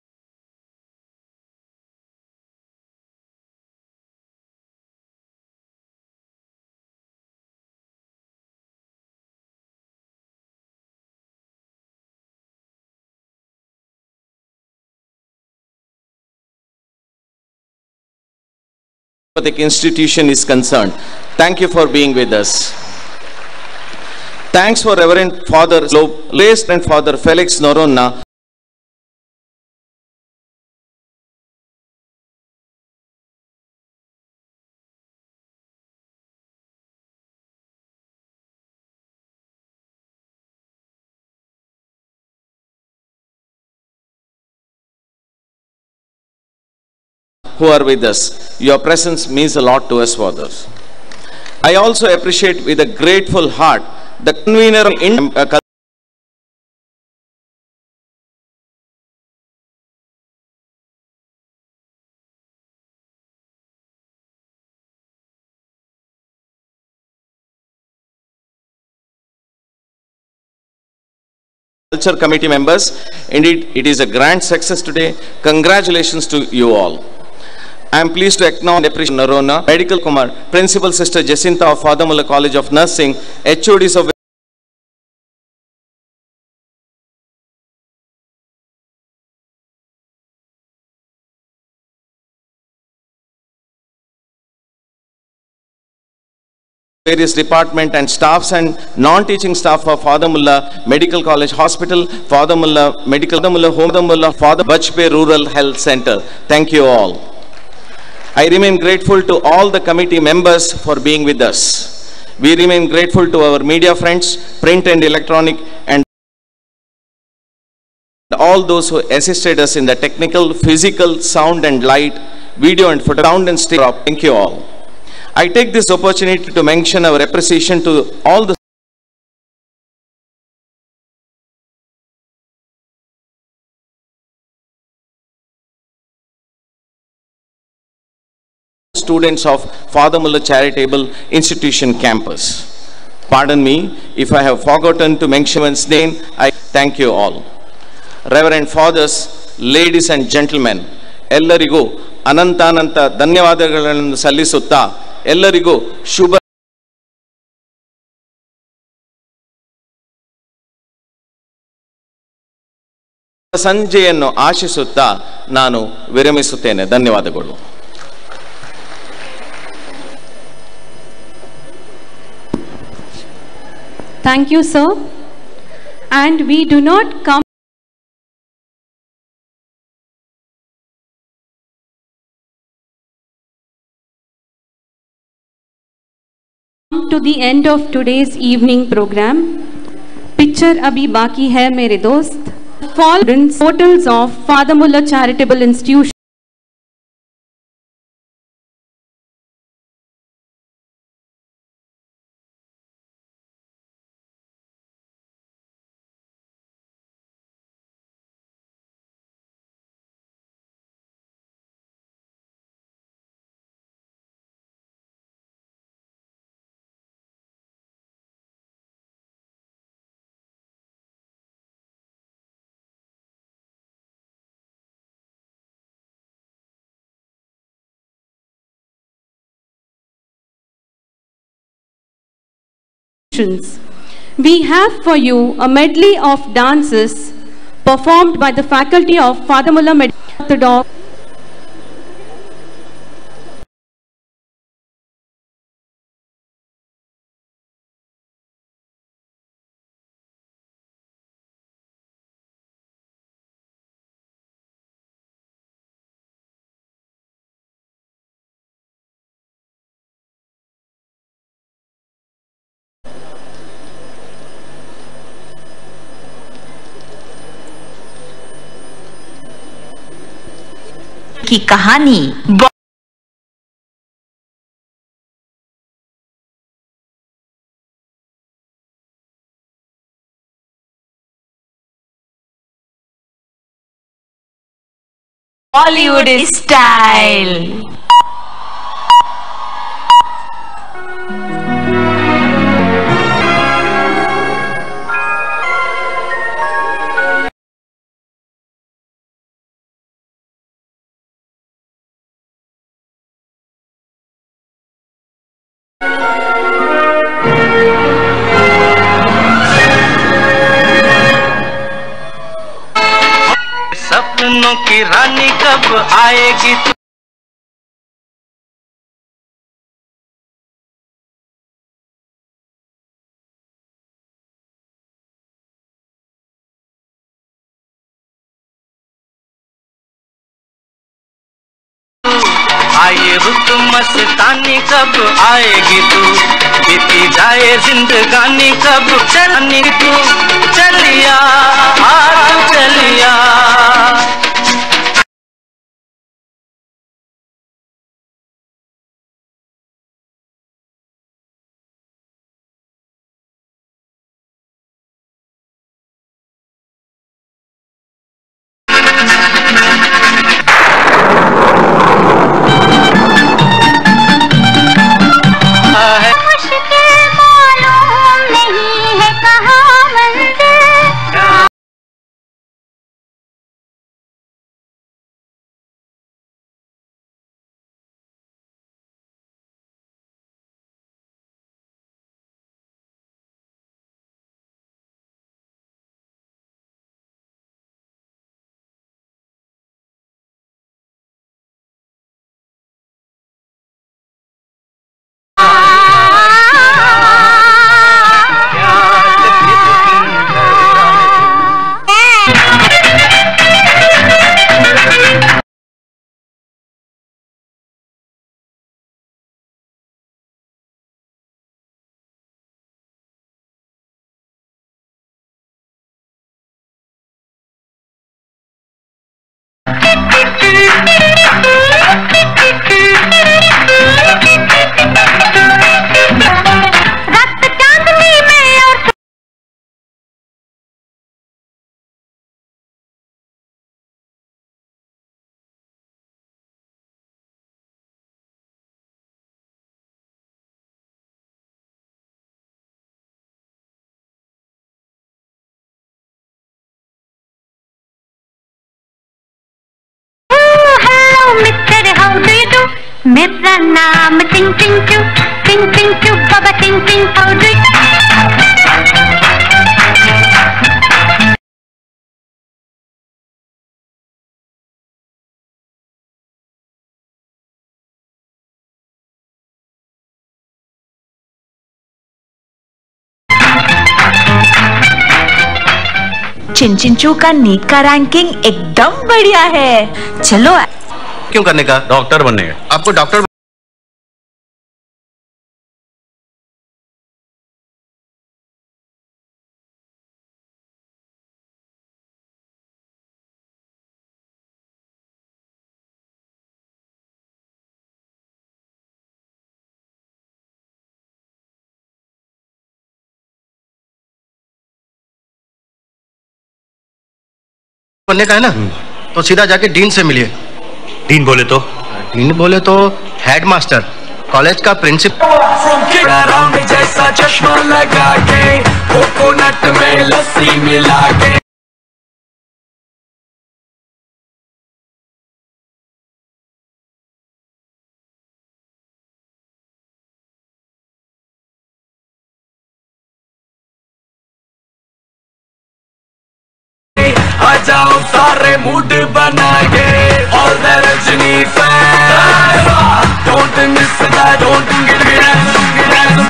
institution is concerned. Thank you for being with us. Thanks for Reverend Father Lace and Father Felix Noronna, who are with us. Your presence means a lot to us, fathers. I also appreciate with a grateful heart the convener in uh, Culture Committee members. Indeed, it is a grand success today. Congratulations to you all. I am pleased to acknowledge and appreciate Narona, Medical Kumar, Principal Sister Jacinta of Father Mullah College of Nursing, H O Ds of various department and staffs and non-teaching staff of Father Mullah Medical College Hospital, Father Mullah Medical, Father Mullah Home, Father Mullah, Father Bajpayee Rural Health Center. Thank you all. I remain grateful to all the committee members for being with us. We remain grateful to our media friends, print and electronic, and all those who assisted us in the technical, physical, sound and light, video and photo, sound and stage. Thank you all. I take this opportunity to mention our appreciation to all the students of Father Mullah Charitable Institution campus. Pardon me if I have forgotten to mention one's name. I thank you all. Reverend Fathers, ladies and gentlemen, ಎಲ್ಲರಿಗೂ ಅನಂತಾನಂತ ಧನ್ಯವಾದಗಳನ್ನು ಸಲ್ಲಿಸುತ್ತಾ ಎಲ್ಲರಿಗೂ ಶುಭ ಸಂಜೆಯನ್ನು ಆಶಿಸುತ್ತಾ ನಾನು ವಿರಮಿಸುತ್ತೇನೆ. ಧನ್ಯವಾದಗಳು. Thank you, sir. And we do not come to the end of today's evening program. Picture abhi baki hai mere dost. Fall portals of Father Mullah Charitable Institution. We have for you a medley of dances performed by the faculty of Father Mullah Medical Orthodox की कहानी Bollywood style. सपनों की रानी कब आएगी तू? आए रुत मस्तानी कब आएगी तू? बीती जाए जिंदगानी कब चलनी तू? चलिया हाथ चलिया मेरा नाम टिंग टिंग चू टिंग टिंग चू बाबा टिंग टिंग हाउ डू चिंचिंचू का नीट का रैंकिंग एकदम बढ़िया है। चलो क्यों करने का? डॉक्टर बनने का। आपको डॉक्टर बनने का है ना, तो सीधा जाके डीन से मिलिए। डीन बोले तो? डीन बोले तो हेडमास्टर, कॉलेज का प्रिंसिपल। जैसा चश्मा लगा के कोकोनट में लस्सी मिला के आ जाओ सारे मूड बना के all the Rajni fan don't miss that don't get me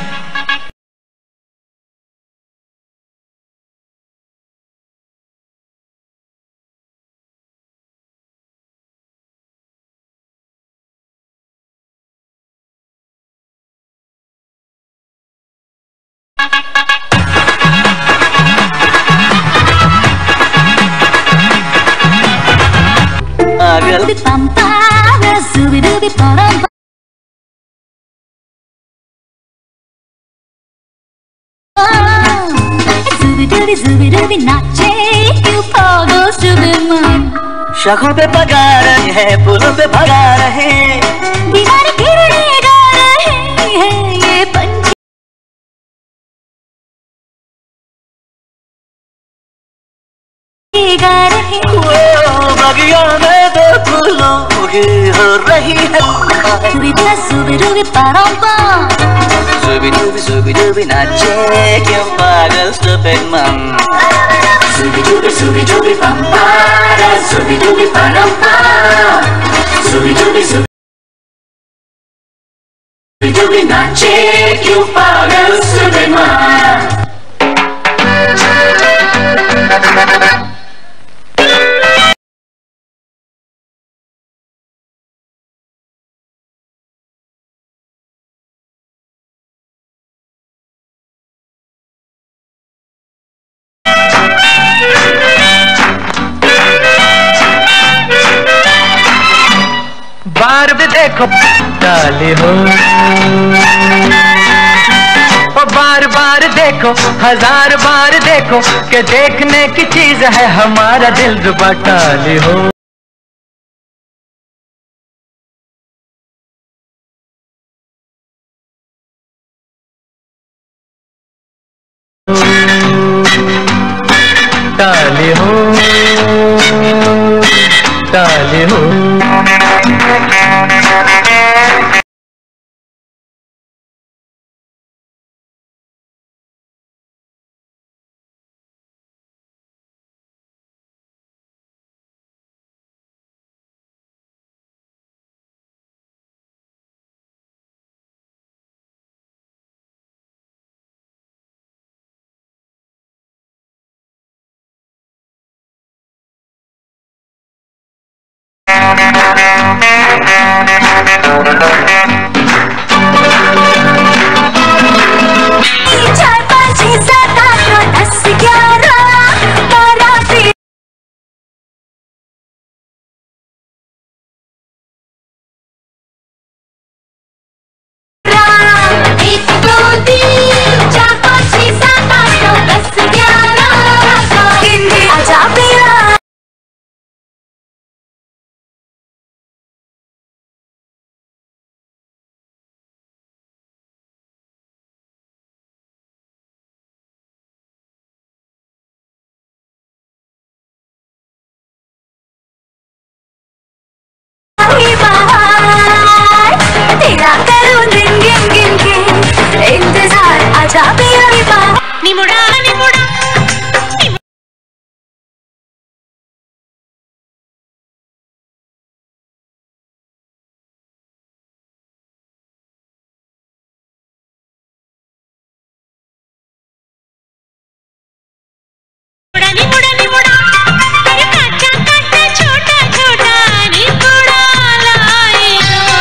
Pampa zooby dooby ba-dum. Zooby dooby zooby dooby नाचे क्यों पागल zooby man. शखों पे पगा रहे हैं, फूलों पे भगा रहे, बीमार किरणे गा रहे हैं ये पंछी गा रहे। ओ बगिया में दो फूलों की हो रही है। Zooby dooby zooby dooby ba-dum bum. Zooby dooby zooby dooby नाचे क्यों पागल stupid man. Zooby dooby zooby dooby bum ba, zooby dooby ba-dum bum. Zooby dooby zooby dooby नाचे क्यों पागल stupid man. बार भी देखो डाले हो, ओ बार बार देखो, हजार बार देखो, कि देखने की चीज है हमारा दिल रुबा डाले हो। डाले हो डाले हो चार पाँच छः सात आठ नौ दस ग्यारह बारह तेरह एक दो तीन चार पाँच छः सात आठ नौ दस ग्यारह हिंदी आजा पिया। तेरा करूं दिन गिन गिन के इंतजार आजा पिया निमुड़ा निमुड़ा निमुड़ा निमुड़ा काचा काचा छोटा छोटा निमुड़ा लाए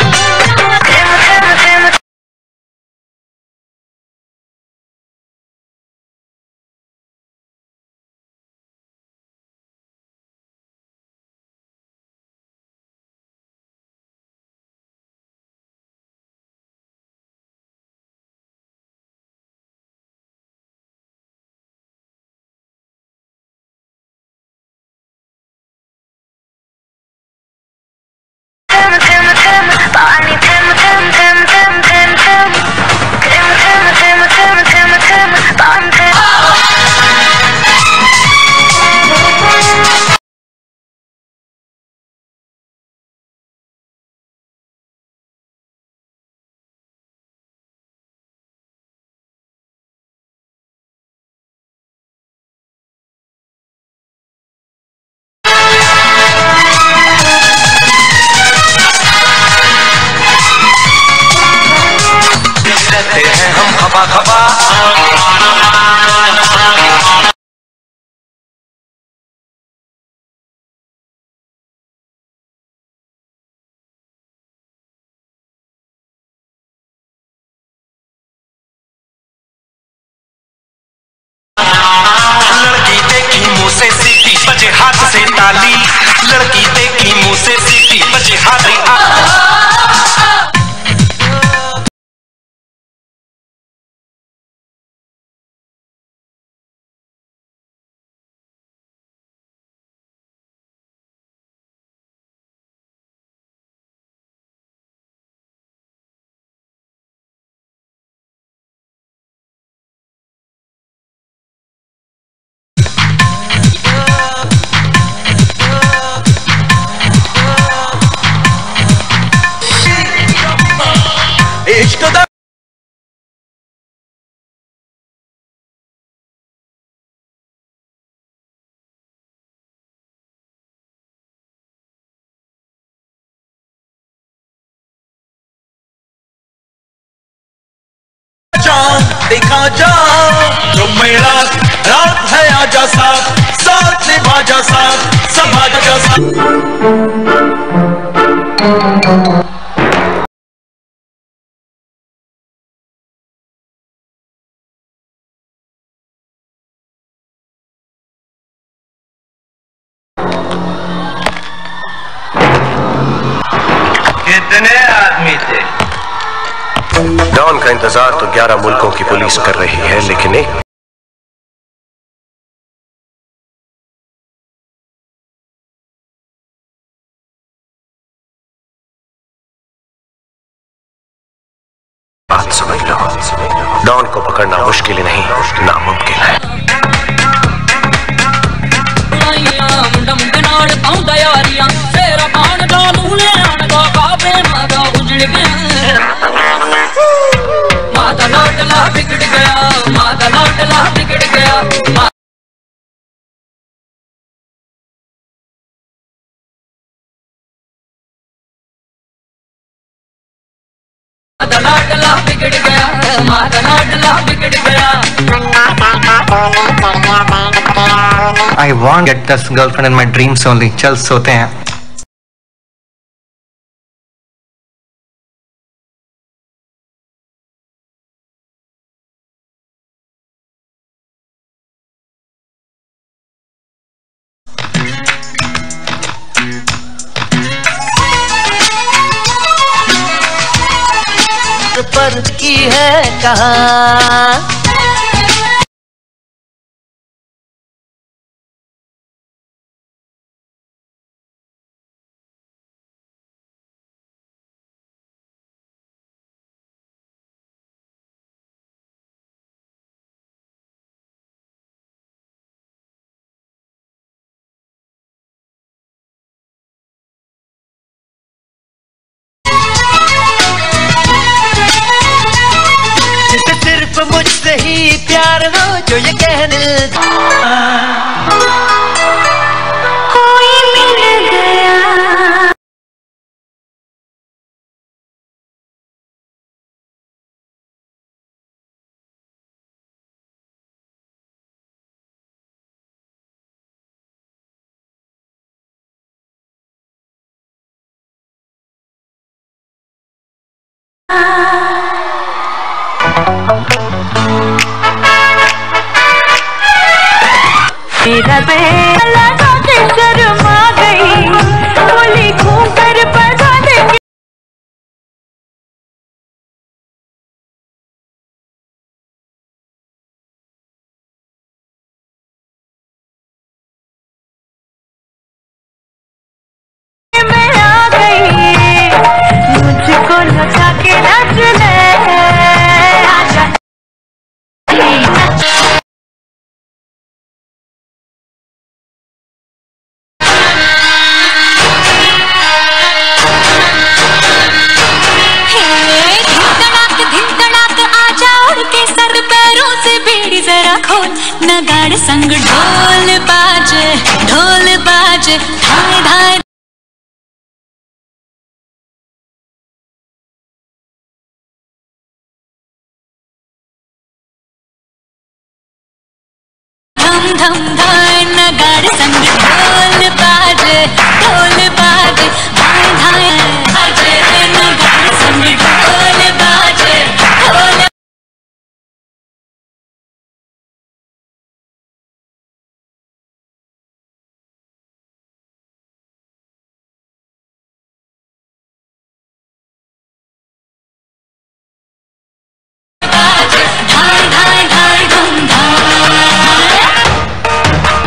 खबा खबा लड़की देखी मुँह से सीटी बजे हाथ से ताली, लड़की देखी मुँह से सीटी बजे हाथ से दिखा जा जो मेरा रात है आजा साथ साथ निभा जा साथ सभा जा साथ। कितने आदमी थे? डॉन का इंतजार तो ग्यारह मुल्कों की पुलिस कर रही है, लेकिन एक बात समझ लो, डॉन को पकड़ना मुश्किल नहीं, नामुमकिन है। माता लाडला बिगड़ गया, माता लाडला बिगड़ गया, माता लाडला बिगड़ गया, माता लाडला बिगड़ गया। I want to get this girlfriend in my dreams only. चल सोते हैं। पर की है कहाँ मुझसे ही प्यार हो जो ये कहने कोई मिल गया। मेरा बेला जाके शर्मा गई, बोली घूम कर बजा देंगे। मैं आ गई, मुझको लगा के नच ले आजा। नगाड़ संग ढोल बाजे, ढोल बाजे, धाय धाय धम धम धाय, नगाड़ संग ढोल बाजे, ढोल बाजे, धाय धाय बाजे, नगाड़ संग ढोल बाजे, ढोल धाय धाय धाय धूम धाय।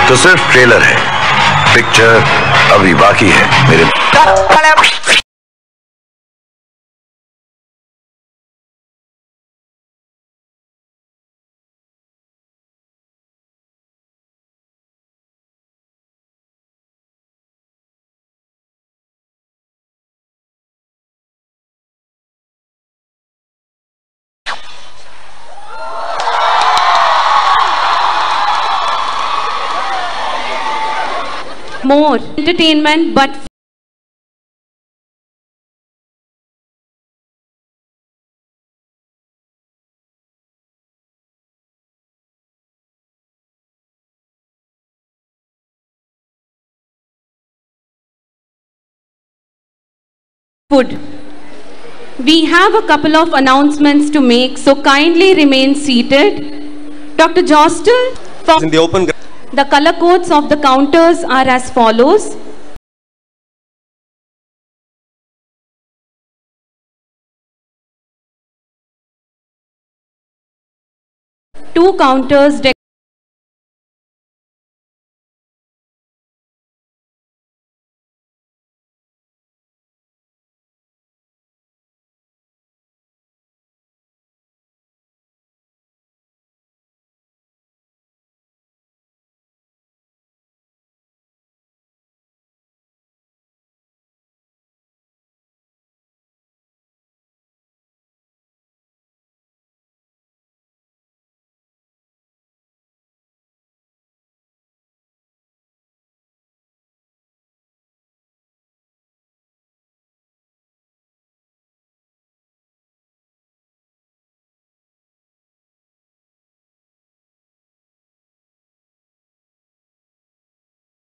तो सिर्फ ट्रेलर है, पिक्चर अभी बाकी है मेरे। More entertainment, but food. We have a couple of announcements to make, so kindly remain seated. Doctor Jostel, for in the open. The color codes of the counters are as follows. Two counters